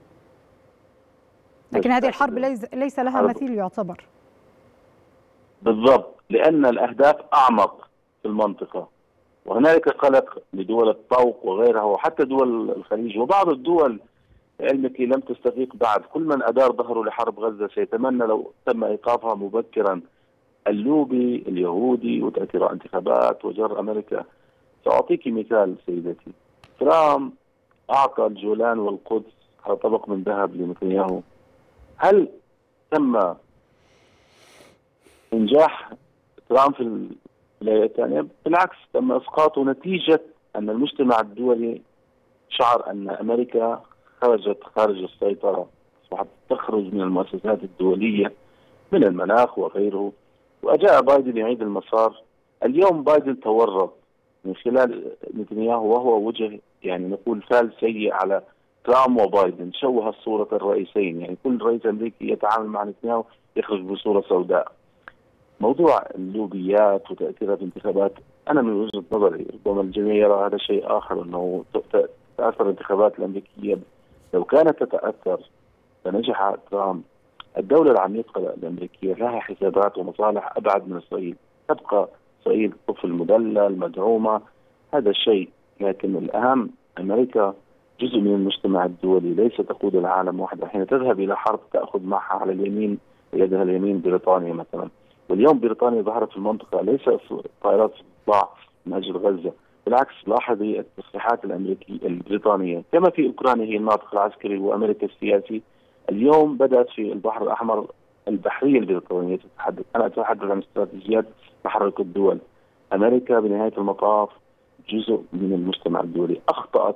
لكن هذه الحرب ليس لها حرب. مثيل يعتبر. بالضبط، لأن الأهداف أعمق في المنطقة، وهنالك قلق لدول الطوق وغيرها وحتى دول الخليج وبعض الدول علمك لم تستفيق بعد. كل من أدار ظهره لحرب غزة سيتمنى لو تم إيقافها مبكرا. اللوبي اليهودي وتأثير انتخابات وجر أمريكا. سأعطيك مثال سيدتي، ترامب أعطى الجولان والقدس على طبق من ذهب لنتنياهو. هل تم إنجاح ترامب في الولايات الثانية بالعكس تم إسقاطه نتيجة أن المجتمع الدولي شعر أن أمريكا خرجت خارج السيطرة، أصبحت تخرج من المؤسسات الدولية من المناخ وغيره، وأجاء بايدن يعيد المسار. اليوم بايدن تورط من خلال نتنياهو وهو وجه يعني نقول فال سيء على ترامب وبايدن، شوه الصورة الرئيسين، يعني كل رئيس أمريكي يتعامل مع نتنياهو يخرج بصورة سوداء. موضوع اللوبيات وتأثيرات الانتخابات أنا من وجهة نظري ربما الجميع يرى هذا شيء آخر، أنه تأثر الانتخابات الأمريكية لو كانت تتأثر فنجح ترامب. الدولة العميقة الأمريكية لها حسابات ومصالح أبعد من إسرائيل، تبقى إسرائيل طفل مدلل مدعومة هذا الشيء، لكن الأهم أمريكا جزء من المجتمع الدولي، ليس تقود العالم وحدها. حين تذهب إلى حرب تأخذ معها على اليمين يدها اليمين بريطانيا مثلا، واليوم بريطانيا ظهرت في المنطقة ليس طائرات تطلع من أجل غزة، بالعكس لاحظي التصريحات الأمريكية البريطانية كما في أوكرانيا هي الناطق العسكري وأمريكا السياسي، اليوم بدأت في البحر الأحمر البحرية البريطانية تتحدث. أنا أتحدث عن استراتيجيات تحرك الدول. أمريكا بنهاية المطاف جزء من المجتمع الدولي، أخطأت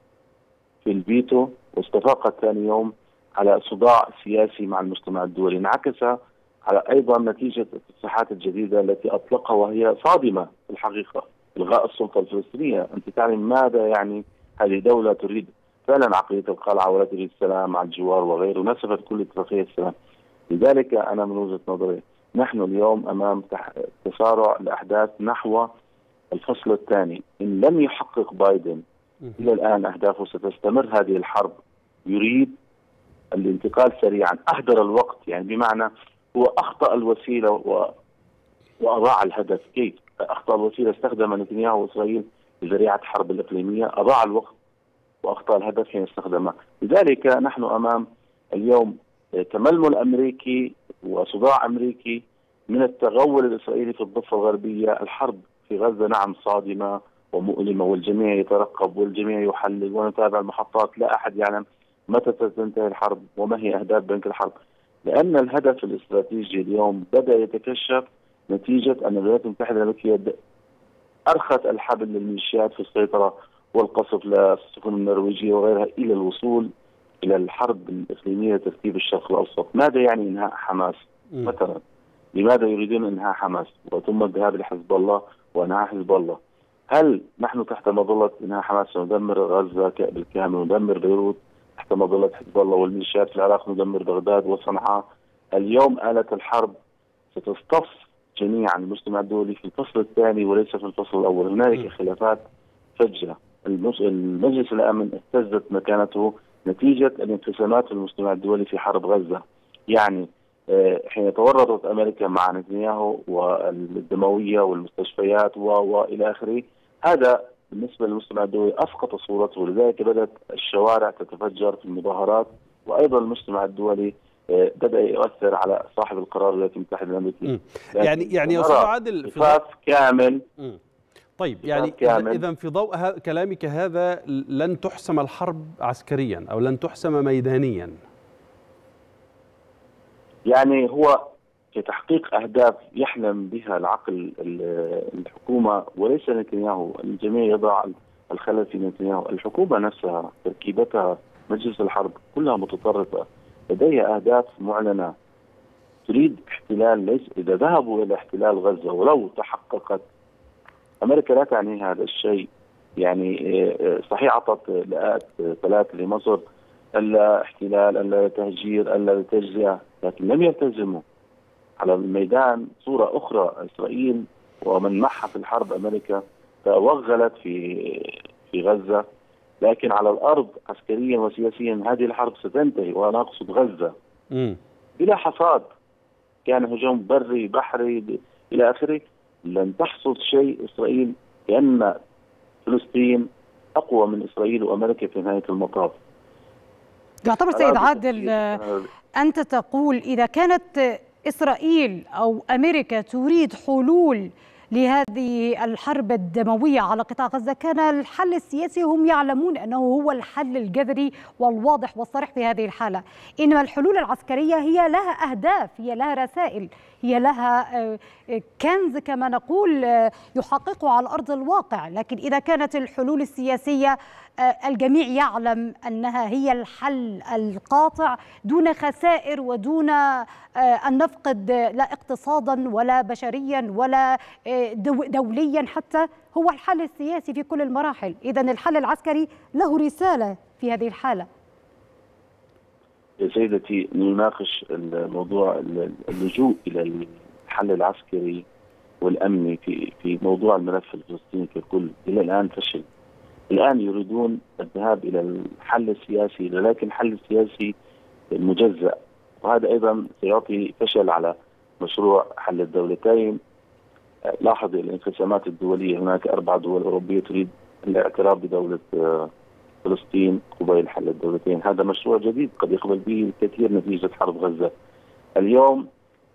في الفيتو واستفاقت ثاني يوم على صداع سياسي مع المجتمع الدولي، انعكس على أيضا نتيجة التصريحات الجديدة التي أطلقها وهي صادمة في الحقيقة، إلغاء السلطة الفلسطينية. أنت تعلم ماذا يعني هذه دولة تريد فعلا عقلية القلعة ولا تريد السلام مع الجوار وغيره، نسفت كل اتفاقية السلام. لذلك أنا من وجهة نظري نحن اليوم أمام تسارع الأحداث نحو الفصل الثاني. إن لم يحقق بايدن إلى الآن أهدافه ستستمر هذه الحرب. يريد الانتقال سريعا، أهدر الوقت، يعني بمعنى هو أخطأ الوسيلة و... وأضاع الهدف. كيف أخطأ الوسيلة؟ استخدم نتنياهو وإسرائيل لذريعة حرب الإقليمية، أضاع الوقت وأخطأ الهدف حين استخدمه. لذلك نحن أمام اليوم تململ أمريكي وصداع أمريكي من التغول الإسرائيلي في الضفة الغربية. الحرب في غزة نعم صادمة ومؤلمة والجميع يترقب والجميع يحلل ونتابع المحطات، لا أحد يعلم متى تنتهي الحرب وما هي أهداف بنك الحرب، لأن الهدف الاستراتيجي اليوم بدأ يتكشف نتيجة أن الولايات المتحدة الأمريكية أرخت الحبل للميليشيات في السيطرة والقصف للسفن النرويجية وغيرها إلى الوصول إلى الحرب الإقليمية لترتيب الشرق الأوسط. ماذا يعني إنهاء حماس؟ م. مثلا لماذا يريدون إنهاء حماس وثم الذهاب لحزب الله وإنهاء حزب الله؟ هل نحن تحت مظلة إنهاء حماس ندمر غزة بالكامل، ندمر بيروت تحت مظلة حزب الله والميليشيات في العراق، ندمر بغداد وصنعاء؟ اليوم آلة الحرب ستصطف جميعا المجتمع الدولي في الفصل الثاني وليس في الفصل الأول. هنالك خلافات فجة. المجلس الأمن اهتزت مكانته نتيجة الانقسامات في المجتمع الدولي في حرب غزة. يعني حين تورطت أمريكا مع نتنياهو والدموية والمستشفيات وإلى آخره، هذا بالنسبة للمجتمع الدولي أسقط صورته. لذلك بدأت الشوارع تتفجر في المظاهرات، وأيضا المجتمع الدولي بدأ يؤثر على صاحب القرار الولايات المتحدة الأمريكية. يعني يعني يا أستاذ عادل في ضوء كامل. م. طيب يعني إذا في ضوء كلامك هذا لن تحسم الحرب عسكريا أو لن تحسم ميدانيا؟ يعني هو في تحقيق أهداف يحلم بها العقل الحكومة وليس نتنياهو. الجميع يضع الخلل في نتنياهو. الحكومة نفسها تركيبتها مجلس الحرب كلها متطرفة، لديها أهداف معلنة، تريد احتلال. ليس إذا ذهبوا إلى احتلال غزة ولو تحققت، أمريكا لا تعني هذا الشيء. يعني صحيح أعطت لقاءات ثلاث لمصر، ألا احتلال، ألا تهجير، ألا تجزئة، لكن لم يلتزموا. على الميدان صورة أخرى، إسرائيل ومن معها في الحرب أمريكا توغلت في في غزة، لكن على الأرض عسكريا وسياسيا هذه الحرب ستنتهي، وأنا أقصد غزة م. بلا حصاد. كان هجوم بري بحري إلى آخره، لن تحصد شيء إسرائيل، لأن فلسطين أقوى من إسرائيل وأمريكا في نهاية المطاف. يعتبر سيد عادل أنت تقول إذا كانت إسرائيل أو أمريكا تريد حلول لهذه الحرب الدموية على قطاع غزة، كان الحل السياسي هم يعلمون أنه هو الحل الجذري والواضح والصريح في هذه الحالة، إنما الحلول العسكرية هي لها أهداف، هي لها رسائل، هي لها كنز كما نقول يحققه على أرض الواقع، لكن إذا كانت الحلول السياسية الجميع يعلم أنها هي الحل القاطع دون خسائر ودون أن نفقد لا اقتصادا ولا بشريا ولا دوليا حتى، هو الحل السياسي في كل المراحل. إذن الحل العسكري له رسالة في هذه الحالة. يا سيدتي، نناقش الموضوع اللجوء إلى الحل العسكري والأمني في في موضوع الملف الفلسطيني ككل إلى الآن فشل. الآن يريدون الذهاب إلى الحل السياسي، ولكن الحل السياسي مجزأ، وهذا أيضا سيعطي فشل على مشروع حل الدولتين. لاحظ الانقسامات الدولية، هناك أربع دول أوروبية تريد الاعتراف بدولة فلسطين قبيل حل الدولتين. هذا مشروع جديد قد يقبل به الكثير نتيجة حرب غزة. اليوم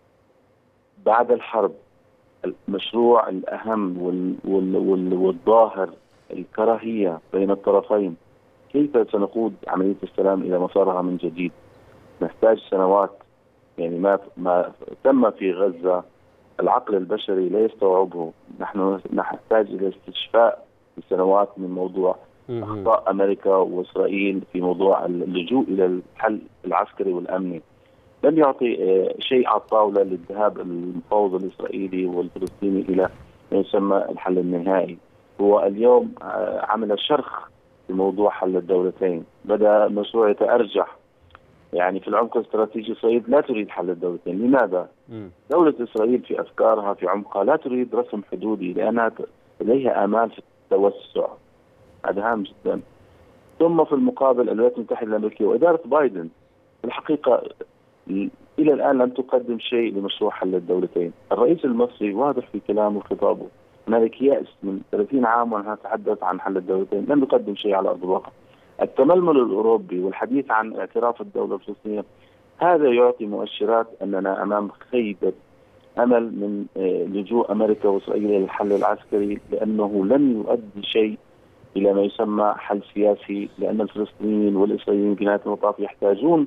بعد الحرب المشروع الأهم وال وال وال والظاهر الكراهية بين الطرفين. كيف سنقود عملية السلام إلى مسارها من جديد؟ نحتاج سنوات، يعني ما ما تم في غزة العقل البشري لا يستوعبه. نحن نحتاج إلى استشفاء سنوات من موضوع أخطاء أمريكا وإسرائيل في موضوع اللجوء إلى الحل العسكري والأمني. لم يعطي شيء على الطاولة للذهاب المفاوض الإسرائيلي والفلسطيني إلى ما يسمى الحل النهائي. هو اليوم عمل شرخ في موضوع حل الدولتين، بدأ المشروع يتأرجح. يعني في العمق الاستراتيجي إسرائيل لا تريد حل الدولتين. لماذا؟ دولة إسرائيل في أفكارها في عمقها لا تريد رسم حدودي، لأنها لديها آمال في التوسع. هذا هام جدا. ثم في المقابل الولايات المتحدة الأمريكية وإدارة بايدن في الحقيقة إلى الآن لم تقدم شيء لمشروع حل الدولتين. الرئيس المصري واضح في كلامه وخطابه، هنالك يأس من ثلاثين عام وأنها تتحدث عن حل الدولتين، لم يقدم شيء على أرض الواقع. التململ الأوروبي والحديث عن اعتراف الدولة الفلسطينية، هذا يعطي مؤشرات أننا أمام خيبة أمل من لجوء أمريكا وإسرائيل إلى الحل العسكري، لأنه لن يؤدي شيء إلى ما يسمى حل سياسي، لأن الفلسطينيين والإسرائيليين في نهاية المطاف يحتاجون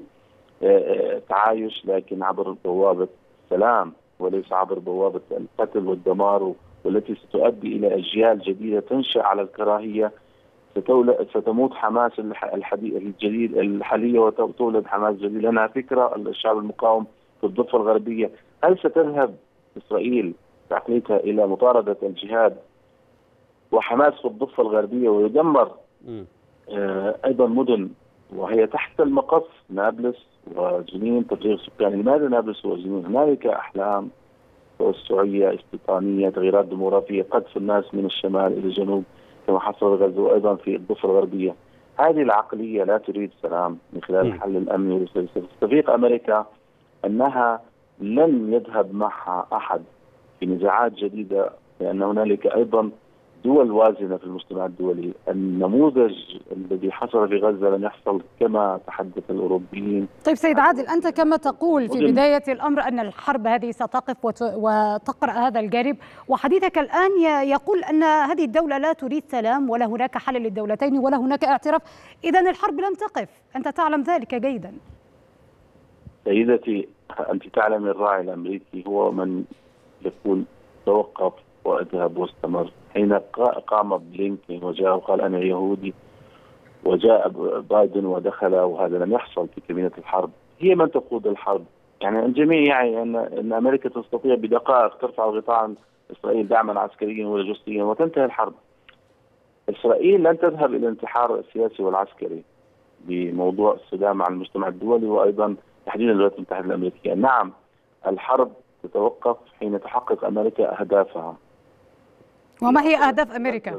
تعايش، لكن عبر بوابة السلام وليس عبر بوابة القتل والدمار، والتي ستؤدي إلى أجيال جديدة تنشأ على الكراهية. ستموت حماس الجديد الحالية وتولد حماس جديد. لنا فكرة الشعب المقاوم في الضفة الغربية. هل ستذهب إسرائيل بعقليتها إلى مطاردة الجهاد وحماس في الضفة الغربية ويدمر آه أيضا مدن وهي تحت المقص، نابلس وجنين، تفريغ سكاني؟ لماذا نابلس وجنين؟ هنالك أحلام توسعية استيطانية، تغييرات ديموغرافية، قذف الناس من الشمال إلى الجنوب كما حصل في غزة وأيضا في الضفة الغربية. هذه العقلية لا تريد سلام من خلال الحل الأمني والسياسي. تستفيق أمريكا أنها لن يذهب معها أحد في نزاعات جديدة، لأن هنالك أيضا دول وازنة في المجتمع الدولي. النموذج الذي حصل في غزة لن يحصل كما تحدث الأوروبيين. طيب سيد عادل، أنت كما تقول في بداية الأمر أن الحرب هذه ستقف وتقرأ هذا الجانب، وحديثك الآن يقول أن هذه الدولة لا تريد سلام ولا هناك حل للدولتين ولا هناك اعتراف. إذن الحرب لن تقف، أنت تعلم ذلك جيدا. سيدتي، أنت تعلم الراعي الأمريكي هو من يقول توقف واذهب واستمر. حين قام بلينكين وجاء وقال أنا يهودي، وجاء بايدن ودخل، وهذا لم يحصل في كابينة الحرب. هي من تقود الحرب. يعني الجميع يعني أن أن أمريكا تستطيع بدقائق ترفع الغطاء عن إسرائيل دعما عسكريا ولوجستيا وتنتهي الحرب. إسرائيل لن تذهب إلى الانتحار السياسي والعسكري بموضوع الصدام مع المجتمع الدولي وأيضا تحديدا الولايات المتحدة الأمريكية. نعم، الحرب تتوقف حين تحقق أمريكا أهدافها. وما هي أهداف أمريكا؟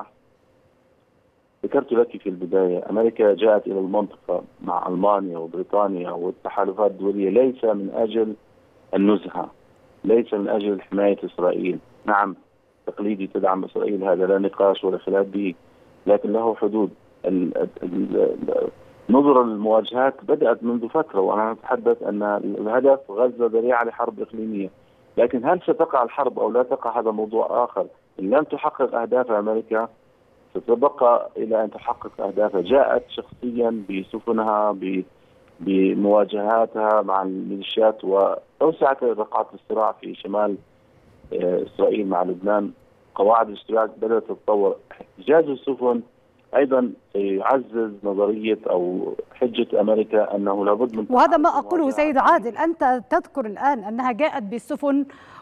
ذكرت لك في البداية، أمريكا جاءت إلى المنطقة مع ألمانيا وبريطانيا والتحالفات الدولية ليس من أجل النزهة، ليس من أجل حماية إسرائيل. نعم، تقليدي تدعم إسرائيل، هذا لا نقاش ولا خلاف به، لكن له حدود. نظر المواجهات بدأت منذ فترة، وأنا أتحدث أن الهدف غزة ذريعة لحرب إقليمية، لكن هل ستقع الحرب أو لا تقع هذا موضوع آخر. إن لم تحقق أهداف أمريكا ستبقى إلى أن تحقق أهدافها. جاءت شخصيا بسفنها بمواجهاتها مع الميليشيات وتوسعة رقعة الصراع في شمال إسرائيل مع لبنان. قواعد الاشتباك بدأت تتطور. احتجاز السفن أيضا سيعزز نظرية أو حجة أمريكا أنه لابد من، وهذا ما أقوله سيد عادل. أنت تذكر الآن أنها جاءت بالسفن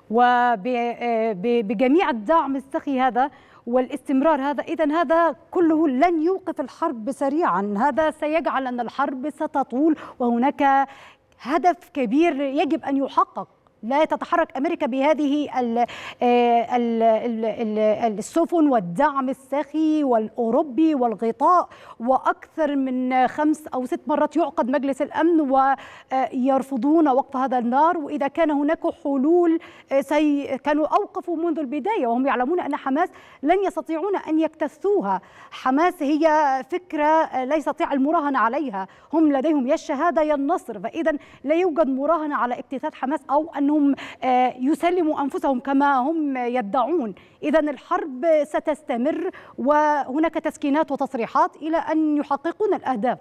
وبجميع الدعم السخي هذا والاستمرار هذا، إذن هذا كله لن يوقف الحرب سريعا، هذا سيجعل أن الحرب ستطول وهناك هدف كبير يجب أن يحقق. لا تتحرك أمريكا بهذه ال ال ال السفن والدعم السخي والأوروبي والغطاء، وأكثر من خمس أو ست مرات يعقد مجلس الأمن ويرفضون وقف هذا النار. وإذا كان هناك حلول سي كانوا أوقفوا منذ البداية، وهم يعلمون أن حماس لن يستطيعون أن يكتثوها. حماس هي فكرة لا يستطيع المراهنة عليها، هم لديهم يا الشهادة يا النصر، فإذا لا يوجد مراهنة على اكتثاث حماس أو أنهم يسلموا أنفسهم كما هم يدعون. إذا الحرب ستستمر وهناك تسكينات وتصريحات إلى أن يحققون الأهداف.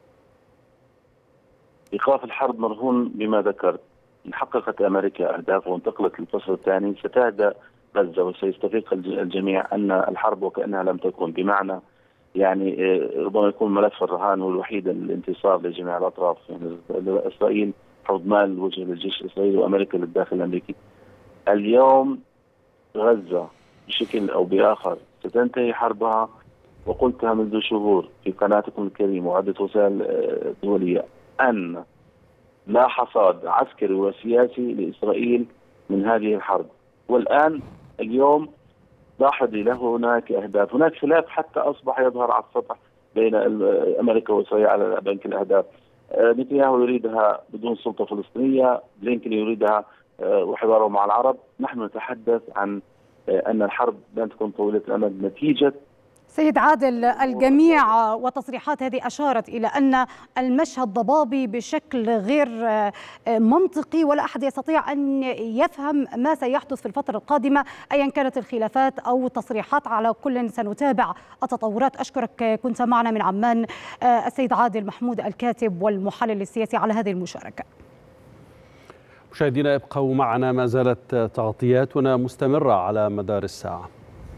إيقاف الحرب مرهون بما ذكرت. إن حققت أمريكا أهدافها وانتقلت للفصل الثاني ستهدأ غزة وسيستفيق الجميع أن الحرب وكأنها لم تكن، بمعنى يعني ربما يكون ملف الرهان هو الوحيد الانتصار لجميع الأطراف. يعني إسرائيل حوض مال وجه للجيش الإسرائيلي وأمريكا للداخل الأمريكي. اليوم غزة بشكل أو بآخر ستنتهي حربها، وقلتها منذ شهور في قناتكم الكريمة وعدة وسائل دولية أن لا حصاد عسكري وسياسي لإسرائيل من هذه الحرب. والآن اليوم لاحظ له هناك أهداف، هناك خلاف حتى أصبح يظهر على السطح بين أمريكا وإسرائيل على بنك الأهداف. نتنياهو يريدها بدون سلطة فلسطينية، بلينكن يريدها وحواره مع العرب. نحن نتحدث عن أن الحرب لن تكون طويلة الأمد نتيجة. سيد عادل، الجميع وتصريحات هذه أشارت إلى أن المشهد ضبابي بشكل غير منطقي، ولا أحد يستطيع أن يفهم ما سيحدث في الفترة القادمة أيا كانت الخلافات أو التصريحات. على كل سنتابع التطورات. أشكرك، كنت معنا من عمان السيد عادل محمود الكاتب والمحلل السياسي على هذه المشاركة. مشاهدينا ابقوا معنا، ما زالت تغطياتنا مستمرة على مدار الساعة.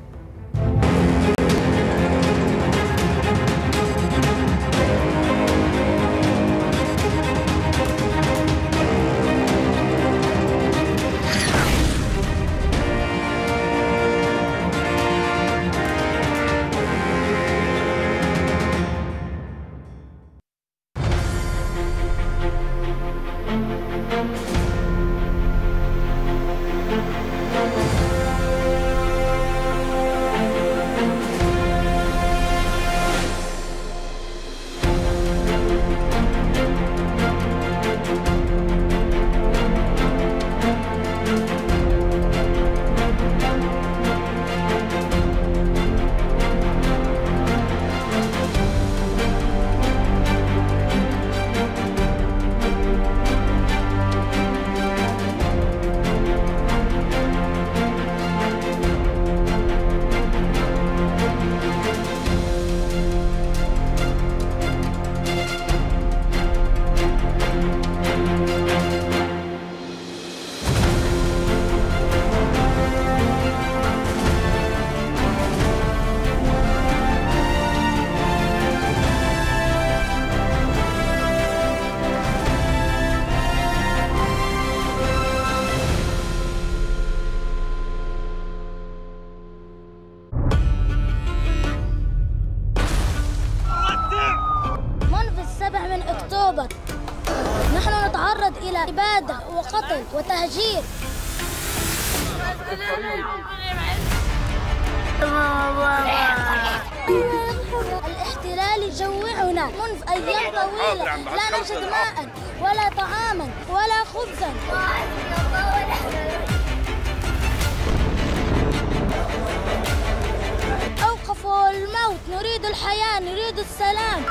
نحن نتعرض إلى إبادة وقتل وتهجير. الاحتلال يجوعنا منذ أيام طويلة، لا نجد ماء ولا طعاما ولا خبزا. أوقفوا الموت، نريد الحياة، نريد السلام.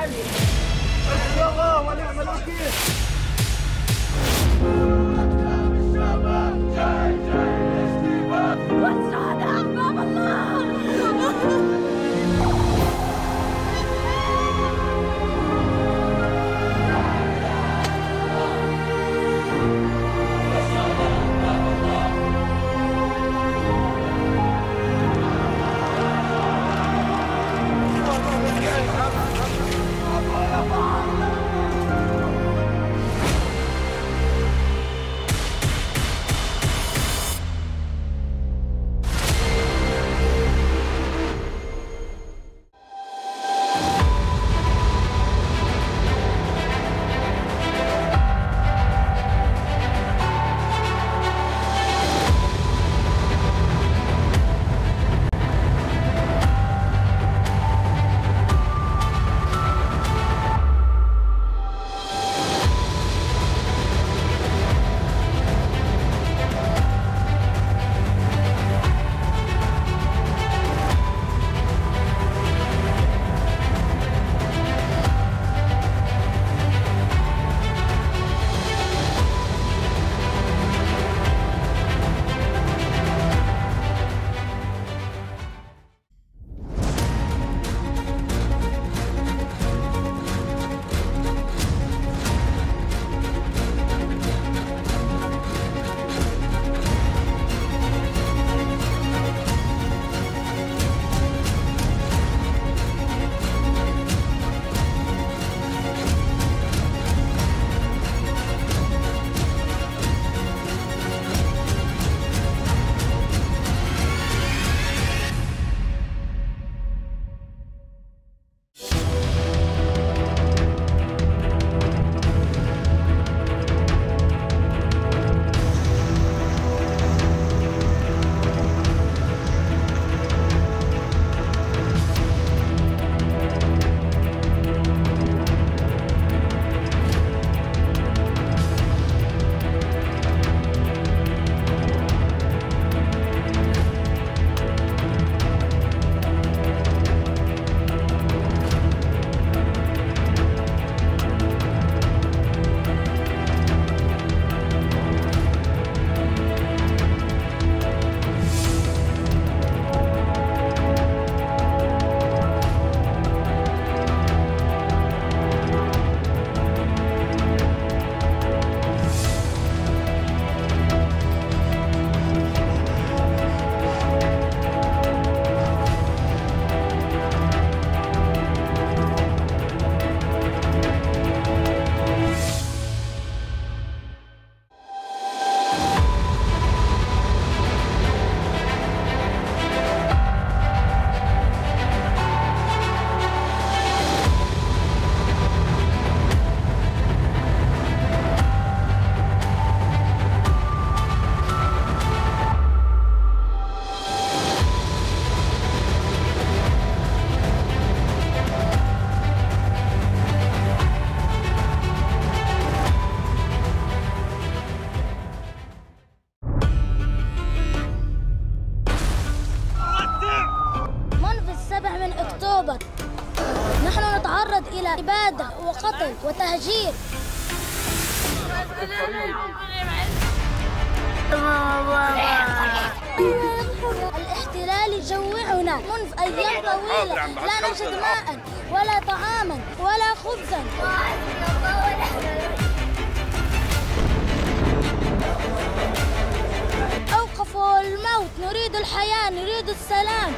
عليك. حسبي الله ونعم الوكيل. والسعادة أحباب الله. إبادة وقتل وتهجير. الاحتلال يجوعنا منذ أيام طويلة، لا نجد ماء ولا طعاما ولا خبزا. أوقفوا الموت، نريد الحياة، نريد السلام.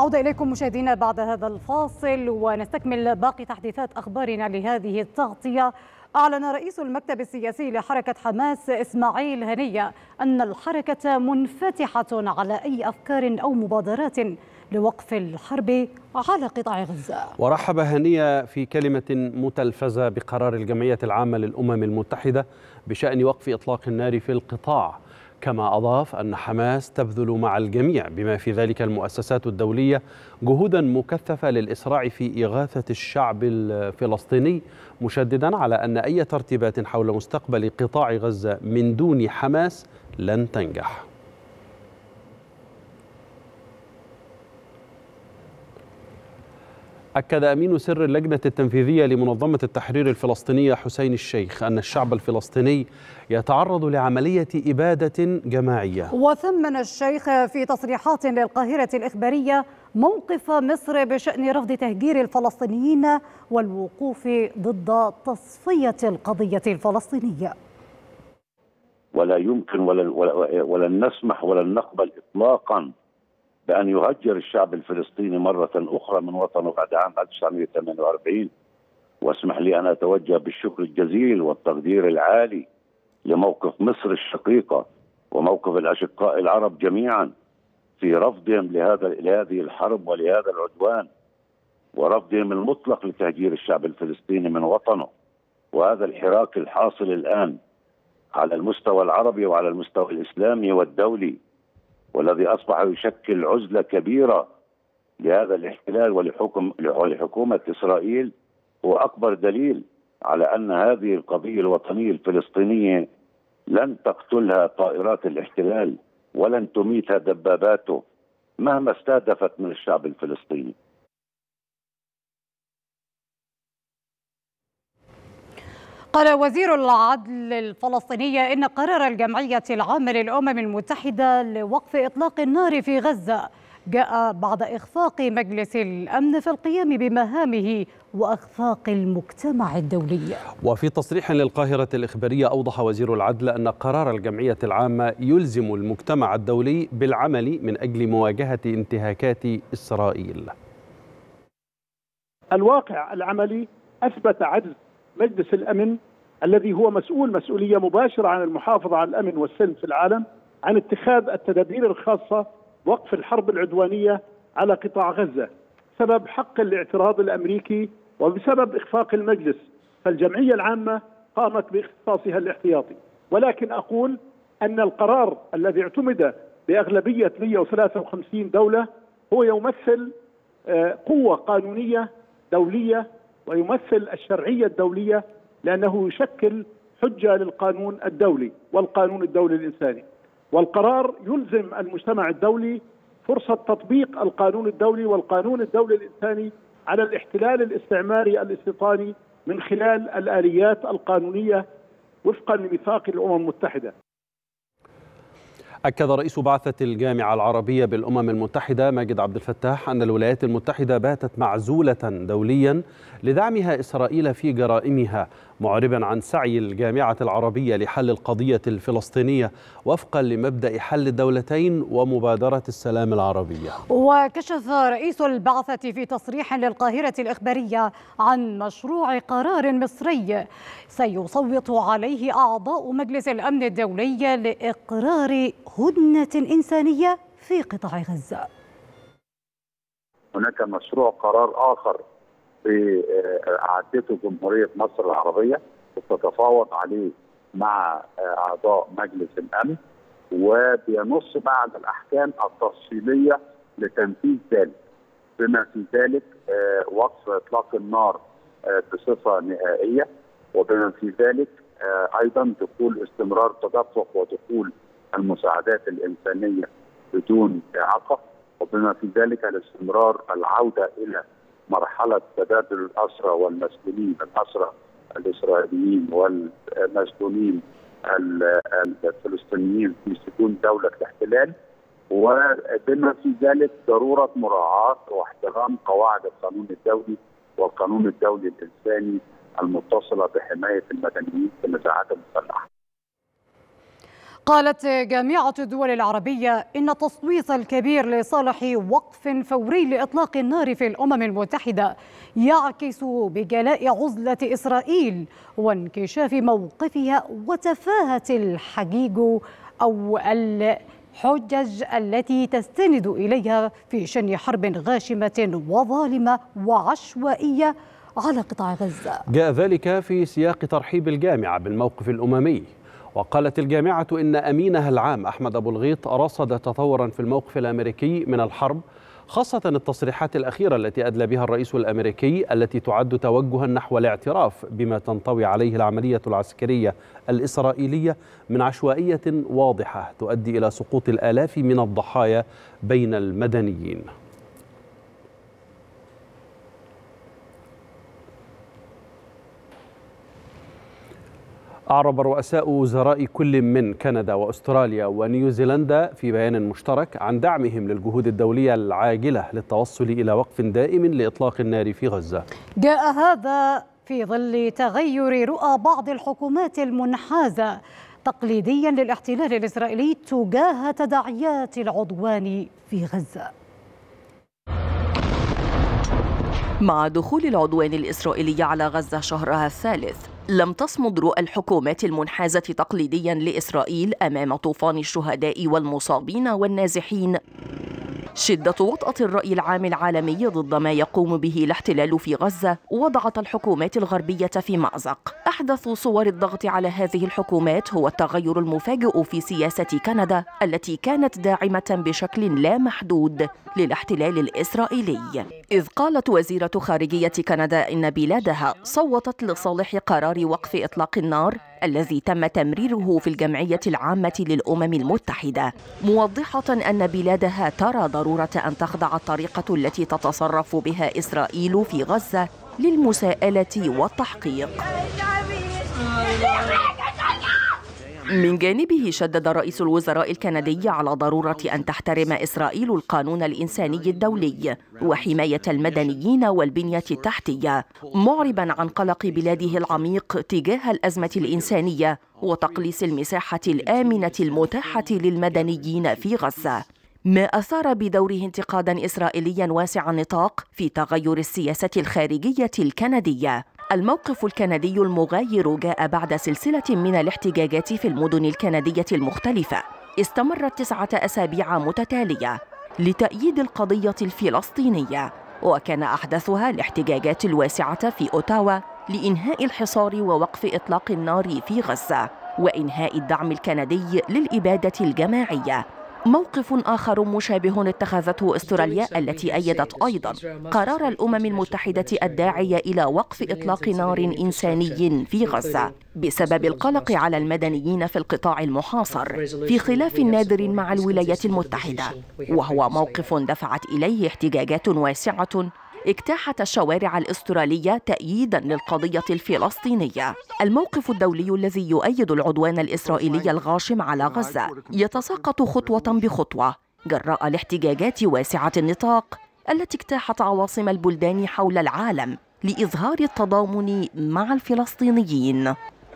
نعود إليكم مشاهدينا بعد هذا الفاصل ونستكمل باقي تحديثات أخبارنا لهذه التغطية. أعلن رئيس المكتب السياسي لحركة حماس إسماعيل هنية أن الحركة منفتحة على أي أفكار أو مبادرات لوقف الحرب على قطاع غزة. ورحب هنية في كلمة متلفزة بقرار الجمعية العامة للأمم المتحدة بشأن وقف إطلاق النار في القطاع، كما أضاف أن حماس تبذل مع الجميع بما في ذلك المؤسسات الدولية جهودا مكثفة للإسراع في إغاثة الشعب الفلسطيني، مشددا على أن أي ترتيبات حول مستقبل قطاع غزة من دون حماس لن تنجح. أكد أمين سر اللجنة التنفيذية لمنظمة التحرير الفلسطينية حسين الشيخ أن الشعب الفلسطيني يتعرض لعملية إبادة جماعية. وثمن الشيخ في تصريحات للقاهرة الإخبارية موقف مصر بشأن رفض تهجير الفلسطينيين والوقوف ضد تصفية القضية الفلسطينية. ولا يمكن ولن نسمح ولن نقبل إطلاقا بأن يهجر الشعب الفلسطيني مرة أخرى من وطنه بعد عام ألف وتسعمئة وثمانية وأربعين. واسمح لي أن أتوجه بالشكر الجزيل والتقدير العالي لموقف مصر الشقيقة وموقف الأشقاء العرب جميعا في رفضهم لهذا لهذه الحرب ولهذا العدوان، ورفضهم المطلق لتهجير الشعب الفلسطيني من وطنه. وهذا الحراك الحاصل الآن على المستوى العربي وعلى المستوى الإسلامي والدولي، والذي أصبح يشكل عزلة كبيرة لهذا الاحتلال ولحكم ولحكومة إسرائيل، هو أكبر دليل على أن هذه القضية الوطنية الفلسطينية لن تقتلها طائرات الاحتلال ولن تميتها دباباته مهما استهدفت من الشعب الفلسطيني. قال وزير العدل الفلسطيني إن قرار الجمعية العامة للأمم المتحدة لوقف إطلاق النار في غزة جاء بعد إخفاق مجلس الأمن في القيام بمهامه وإخفاق المجتمع الدولي. وفي تصريح للقاهرة الإخبارية أوضح وزير العدل أن قرار الجمعية العامة يلزم المجتمع الدولي بالعمل من أجل مواجهة انتهاكات إسرائيل. الواقع العملي أثبت عجز مجلس الأمن الذي هو مسؤول مسؤولية مباشرة عن المحافظة على الأمن والسلم في العالم عن اتخاذ التدابير الخاصة وقف الحرب العدوانية على قطاع غزة سبب حق الاعتراض الأمريكي وبسبب إخفاق المجلس. فالجمعية العامة قامت باختصاصها الاحتياطي، ولكن أقول أن القرار الذي اعتمد بأغلبية مئة وثلاثة وخمسين دولة هو يمثل قوة قانونية دولية ويمثل الشرعية الدولية، لأنه يشكل حجة للقانون الدولي والقانون الدولي الإنساني. والقرار يلزم المجتمع الدولي فرصة تطبيق القانون الدولي والقانون الدولي الإنساني على الاحتلال الاستعماري الاستيطاني من خلال الآليات القانونية وفقا لميثاق الأمم المتحدة. أكد رئيس بعثة الجامعة العربية بالأمم المتحدة ماجد عبد الفتاح أن الولايات المتحدة باتت معزولة دوليا لدعمها إسرائيل في جرائمها، معربا عن سعي الجامعة العربية لحل القضية الفلسطينية وفقا لمبدأ حل الدولتين ومبادرة السلام العربية. وكشف رئيس البعثة في تصريح للقاهرة الإخبارية عن مشروع قرار مصري سيصوت عليه أعضاء مجلس الأمن الدولي لإقرار هدنة إنسانية في قطاع غزة. هناك مشروع قرار آخر أعدته جمهورية مصر العربية وتتفاوض عليه مع أعضاء مجلس الأمن، وبينص بعض الأحكام التفصيلية لتنفيذ ذلك، بما في ذلك وقف إطلاق النار بصفة نهائية، وبما في ذلك أيضا دخول استمرار تدفق ودخول المساعدات الإنسانية بدون إعاقة، وبما في ذلك الاستمرار العودة إلى مرحلة تبادل الأسرى والمسجونين، الأسرى الإسرائيليين والمسجونين الفلسطينيين في سجون دولة الاحتلال، وبما في ذلك ضرورة مراعاة واحترام قواعد القانون الدولي والقانون الدولي قالت جامعة الدول العربية إن التصويت الكبير لصالح وقف فوري لإطلاق النار في الأمم المتحدة يعكس بجلاء عزلة إسرائيل وانكشاف موقفها وتفاهة الحجيج أو الحجج التي تستند إليها في شن حرب غاشمة وظالمة وعشوائية على قطاع غزة. جاء ذلك في سياق ترحيب الجامعة بالموقف الأممي، وقالت الجامعة إن أمينها العام أحمد أبو الغيط رصد تطورا في الموقف الأمريكي من الحرب، خاصة التصريحات الأخيرة التي أدلى بها الرئيس الأمريكي التي تعد توجها نحو الاعتراف بما تنطوي عليه العملية العسكرية الإسرائيلية من عشوائية واضحة تؤدي إلى سقوط الآلاف من الضحايا بين المدنيين. أعرب رؤساء وزراء كل من كندا وأستراليا ونيوزيلندا في بيان مشترك عن دعمهم للجهود الدولية العاجلة للتوصل إلى وقف دائم لإطلاق النار في غزة. جاء هذا في ظل تغير رؤى بعض الحكومات المنحازة تقليديا للاحتلال الإسرائيلي تجاه تداعيات العدوان في غزة. مع دخول العدوان الإسرائيلي على غزة شهرها الثالث، لم تصمد رؤى الحكومات المنحازة تقليديا لإسرائيل أمام طوفان الشهداء والمصابين والنازحين. شدة وطأة الرأي العام العالمي ضد ما يقوم به الاحتلال في غزة وضعت الحكومات الغربية في مأزق. أحدث صور الضغط على هذه الحكومات هو التغير المفاجئ في سياسة كندا التي كانت داعمة بشكل لا محدود للاحتلال الإسرائيلي، إذ قالت وزيرة خارجية كندا إن بلادها صوتت لصالح قرار وقف إطلاق النار الذي تم تمريره في الجمعية العامة للأمم المتحدة، موضحة أن بلادها ترى ضرورة أن تخضع الطريقة التي تتصرف بها إسرائيل في غزة للمساءلة والتحقيق. من جانبه شدد رئيس الوزراء الكندي على ضرورة أن تحترم إسرائيل القانون الإنساني الدولي وحماية المدنيين والبنية التحتية، معربا عن قلق بلاده العميق تجاه الأزمة الإنسانية وتقليص المساحة الآمنة المتاحة للمدنيين في غزة، ما أثار بدوره انتقادا إسرائيليا واسع النطاق في تغير السياسة الخارجية الكندية. الموقف الكندي المغاير جاء بعد سلسلة من الاحتجاجات في المدن الكندية المختلفة استمرت تسعة أسابيع متتالية لتأييد القضية الفلسطينية، وكان أحدثها الاحتجاجات الواسعة في أوتاوا لإنهاء الحصار ووقف إطلاق النار في غزة وإنهاء الدعم الكندي للإبادة الجماعية. موقف آخر مشابه اتخذته أستراليا التي أيدت أيضا قرار الأمم المتحدة الداعي إلى وقف إطلاق نار إنساني في غزة بسبب القلق على المدنيين في القطاع المحاصر في خلاف نادر مع الولايات المتحدة، وهو موقف دفعت إليه احتجاجات واسعة اجتاحت الشوارع الأسترالية تأييدا للقضية الفلسطينية. الموقف الدولي الذي يؤيد العدوان الإسرائيلي الغاشم على غزة يتساقط خطوة بخطوة جراء الاحتجاجات واسعة النطاق التي اجتاحت عواصم البلدان حول العالم لإظهار التضامن مع الفلسطينيين.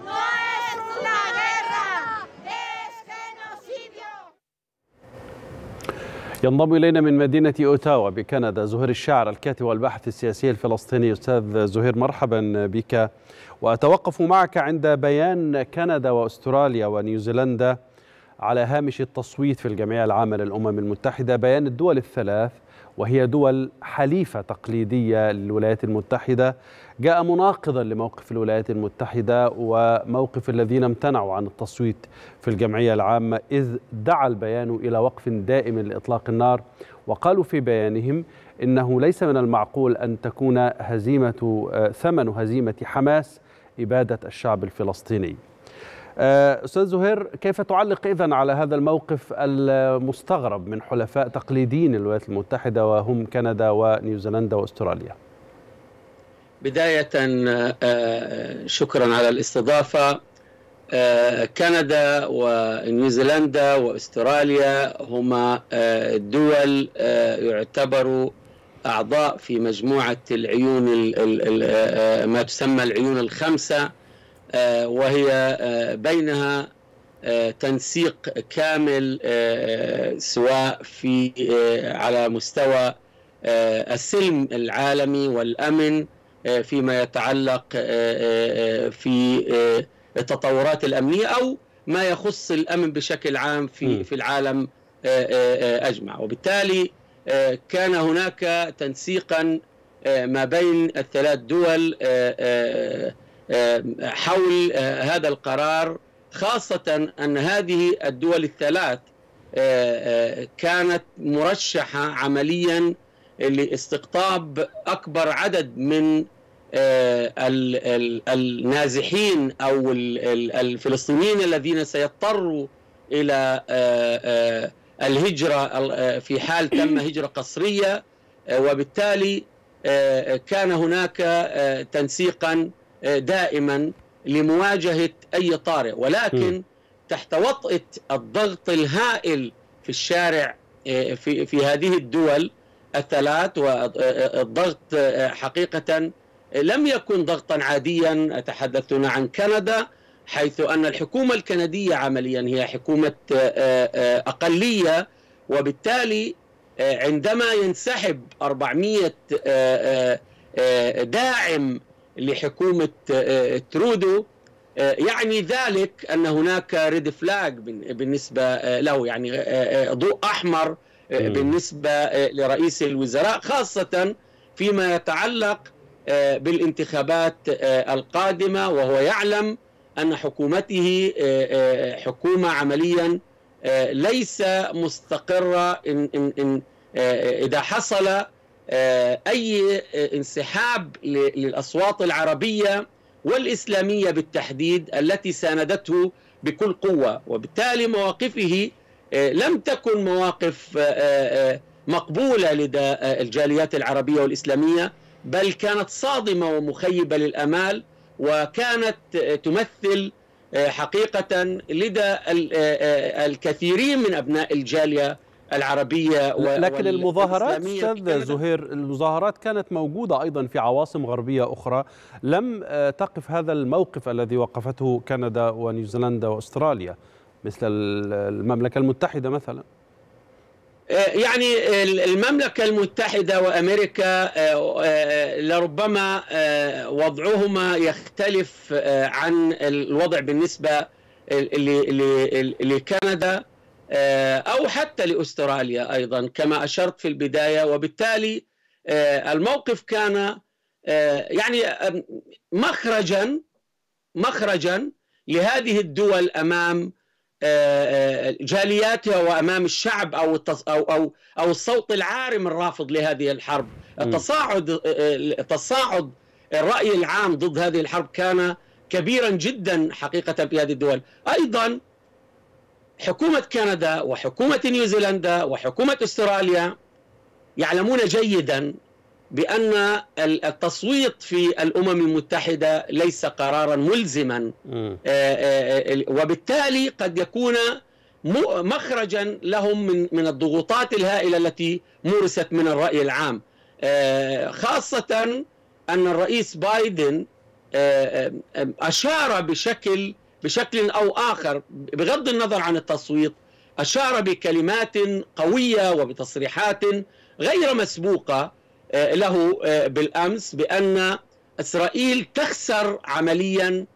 ينضم إلينا من مدينة أوتاوا بكندا زهير الشاعر الكاتب والباحث السياسي الفلسطيني. أستاذ زهير مرحبا بك، وأتوقف معك عند بيان كندا وأستراليا ونيوزيلندا على هامش التصويت في الجمعية العامة للأمم المتحدة، بيان الدول الثلاث وهي دول حليفة تقليدية للولايات المتحدة جاء مناقضا لموقف الولايات المتحدة وموقف الذين امتنعوا عن التصويت في الجمعية العامة، إذ دعا البيان إلى وقف دائم لإطلاق النار، وقالوا في بيانهم إنه ليس من المعقول أن تكون هزيمة ثمن هزيمة حماس إبادة الشعب الفلسطيني. أستاذ زهير، كيف تعلق إذن على هذا الموقف المستغرب من حلفاء تقليديين للولايات المتحدة وهم كندا ونيوزيلندا وأستراليا؟ بداية شكرا على الاستضافة. كندا ونيوزيلندا وأستراليا هما دول يعتبروا أعضاء في مجموعة العيون ما تسمى العيون الخمسة، وهي بينها تنسيق كامل سواء في على مستوى السلم العالمي والأمن فيما يتعلق في التطورات الأمنية أو ما يخص الأمن بشكل عام في في العالم أجمع. وبالتالي كان هناك تنسيقا ما بين الثلاث دول حول هذا القرار، خاصة أن هذه الدول الثلاث كانت مرشحة عمليا لاستقطاب أكبر عدد من النازحين أو الفلسطينيين الذين سيضطروا إلى الهجرة في حال تم هجرة قسرية. وبالتالي كان هناك تنسيقا دائما لمواجهة أي طارئ، ولكن تحت وطأة الضغط الهائل في الشارع في في هذه الدول الثلاث، والضغط حقيقة لم يكن ضغطا عاديا. أتحدث هنا عن كندا، حيث أن الحكومة الكندية عمليا هي حكومة أقلية، وبالتالي عندما ينسحب أربعمئة داعم لحكومة ترودو يعني ذلك أن هناك ريد فلاج بالنسبة له، يعني ضوء أحمر بالنسبة لرئيس الوزراء، خاصة فيما يتعلق بالانتخابات القادمة، وهو يعلم أن حكومته حكومة عمليا ليس مستقرة. إن إن إن إذا حصل أي انسحاب للأصوات العربية والإسلامية بالتحديد التي ساندته بكل قوة، وبالتالي مواقفه لم تكن مواقف مقبولة لدى الجاليات العربية والإسلامية، بل كانت صادمة ومخيبة للأمال، وكانت تمثل حقيقة لدى الكثيرين من أبناء الجالية العربية. لكن المظاهرات أستاذ زهير، المظاهرات كانت موجودة أيضا في عواصم غربية أخرى، لم تقف هذا الموقف الذي وقفته كندا ونيوزيلندا وأستراليا مثل المملكة المتحدة مثلا. يعني المملكة المتحدة وأمريكا لربما وضعهما يختلف عن الوضع بالنسبة لكندا أو حتى لأستراليا أيضا كما أشرت في البداية. وبالتالي الموقف كان يعني مخرجا مخرجا لهذه الدول أمام جالياتها وأمام الشعب أو أو أو أو الصوت العارم الرافض لهذه الحرب. التصاعد تصاعد الرأي العام ضد هذه الحرب كان كبيرا جدا حقيقة في هذه الدول. أيضا حكومة كندا وحكومة نيوزيلندا وحكومة أستراليا يعلمون جيدا بأن التصويت في الأمم المتحدة ليس قرارا ملزما، وبالتالي قد يكون مخرجا لهم من من الضغوطات الهائلة التي مورست من الرأي العام، خاصة أن الرئيس بايدن أشار بشكل بشكل أو آخر بغض النظر عن التصويت، أشار بكلمات قوية وبتصريحات غير مسبوقة له بالأمس بأن إسرائيل تخسر عمليا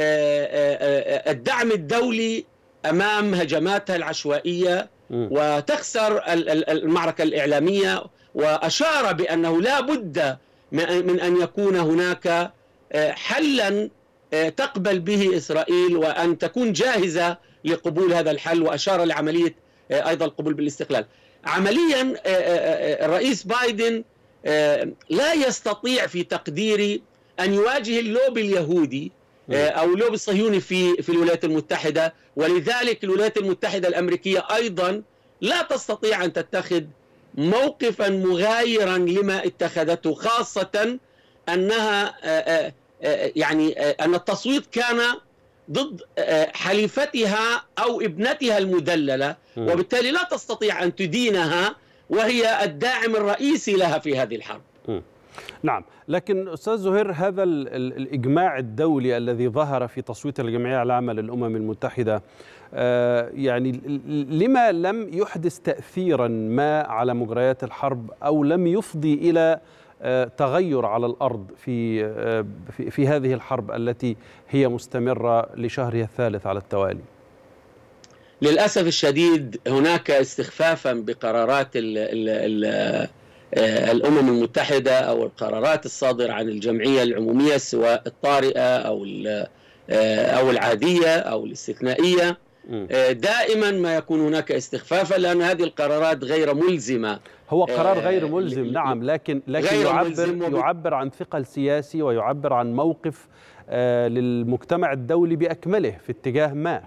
الدعم الدولي أمام هجماتها العشوائية وتخسر المعركة الإعلامية، وأشار بأنه لا بد من أن يكون هناك حلا تقبل به إسرائيل وأن تكون جاهزة لقبول هذا الحل، وأشار لعملية أيضا القبول بالاستقلال. عمليا الرئيس بايدن لا يستطيع في تقديري أن يواجه اللوبي اليهودي أو اللوبي الصهيوني في في الولايات المتحدة، ولذلك الولايات المتحدة الأمريكية أيضا لا تستطيع أن تتخذ موقفا مغايرا لما اتخذته، خاصة أنها يعني أن التصويت كان ضد حليفتها أو ابنتها المدللة، وبالتالي لا تستطيع أن تدينها وهي الداعم الرئيسي لها في هذه الحرب. نعم، لكن أستاذ زهير، هذا الإجماع الدولي الذي ظهر في تصويت الجمعية العامة للأمم المتحدة يعني لما لم يحدث تأثيرا ما على مجريات الحرب أو لم يفضي إلى تغير على الأرض في في, في هذه الحرب التي هي مستمرة لشهرها الثالث على التوالي؟ للأسف الشديد هناك استخفافا بقرارات ال ال ال الأمم المتحدة أو القرارات الصادرة عن الجمعية العمومية، سواء الطارئة أو أو العادية أو الاستثنائية. دائما ما يكون هناك استخفافا لأن هذه القرارات غير ملزمة. هو قرار غير ملزم، نعم، لكن لكن يعبر يعبر عن ثقل سياسي ويعبر عن موقف للمجتمع الدولي بأكمله في اتجاه ما.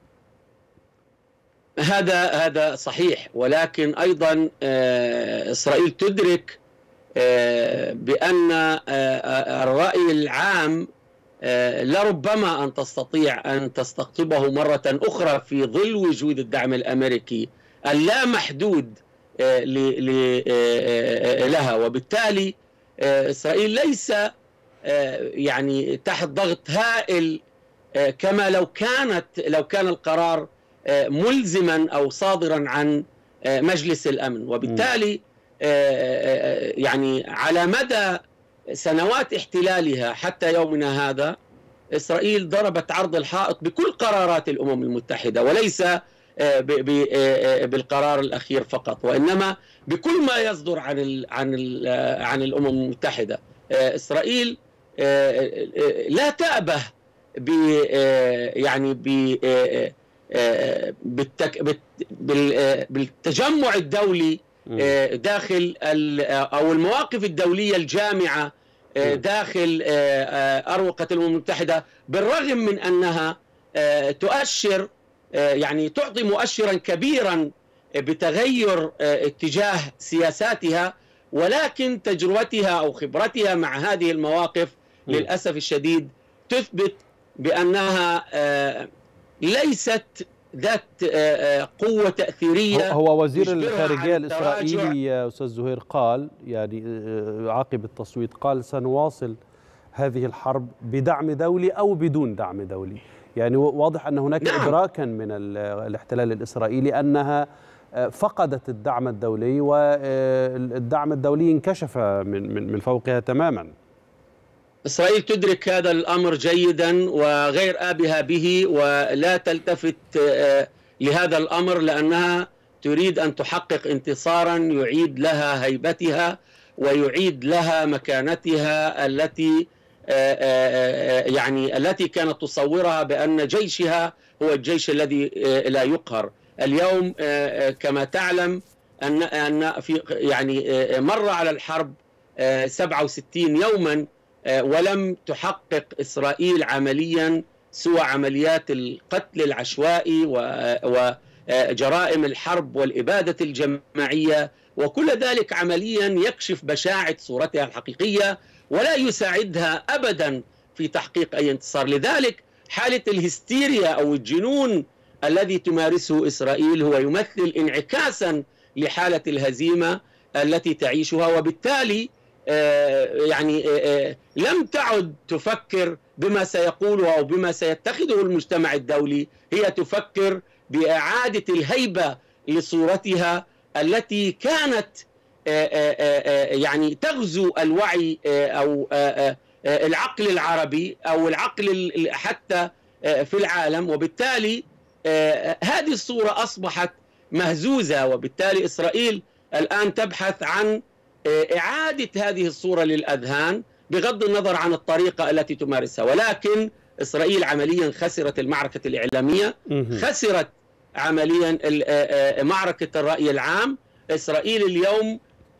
هذا هذا صحيح، ولكن أيضا إسرائيل تدرك بأن الرأي العام لربما أن تستطيع أن تستقطبه مرة أخرى في ظل وجود الدعم الأمريكي اللامحدود لها، وبالتالي إسرائيل ليس يعني تحت ضغط هائل كما لو كانت لو كان القرار ملزما أو صادرا عن مجلس الأمن. وبالتالي يعني على مدى سنوات احتلالها حتى يومنا هذا إسرائيل ضربت عرض الحائط بكل قرارات الأمم المتحدة، وليس بالقرار الأخير فقط، وإنما بكل ما يصدر عن ال عن ال عن الأمم المتحدة. إسرائيل لا تأبه ب يعني ب بالتجمع الدولي داخل أو المواقف الدولية الجامعة داخل أروقة الأمم المتحدة، بالرغم من أنها تؤشر يعني تعطي مؤشرا كبيرا بتغير اتجاه سياساتها، ولكن تجربتها أو خبرتها مع هذه المواقف للأسف الشديد تثبت بأنها ليست ذات قوة تأثيرية. هو وزير الخارجية الإسرائيلي يا أستاذ زهير قال يعني عقب التصويت، قال سنواصل هذه الحرب بدعم دولي أو بدون دعم دولي. يعني واضح أن هناك نعم. إدراكا من الاحتلال الإسرائيلي أنها فقدت الدعم الدولي، والدعم الدولي انكشف من من فوقها تماما. إسرائيل تدرك هذا الأمر جيدا وغير آبهة به، ولا تلتفت لهذا الأمر لأنها تريد أن تحقق انتصارا يعيد لها هيبتها ويعيد لها مكانتها التي يعني التي كانت تصورها بأن جيشها هو الجيش الذي لا يقهر. اليوم كما تعلم أن أن في يعني مر على الحرب سبعة وستين يوما ولم تحقق إسرائيل عمليا سوى عمليات القتل العشوائي وجرائم الحرب والإبادة الجماعية، وكل ذلك عمليا يكشف بشاعة صورتها الحقيقية ولا يساعدها أبدا في تحقيق أي انتصار. لذلك حالة الهستيريا أو الجنون الذي تمارسه إسرائيل هو يمثل انعكاسا لحالة الهزيمة التي تعيشها، وبالتالي يعني لم تعد تفكر بما سيقوله أو بما سيتخذه المجتمع الدولي، هي تفكر بإعادة الهيبة لصورتها التي كانت يعني تغزو الوعي أو العقل العربي أو العقل حتى في العالم. وبالتالي هذه الصورة أصبحت مهزوزة، وبالتالي إسرائيل الآن تبحث عن إعادة هذه الصورة للأذهان بغض النظر عن الطريقة التي تمارسها. ولكن إسرائيل عمليا خسرت المعركة الإعلامية، خسرت عمليا معركة الرأي العام. إسرائيل اليوم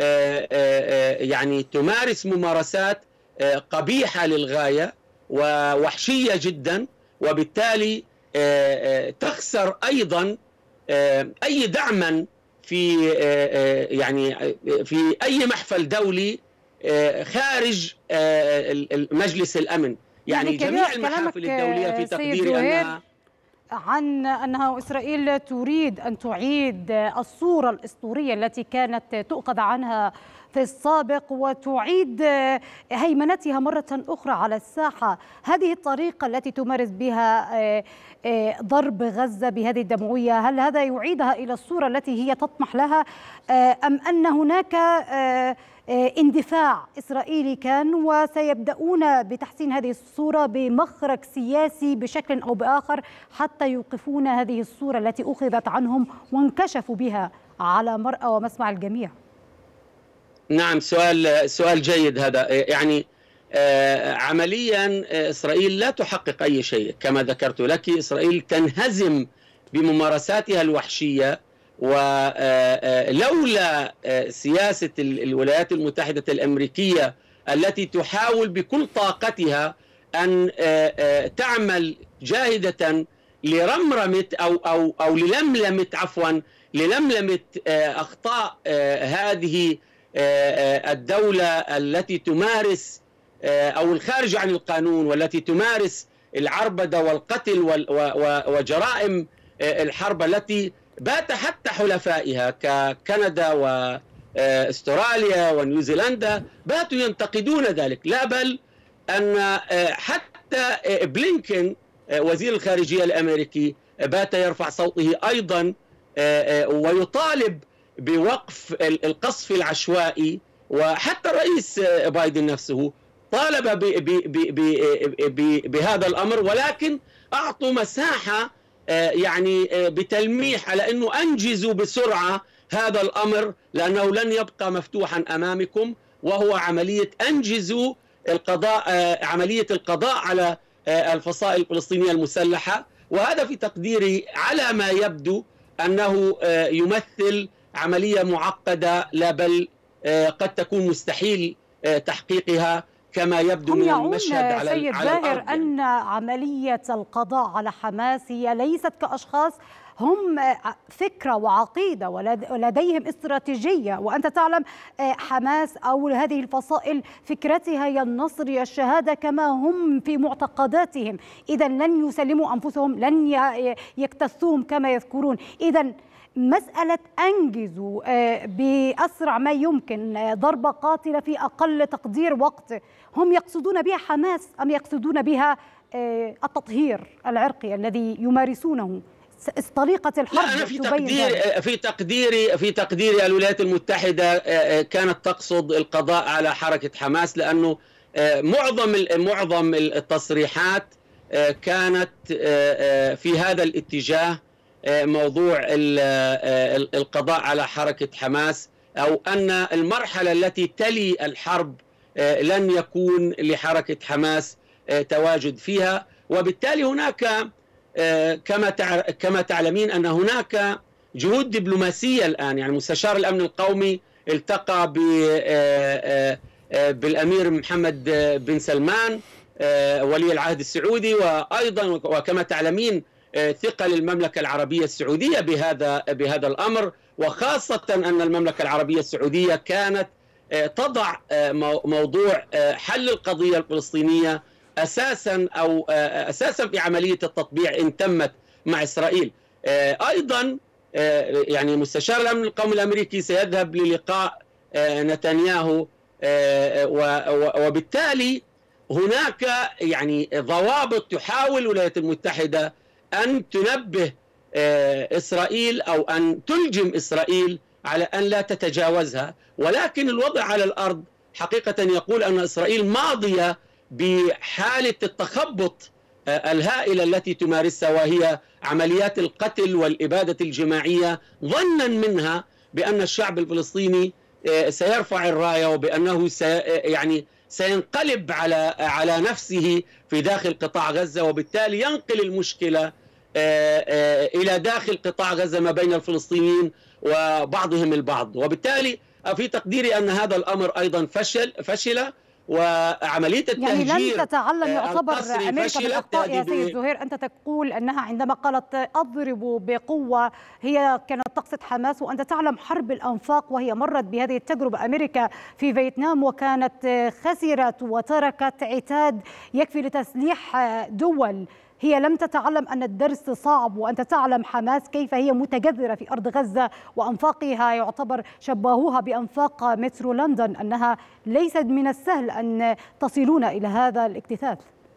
يعني تمارس ممارسات قبيحة للغاية ووحشية جدا، وبالتالي تخسر أيضا أي دعما في يعني في أي محفل دولي خارج مجلس الأمن. يعني جميع المحافل الدولية في تقديري أنها عن أنها إسرائيل تريد أن تعيد الصورة الأسطورية التي كانت تؤخذ عنها في السابق وتعيد هيمنتها مرة أخرى على الساحة. هذه الطريقة التي تمارس بها ضرب غزة بهذه الدموية، هل هذا يعيدها إلى الصورة التي هي تطمح لها، أم أن هناك اندفاع إسرائيلي كان وسيبدأون بتحسين هذه الصورة بمخرج سياسي بشكل أو بآخر حتى يوقفون هذه الصورة التي أخذت عنهم وانكشفوا بها على مرأى ومسمع الجميع؟ نعم، سؤال سؤال جيد هذا. يعني آه عمليا إسرائيل لا تحقق أي شيء كما ذكرت لك. إسرائيل تنهزم بممارساتها الوحشية، ولولا سياسة الولايات المتحدة الأمريكية التي تحاول بكل طاقتها أن تعمل جاهدة لرمرمة أو أو أو للملمة عفوا للملمة أخطاء هذه الدولة التي تمارس أو الخارج عن القانون والتي تمارس العربدة والقتل وجرائم الحرب التي بات حتى حلفائها ككندا واستراليا ونيوزيلندا باتوا ينتقدون ذلك. لا بل أن حتى بلينكن وزير الخارجية الأمريكي بات يرفع صوته أيضا ويطالب بوقف القصف العشوائي، وحتى الرئيس بايدن نفسه طالب بهذا الأمر، ولكن أعطوا مساحة يعني بتلميح على أنه أنجزوا بسرعة هذا الأمر لأنه لن يبقى مفتوحا أمامكم، وهو عملية أنجزوا القضاء عملية القضاء على الفصائل الفلسطينية المسلحة. وهذا في تقديري على ما يبدو أنه يمثل عملية معقدة، لا بل قد تكون مستحيل تحقيقها كما يبدو من المشهد على سيد على زاهر الأرض. أن عملية القضاء على حماس هي ليست كأشخاص، هم فكرة وعقيدة ولديهم استراتيجية، وأنت تعلم حماس أو هذه الفصائل فكرتها هي النصر يا الشهادة كما هم في معتقداتهم، إذا لن يسلموا أنفسهم، لن يكتثوهم كما يذكرون. إذا مسألة أنجزوا بأسرع ما يمكن ضربة قاتلة في أقل تقدير وقت، هم يقصدون بها حماس أم يقصدون بها التطهير العرقي الذي يمارسونه؟ طريقة الحرب أنا في تقديري في تقديري في تقديري الولايات المتحدة كانت تقصد القضاء على حركة حماس، لأنه معظم معظم التصريحات كانت في هذا الاتجاه، موضوع القضاء على حركة حماس، أو أن المرحلة التي تلي الحرب لن يكون لحركة حماس تواجد فيها. وبالتالي هناك كما كما تعلمين أن هناك جهود دبلوماسية الآن. يعني مستشار الأمن القومي التقى بالأمير محمد بن سلمان ولي العهد السعودي، وأيضا وكما تعلمين ثقة للمملكة العربية السعودية بهذا بهذا الأمر، وخاصة أن المملكة العربية السعودية كانت تضع موضوع حل القضية الفلسطينية أساسا أو أساسا في عملية التطبيع إن تمت مع إسرائيل. أيضا يعني مستشار الأمن القومي الأمريكي سيذهب للقاء نتنياهو، وبالتالي هناك يعني ضوابط تحاول الولايات المتحدة أن تنبه إسرائيل أو أن تلجم إسرائيل على أن لا تتجاوزها، ولكن الوضع على الأرض حقيقة يقول أن إسرائيل ماضية بحالة التخبط الهائلة التي تمارسها، وهي عمليات القتل والإبادة الجماعية، ظنا منها بأن الشعب الفلسطيني سيرفع الراية وبأنه سي يعني سينقلب على على نفسه في داخل قطاع غزة، وبالتالي ينقل المشكلة إلى داخل قطاع غزة ما بين الفلسطينيين وبعضهم البعض. وبالتالي في تقديري أن هذا الأمر أيضا فشل فشل وعملية التهجير يعني لن تتعلم يعتبر أمريكا بالأخطاء يا سيد زهير. أنت تقول أنها عندما قالت أضرب بقوة هي كانت تقصد حماس، وأنت تعلم حرب الأنفاق وهي مرت بهذه التجربة أمريكا في فيتنام وكانت خسرت وتركت عتاد يكفي لتسليح دول. هي لم تتعلم أن الدرس صعب، وأنت تعلم حماس كيف هي متجذرة في أرض غزة وأنفاقها يعتبر شبهوها بأنفاق مترو لندن، أنها ليست من السهل أن تصلون إلى هذا الاكتتاث.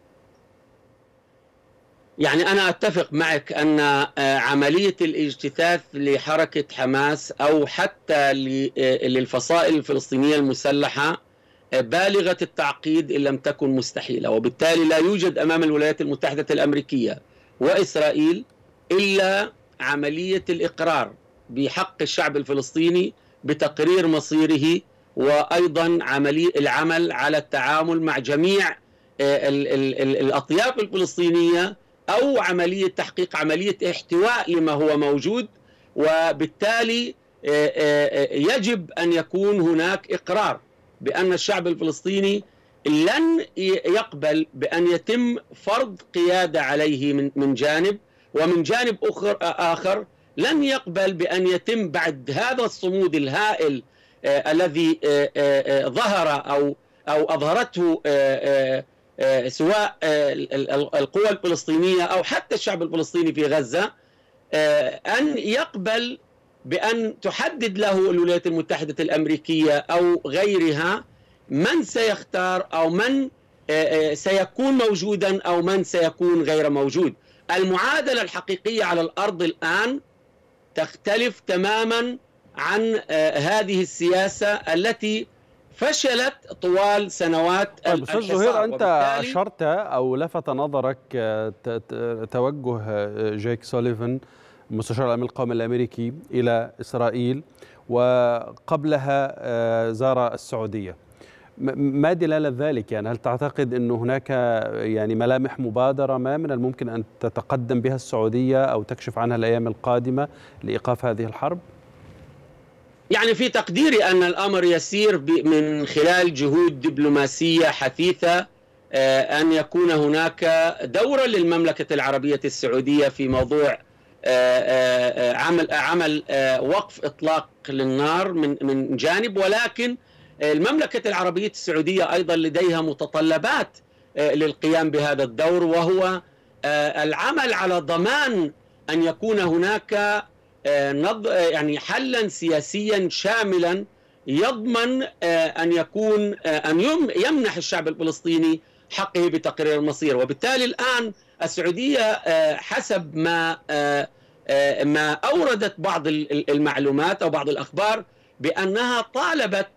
يعني أنا أتفق معك أن عملية الاجتثاث لحركة حماس أو حتى للفصائل الفلسطينية المسلحة بالغة التعقيد إن لم تكن مستحيلة، وبالتالي لا يوجد أمام الولايات المتحدة الأمريكية وإسرائيل إلا عملية الإقرار بحق الشعب الفلسطيني بتقرير مصيره، وأيضا عملية العمل على التعامل مع جميع ال ال ال الأطياف الفلسطينية، أو عملية تحقيق عملية احتواء لما هو موجود. وبالتالي يجب أن يكون هناك إقرار بأن الشعب الفلسطيني لن يقبل بأن يتم فرض قيادة عليه من من جانب، ومن جانب آخر آخر لن يقبل بأن يتم بعد هذا الصمود الهائل الذي ظهر أو أو أظهرته سواء القوى الفلسطينية أو حتى الشعب الفلسطيني في غزة، أن يقبل بأن تحدد له الولايات المتحدة الأمريكية أو غيرها من سيختار أو من سيكون موجودا أو من سيكون غير موجود. المعادلة الحقيقية على الأرض الآن تختلف تماما عن هذه السياسة التي فشلت طوال سنوات طيب أستاذ زهير، أنت أشرت أو لفت نظرك توجه جيك سوليفان مستشار الأمن القومي الأمريكي إلى إسرائيل، وقبلها زار السعودية. ما دلالة ذلك؟ يعني هل تعتقد أن هناك يعني ملامح مبادرة ما من الممكن أن تتقدم بها السعودية أو تكشف عنها الأيام القادمة لإيقاف هذه الحرب؟ يعني في تقديري أن الأمر يسير من خلال جهود دبلوماسية حثيثة، أن يكون هناك دورا للمملكة العربية السعودية في موضوع عمل عمل وقف إطلاق للنار من من جانب، ولكن المملكة العربية السعودية أيضا لديها متطلبات للقيام بهذا الدور، وهو العمل على ضمان أن يكون هناك يعني حلا سياسيا شاملا يضمن أن يكون أن يمنح الشعب الفلسطيني حقه بتقرير المصير. وبالتالي الآن السعودية حسب ما ما أوردت بعض المعلومات أو بعض الأخبار بأنها طالبت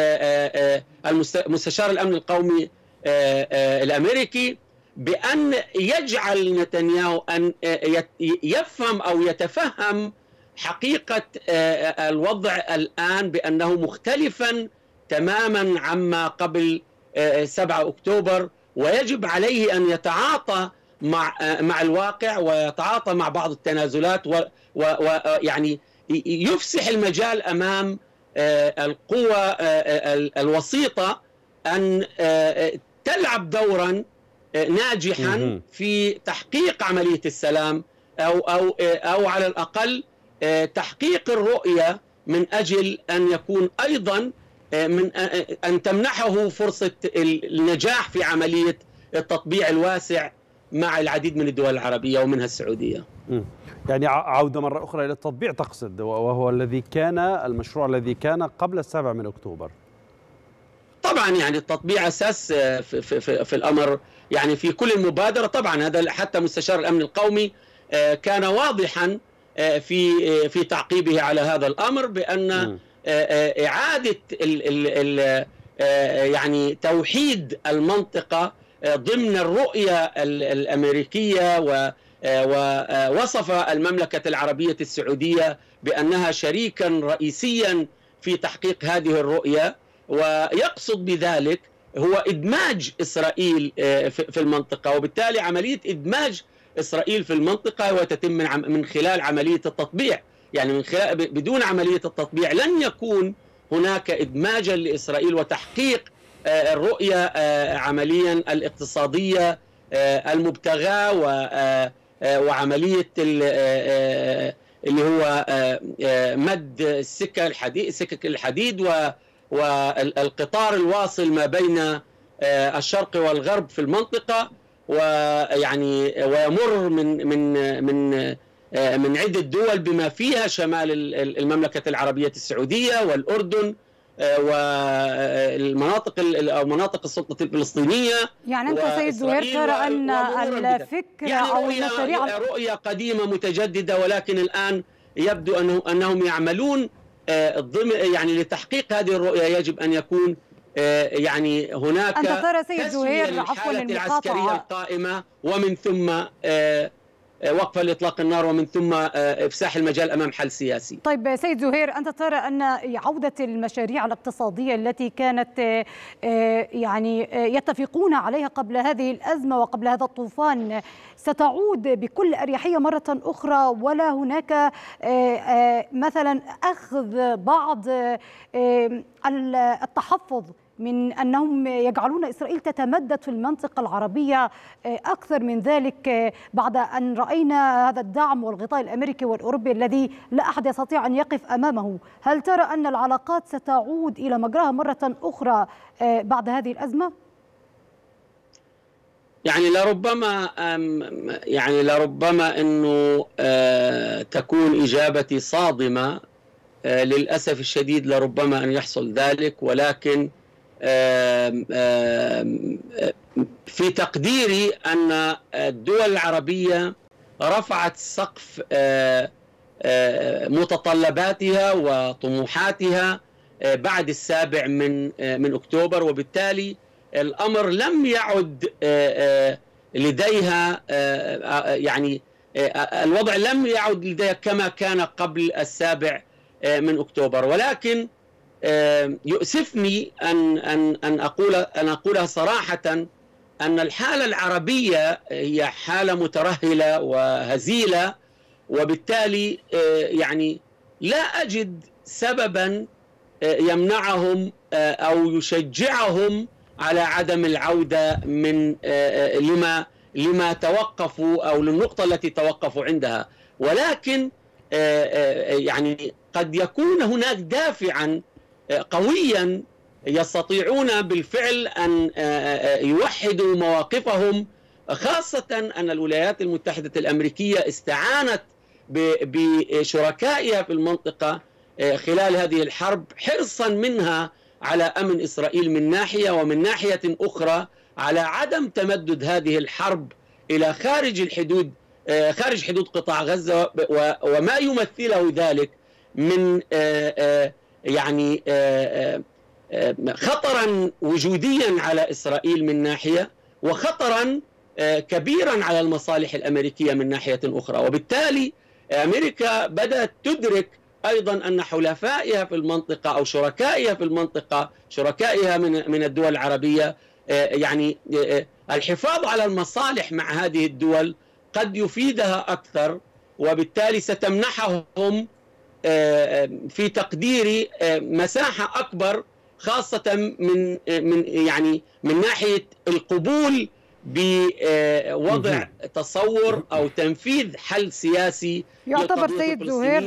المستشار الأمن القومي الأمريكي بأن يجعل نتنياهو أن يفهم أو يتفهم حقيقة الوضع الآن بأنه مختلفا تماما عما قبل سبعة أكتوبر، ويجب عليه أن يتعاطى مع مع الواقع ويتعاطى مع بعض التنازلات، ويعني يفسح المجال أمام القوى الوسيطة أن تلعب دورا ناجحا في تحقيق عملية السلام أو أو أو على الأقل تحقيق الرؤية من أجل أن يكون أيضا من أن تمنحه فرصة النجاح في عملية التطبيع الواسع مع العديد من الدول العربية ومنها السعودية. يعني عودة مرة أخرى إلى التطبيع تقصد، وهو الذي كان المشروع الذي كان قبل السابع من أكتوبر. طبعا يعني التطبيع أساس في, في, في, في الأمر، يعني في كل المبادرة. طبعا هذا حتى مستشار الأمن القومي كان واضحا في في تعقيبه على هذا الأمر بأن إعادة ال ال ال يعني توحيد المنطقة ضمن الرؤية الأمريكية، ووصف المملكة العربية السعودية بأنها شريكا رئيسيا في تحقيق هذه الرؤية، ويقصد بذلك هو إدماج إسرائيل في المنطقة. وبالتالي عملية إدماج إسرائيل في المنطقة وتتم من خلال عملية التطبيع، يعني من خلال بدون عملية التطبيع لن يكون هناك إدماجا لإسرائيل وتحقيق الرؤية عمليا الاقتصادية المبتغى وعملية اللي هو مد السكك الحديد سكك الحديد والقطار الواصل ما بين الشرق والغرب في المنطقة، ويعني ويمر من من من من عدة دول بما فيها شمال المملكة العربية السعودية والأردن والمناطق او مناطق السلطه الفلسطينيه. يعني انت سيد زهير ترى ان الفكره يعني او المشاريع رؤيه قديمه متجدده، ولكن الان يبدو انه انهم يعملون ضمن يعني لتحقيق هذه الرؤيه يجب ان يكون يعني هناك انت ترى سيد زهير عفوا العسكريه القائمه، ومن ثم وقف لإطلاق النار، ومن ثم إفساح المجال أمام حل سياسي. طيب سيد زهير، أنت ترى أن عودة المشاريع الاقتصادية التي كانت يعني يتفقون عليها قبل هذه الأزمة وقبل هذا الطوفان ستعود بكل أريحية مرة أخرى، ولا هناك مثلا أخذ بعض التحفظ من أنهم يجعلون إسرائيل تتمدد في المنطقة العربية أكثر من ذلك بعد أن رأينا هذا الدعم والغطاء الأمريكي والأوروبي الذي لا أحد يستطيع أن يقف أمامه؟ هل ترى أن العلاقات ستعود إلى مجراها مرة أخرى بعد هذه الأزمة؟ يعني لربما يعني لربما أنه تكون إجابتي صادمة، للأسف الشديد لربما أن يحصل ذلك، ولكن في تقديري أن الدول العربية رفعت سقف متطلباتها وطموحاتها بعد السابع من من أكتوبر، وبالتالي الأمر لم يعد لديها يعني الوضع لم يعد لديها كما كان قبل السابع من أكتوبر. ولكن يؤسفني أن أن أن أقول أن أقولها صراحة أن الحالة العربية هي حالة مترهلة وهزيلة، وبالتالي يعني لا أجد سببا يمنعهم أو يشجعهم على عدم العودة من لما لما توقفوا أو للنقطة التي توقفوا عندها. ولكن يعني قد يكون هناك دافعا قويا يستطيعون بالفعل أن يوحدوا مواقفهم، خاصة أن الولايات المتحدة الأمريكية استعانت بشركائها في المنطقة خلال هذه الحرب حرصا منها على أمن إسرائيل من ناحية، ومن ناحية أخرى على عدم تمدد هذه الحرب إلى خارج الحدود خارج حدود قطاع غزة، وما يمثله ذلك من يعني خطرا وجوديا على إسرائيل من ناحية، وخطرا كبيرا على المصالح الأمريكية من ناحية أخرى. وبالتالي أمريكا بدأت تدرك أيضا أن حلفائها في المنطقة أو شركائها في المنطقة شركائها من من الدول العربية يعني الحفاظ على المصالح مع هذه الدول قد يفيدها أكثر، وبالتالي ستمنحهم في تقديري مساحة أكبر، خاصة من من يعني من ناحية القبول بوضع تصور أو تنفيذ حل سياسي. يعتبر سيد زهير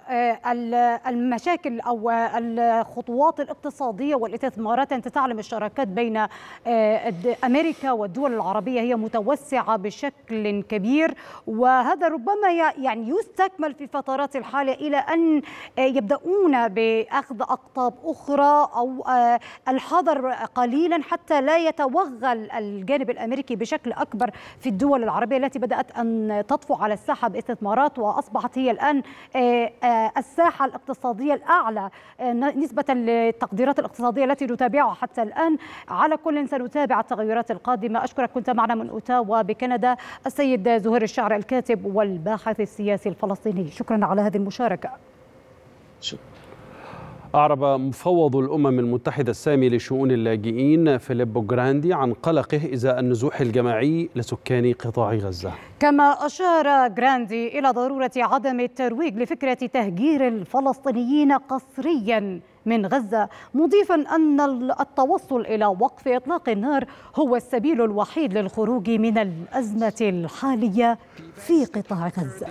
المشاكل أو الخطوات الاقتصادية والاستثمارات، أنت تعلم الشراكات بين أمريكا والدول العربية هي متوسعة بشكل كبير، وهذا ربما يعني يستكمل في فترات الحالة إلى أن يبدأون بأخذ أقطاب أخرى أو الحذر قليلا حتى لا يتوغل الجانب الأمريكي بشكل أكبر في الدول العربية التي بدأت أن تطفو على الساحة باستثمارات، وأصبحت هي الآن الساحة الاقتصادية الأعلى نسبة للتقديرات الاقتصادية التي نتابعها حتى الآن. على كل سنتابع التغيرات القادمة. أشكرك، كنت معنا من أوتاوا بكندا السيد زهير الشعر الكاتب والباحث السياسي الفلسطيني. شكرا على هذه المشاركة. شكرا. أعرب مفوض الأمم المتحدة السامي لشؤون اللاجئين فيليبو جراندي عن قلقه إزاء النزوح الجماعي لسكان قطاع غزة. كما أشار جراندي إلى ضرورة عدم الترويج لفكرة تهجير الفلسطينيين قسريا من غزة، مضيفا أن التوصل إلى وقف إطلاق النار هو السبيل الوحيد للخروج من الأزمة الحالية في قطاع غزة.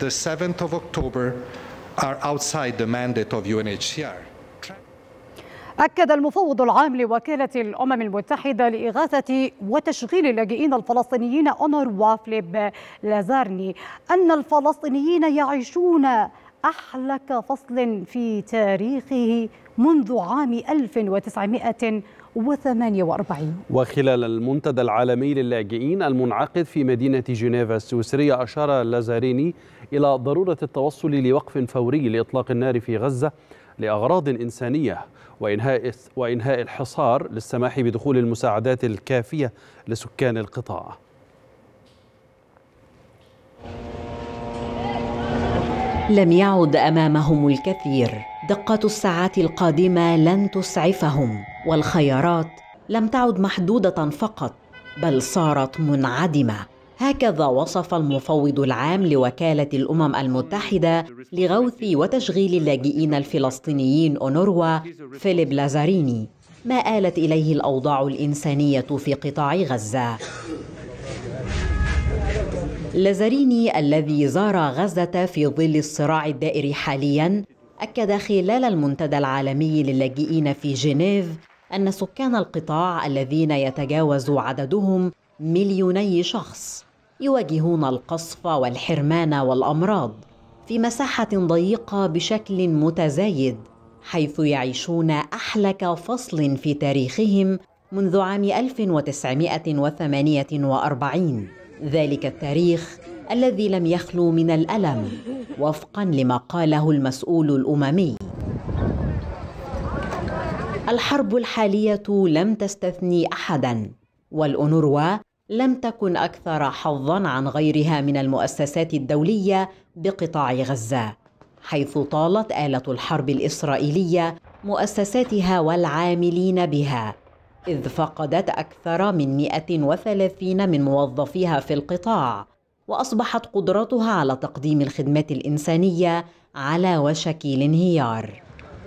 are outside the mandate of U N H C R. أكد المفوض العام لوكالة الأمم المتحدة لإغاثة وتشغيل اللاجئين الفلسطينيين أونروا فيليب لازارني أن الفلسطينيين يعيشون أحلك فصل في تاريخه منذ عام ألف وتسعمائة وثمانية وأربعين. وخلال المنتدى العالمي للاجئين المنعقد في مدينة جنيف السويسرية، أشار لازاريني إلى ضرورة التوصل لوقف فوري لإطلاق النار في غزة لأغراض إنسانية وإنهاء وإنهاء الحصار للسماح بدخول المساعدات الكافية لسكان القطاع. لم يعد أمامهم الكثير، دقة الساعات القادمة لن تسعفهم، والخيارات لم تعد محدودة فقط بل صارت منعدمة. هكذا وصف المفوض العام لوكالة الأمم المتحدة لغوث وتشغيل اللاجئين الفلسطينيين أونروا فيليب لازاريني ما آلت إليه الأوضاع الإنسانية في قطاع غزة. لازاريني الذي زار غزة في ظل الصراع الدائر حالياً أكد خلال المنتدى العالمي للاجئين في جنيف أن سكان القطاع الذين يتجاوز عددهم مليوني شخص يواجهون القصف والحرمان والأمراض في مساحة ضيقة بشكل متزايد، حيث يعيشون أحلك فصل في تاريخهم منذ عام ألف وتسعمائة وثمانية وأربعين، ذلك التاريخ الذي لم يخلو من الألم وفقاً لما قاله المسؤول الأممي. الحرب الحالية لم تستثني أحداً، والأونروا لم تكن أكثر حظاً عن غيرها من المؤسسات الدولية بقطاع غزة، حيث طالت آلة الحرب الإسرائيلية مؤسساتها والعاملين بها، إذ فقدت أكثر من مئة وثلاثين من موظفيها في القطاع، وأصبحت قدرتها على تقديم الخدمات الإنسانية على وشك الانهيار.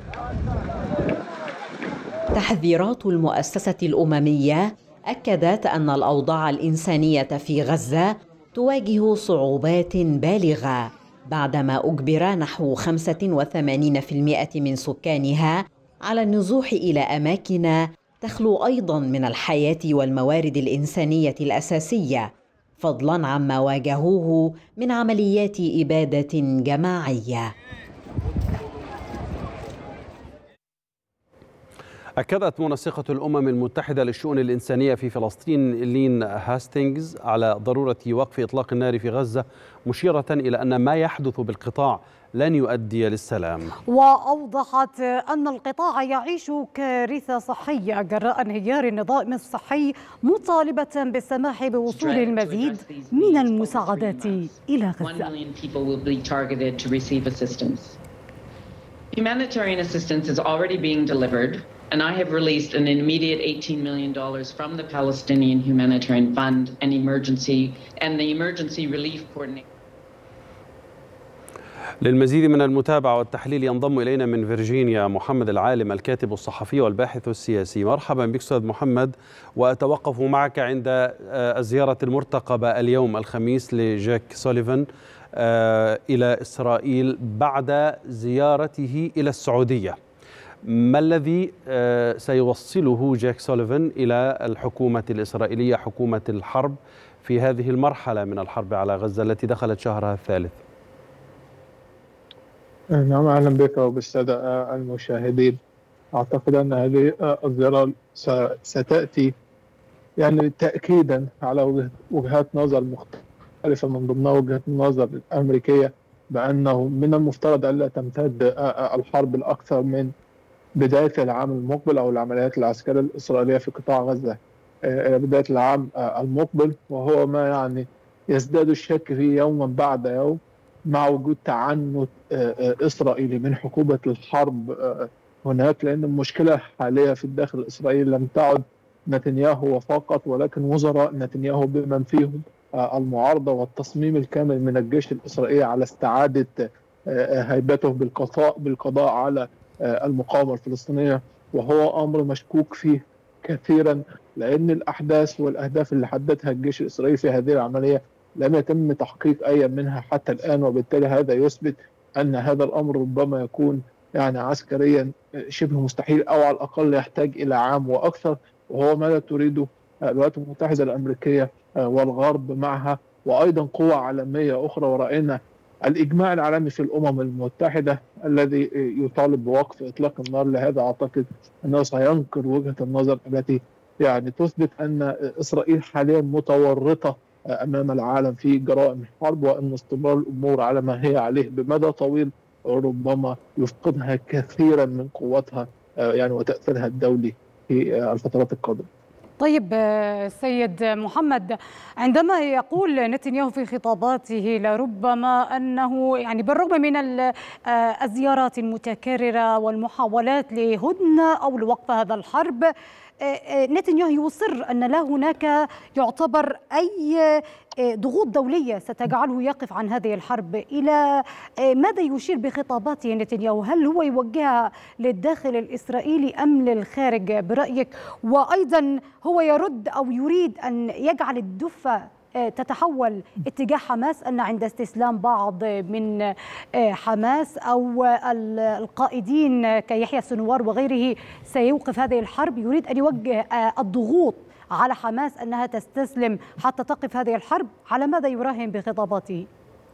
تحذيرات المؤسسة الأممية أكدت أن الأوضاع الإنسانية في غزة تواجه صعوبات بالغة بعدما أجبر نحو خمسة وثمانين بالمئة من سكانها على النزوح إلى أماكن تخلو أيضاً من الحياة والموارد الإنسانية الأساسية، فضلاً عما واجهوه من عمليات إبادة جماعية. أكدت منسقة الأمم المتحدة للشؤون الإنسانية في فلسطين لين هاستينغز على ضرورة وقف إطلاق النار في غزة، مشيرة إلى أن ما يحدث بالقطاع لن يؤدي للسلام. وأوضحت أن القطاع يعيش كارثة صحية جراء انهيار النظام الصحي، مطالبة بالسماح بوصول المزيد من المساعدات إلى غزة. Humanitarian assistance is already being delivered, and I have released an immediate eighteen million dollars from the Palestinian Humanitarian Fund and emergency and the emergency relief coordinator. للمزيد من المتابعة والتحليل ينضم إلينا من فيرجينيا محمد العالم الكاتب الصحفي والباحث السياسي. مرحبا بك أستاذ محمد، وأتوقف معك عند الزيارة المرتقبة اليوم الخميس لجاك سوليفان إلى إسرائيل بعد زيارته إلى السعودية. ما الذي سيوصله جاك سوليفان إلى الحكومة الإسرائيلية، حكومة الحرب، في هذه المرحلة من الحرب على غزة التي دخلت شهرها الثالث؟ نعم، أهلا بك وبالسادة المشاهدين. أعتقد أن هذه الزيارة ستأتي يعني تأكيدا على وجهات نظر مختلفة، من ضمنها وجهة النظر الأمريكية بأنه من المفترض ألا تمتد الحرب الأكثر من بداية العام المقبل أو العمليات العسكرية الإسرائيلية في قطاع غزة إلى بداية العام المقبل، وهو ما يعني يزداد الشك فيه يوما بعد يوم مع وجود تعنت إسرائيلي من حكومة الحرب هناك، لأن المشكلة الحالية في الداخل الإسرائيلي لم تعد نتنياهو فقط، ولكن وزراء نتنياهو بمن فيهم المعارضة والتصميم الكامل من الجيش الإسرائيلي على استعادة هيبته بالقضاء بالقضاء على المقاومة الفلسطينية، وهو أمر مشكوك فيه كثيرا، لأن الأحداث والأهداف اللي حددها الجيش الإسرائيلي في هذه العملية لم يتم تحقيق أي منها حتى الآن، وبالتالي هذا يثبت أن هذا الأمر ربما يكون يعني عسكريا شبه مستحيل، أو على الأقل يحتاج إلى عام وأكثر، وهو ما لا تريده الولايات المتحدة الأمريكية والغرب معها، وأيضا قوى عالمية أخرى. ورأينا الإجماع العالمي في الأمم المتحدة الذي يطالب بوقف إطلاق النار. لهذا أعتقد أنه سينكر وجهة النظر التي يعني تثبت أن إسرائيل حاليا متورطة أمام العالم في جرائم الحرب، وأن استمرار الأمور على ما هي عليه بمدى طويل ربما يفقدها كثيرا من قوتها يعني وتأثيرها الدولي في الفترات القادمة. طيب سيد محمد، عندما يقول نتنياهو في خطاباته لربما أنه يعني بالرغم من الزيارات المتكررة والمحاولات لهدنة أو لوقف هذا الحرب، نتنياهو يصر أن لا هناك يعتبر أي ضغوط دولية ستجعله يقف عن هذه الحرب. إلى ماذا يشير بخطاباته نتنياهو؟ هل هو يوجهها للداخل الإسرائيلي أم للخارج برأيك؟ وأيضا هو يرد أو يريد أن يجعل الدفة تتحول اتجاه حماس، أن عند استسلام بعض من حماس أو القائدين كيحيى سنوار وغيره سيوقف هذه الحرب. يريد أن يوجه الضغوط على حماس أنها تستسلم حتى تقف هذه الحرب. على ماذا يراهن بخطاباته؟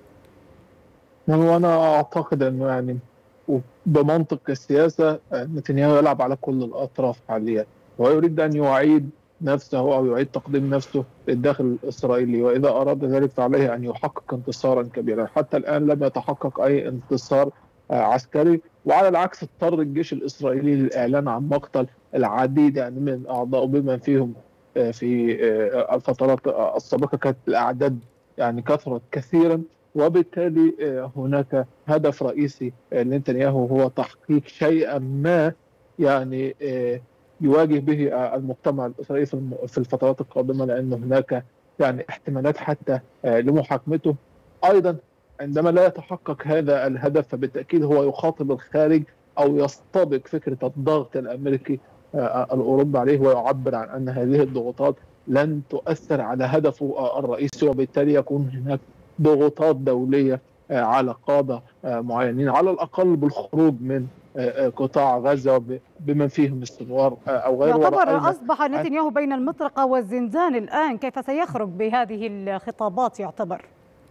وأنا أعتقد أنه يعني بمنطق السياسة نتنياهو يلعب على كل الأطراف حاليا، ويريد أن يعيد نفسه أو يعيد تقديم نفسه للداخل الإسرائيلي، وإذا أراد ذلك فعليه أن يحقق انتصارا كبيرا. حتى الآن لم يتحقق أي انتصار عسكري، وعلى العكس اضطر الجيش الإسرائيلي للإعلان عن مقتل العديد يعني من أعضاء بما فيهم في الفترات السابقة كانت الأعداد يعني كثرت كثيرا. وبالتالي هناك هدف رئيسي لنتنياهو هو تحقيق شيئا ما يعني يواجه به المجتمع الإسرائيلي في الفترات القادمة، لأن هناك يعني احتمالات حتى لمحاكمته. أيضا عندما لا يتحقق هذا الهدف فبالتأكيد هو يخاطب الخارج أو يستبق فكرة الضغط الأمريكي الأوروبي عليه، ويعبر عن أن هذه الضغوطات لن تؤثر على هدفه الرئيسي، وبالتالي يكون هناك ضغوطات دولية على قادة معينين على الأقل بالخروج من قطاع غزة بمن فيهم السنوار أو غيره. يعتبر أصبح نتنياهو بين المطرقة والزنزان الآن، كيف سيخرج بهذه الخطابات يعتبر؟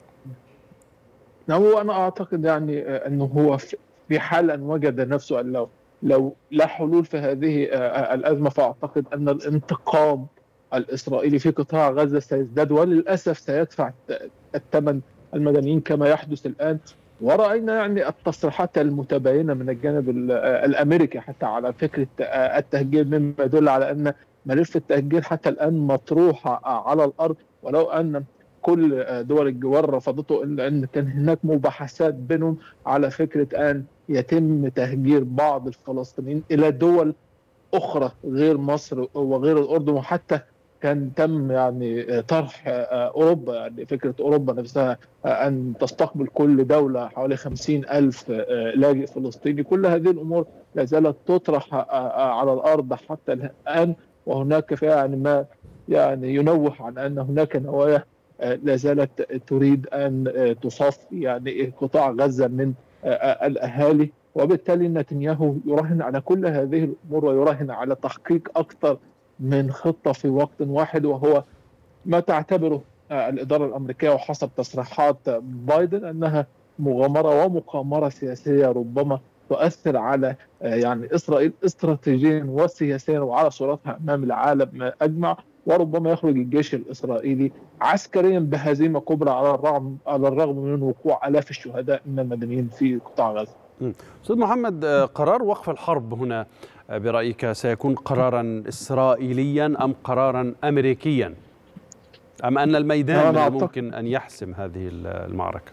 هو أنا أعتقد يعني أنه هو في حال أن وجد نفسه أن لو لو لا حلول في هذه الأزمة، فأعتقد أن الانتقام الإسرائيلي في قطاع غزة سيزداد، وللأسف سيدفع الثمن المدنيين كما يحدث الآن. ورأينا يعني التصريحات المتباينة من الجانب الأمريكي حتى على فكرة التهجير، مما يدل على أن ملف التهجير حتى الآن مطروح على الأرض، ولو أن كل دول الجوار رفضته، إلا أن كان هناك مباحثات بينهم على فكرة أن يتم تهجير بعض الفلسطينيين إلى دول أخرى غير مصر وغير الأردن، وحتى كان تم يعني طرح أوروبا، يعني فكرة أوروبا نفسها أن تستقبل كل دولة حوالي خمسين ألف لاجئ فلسطيني. كل هذه الأمور لا زالت تطرح على الأرض حتى الآن، وهناك فيها يعني ما يعني ينوه عن أن هناك نوايا لا زالت تريد أن تصفي يعني قطاع غزة من الأهالي. وبالتالي نتنياهو يراهن على كل هذه الأمور، ويراهن على تحقيق أكثر من خطة في وقت واحد، وهو ما تعتبره الإدارة الأمريكية وحسب تصريحات بايدن أنها مغامرة ومقامرة سياسية ربما تؤثر على يعني إسرائيل استراتيجيا وسياسيا وعلى صورتها أمام العالم أجمع. وربما يخرج الجيش الإسرائيلي عسكريا بهزيمة كبرى على الرغم على الرغم من وقوع آلاف الشهداء من المدنيين في قطاع غزة. أستاذ محمد، قرار وقف الحرب هنا برأيك سيكون قرارا إسرائيليا أم قرارا أمريكيا، أم أن الميدان ممكن أن يحسم هذه المعركة؟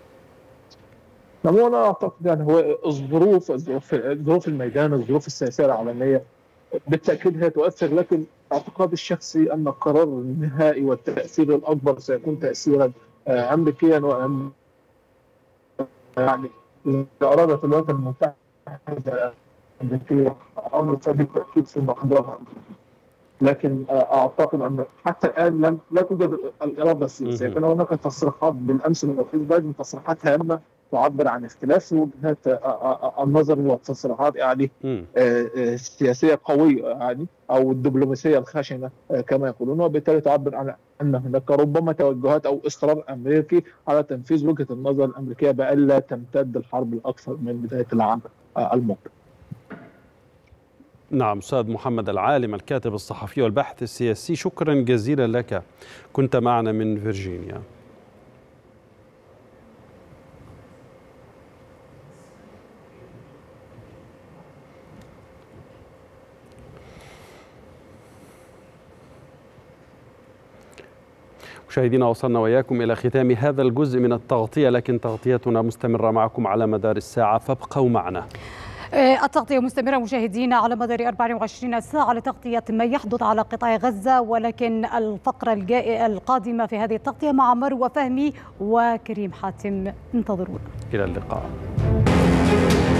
أنا أعتقد يعني هو الظروف ظروف الميدان الظروف السياسية العالمية بالتأكيد هي تؤثر، لكن اعتقادي الشخصي أن القرار النهائي والتأثير الأكبر سيكون تأثيرا أمريكيا. وأن يعني إذا أرادت الولايات المتحدة الأمريكية أمر بالتأكيد في مقدورها، لكن أعتقد أن حتى الآن لم لا توجد الإرادة السياسية. كان هناك تصريحات بالأمس من الرئيس بايدن تصريحات هامة تعبر عن اختلاف وجهات النظر والتصريحات يعني سياسيه قويه يعني او الدبلوماسيه الخشنه كما يقولون، وبالتالي تعبر عن ان هناك ربما توجهات او اصرار امريكي على تنفيذ وجهه النظر الامريكيه بألا تمتد الحرب الاكثر من بدايه العام المقبل. نعم، أستاذ محمد العالم الكاتب الصحفي والباحث السياسي، شكرا جزيلا لك، كنت معنا من فيرجينيا. مشاهدينا، وصلنا وإياكم إلى ختام هذا الجزء من التغطية، لكن تغطيتنا مستمرة معكم على مدار الساعة، فابقوا معنا. التغطية مستمرة مشاهدينا على مدار أربع وعشرين ساعة لتغطية ما يحدث على قطاع غزة، ولكن الفقرة القادمة في هذه التغطية مع مروى فهمي وكريم حاتم، انتظرونا. إلى اللقاء.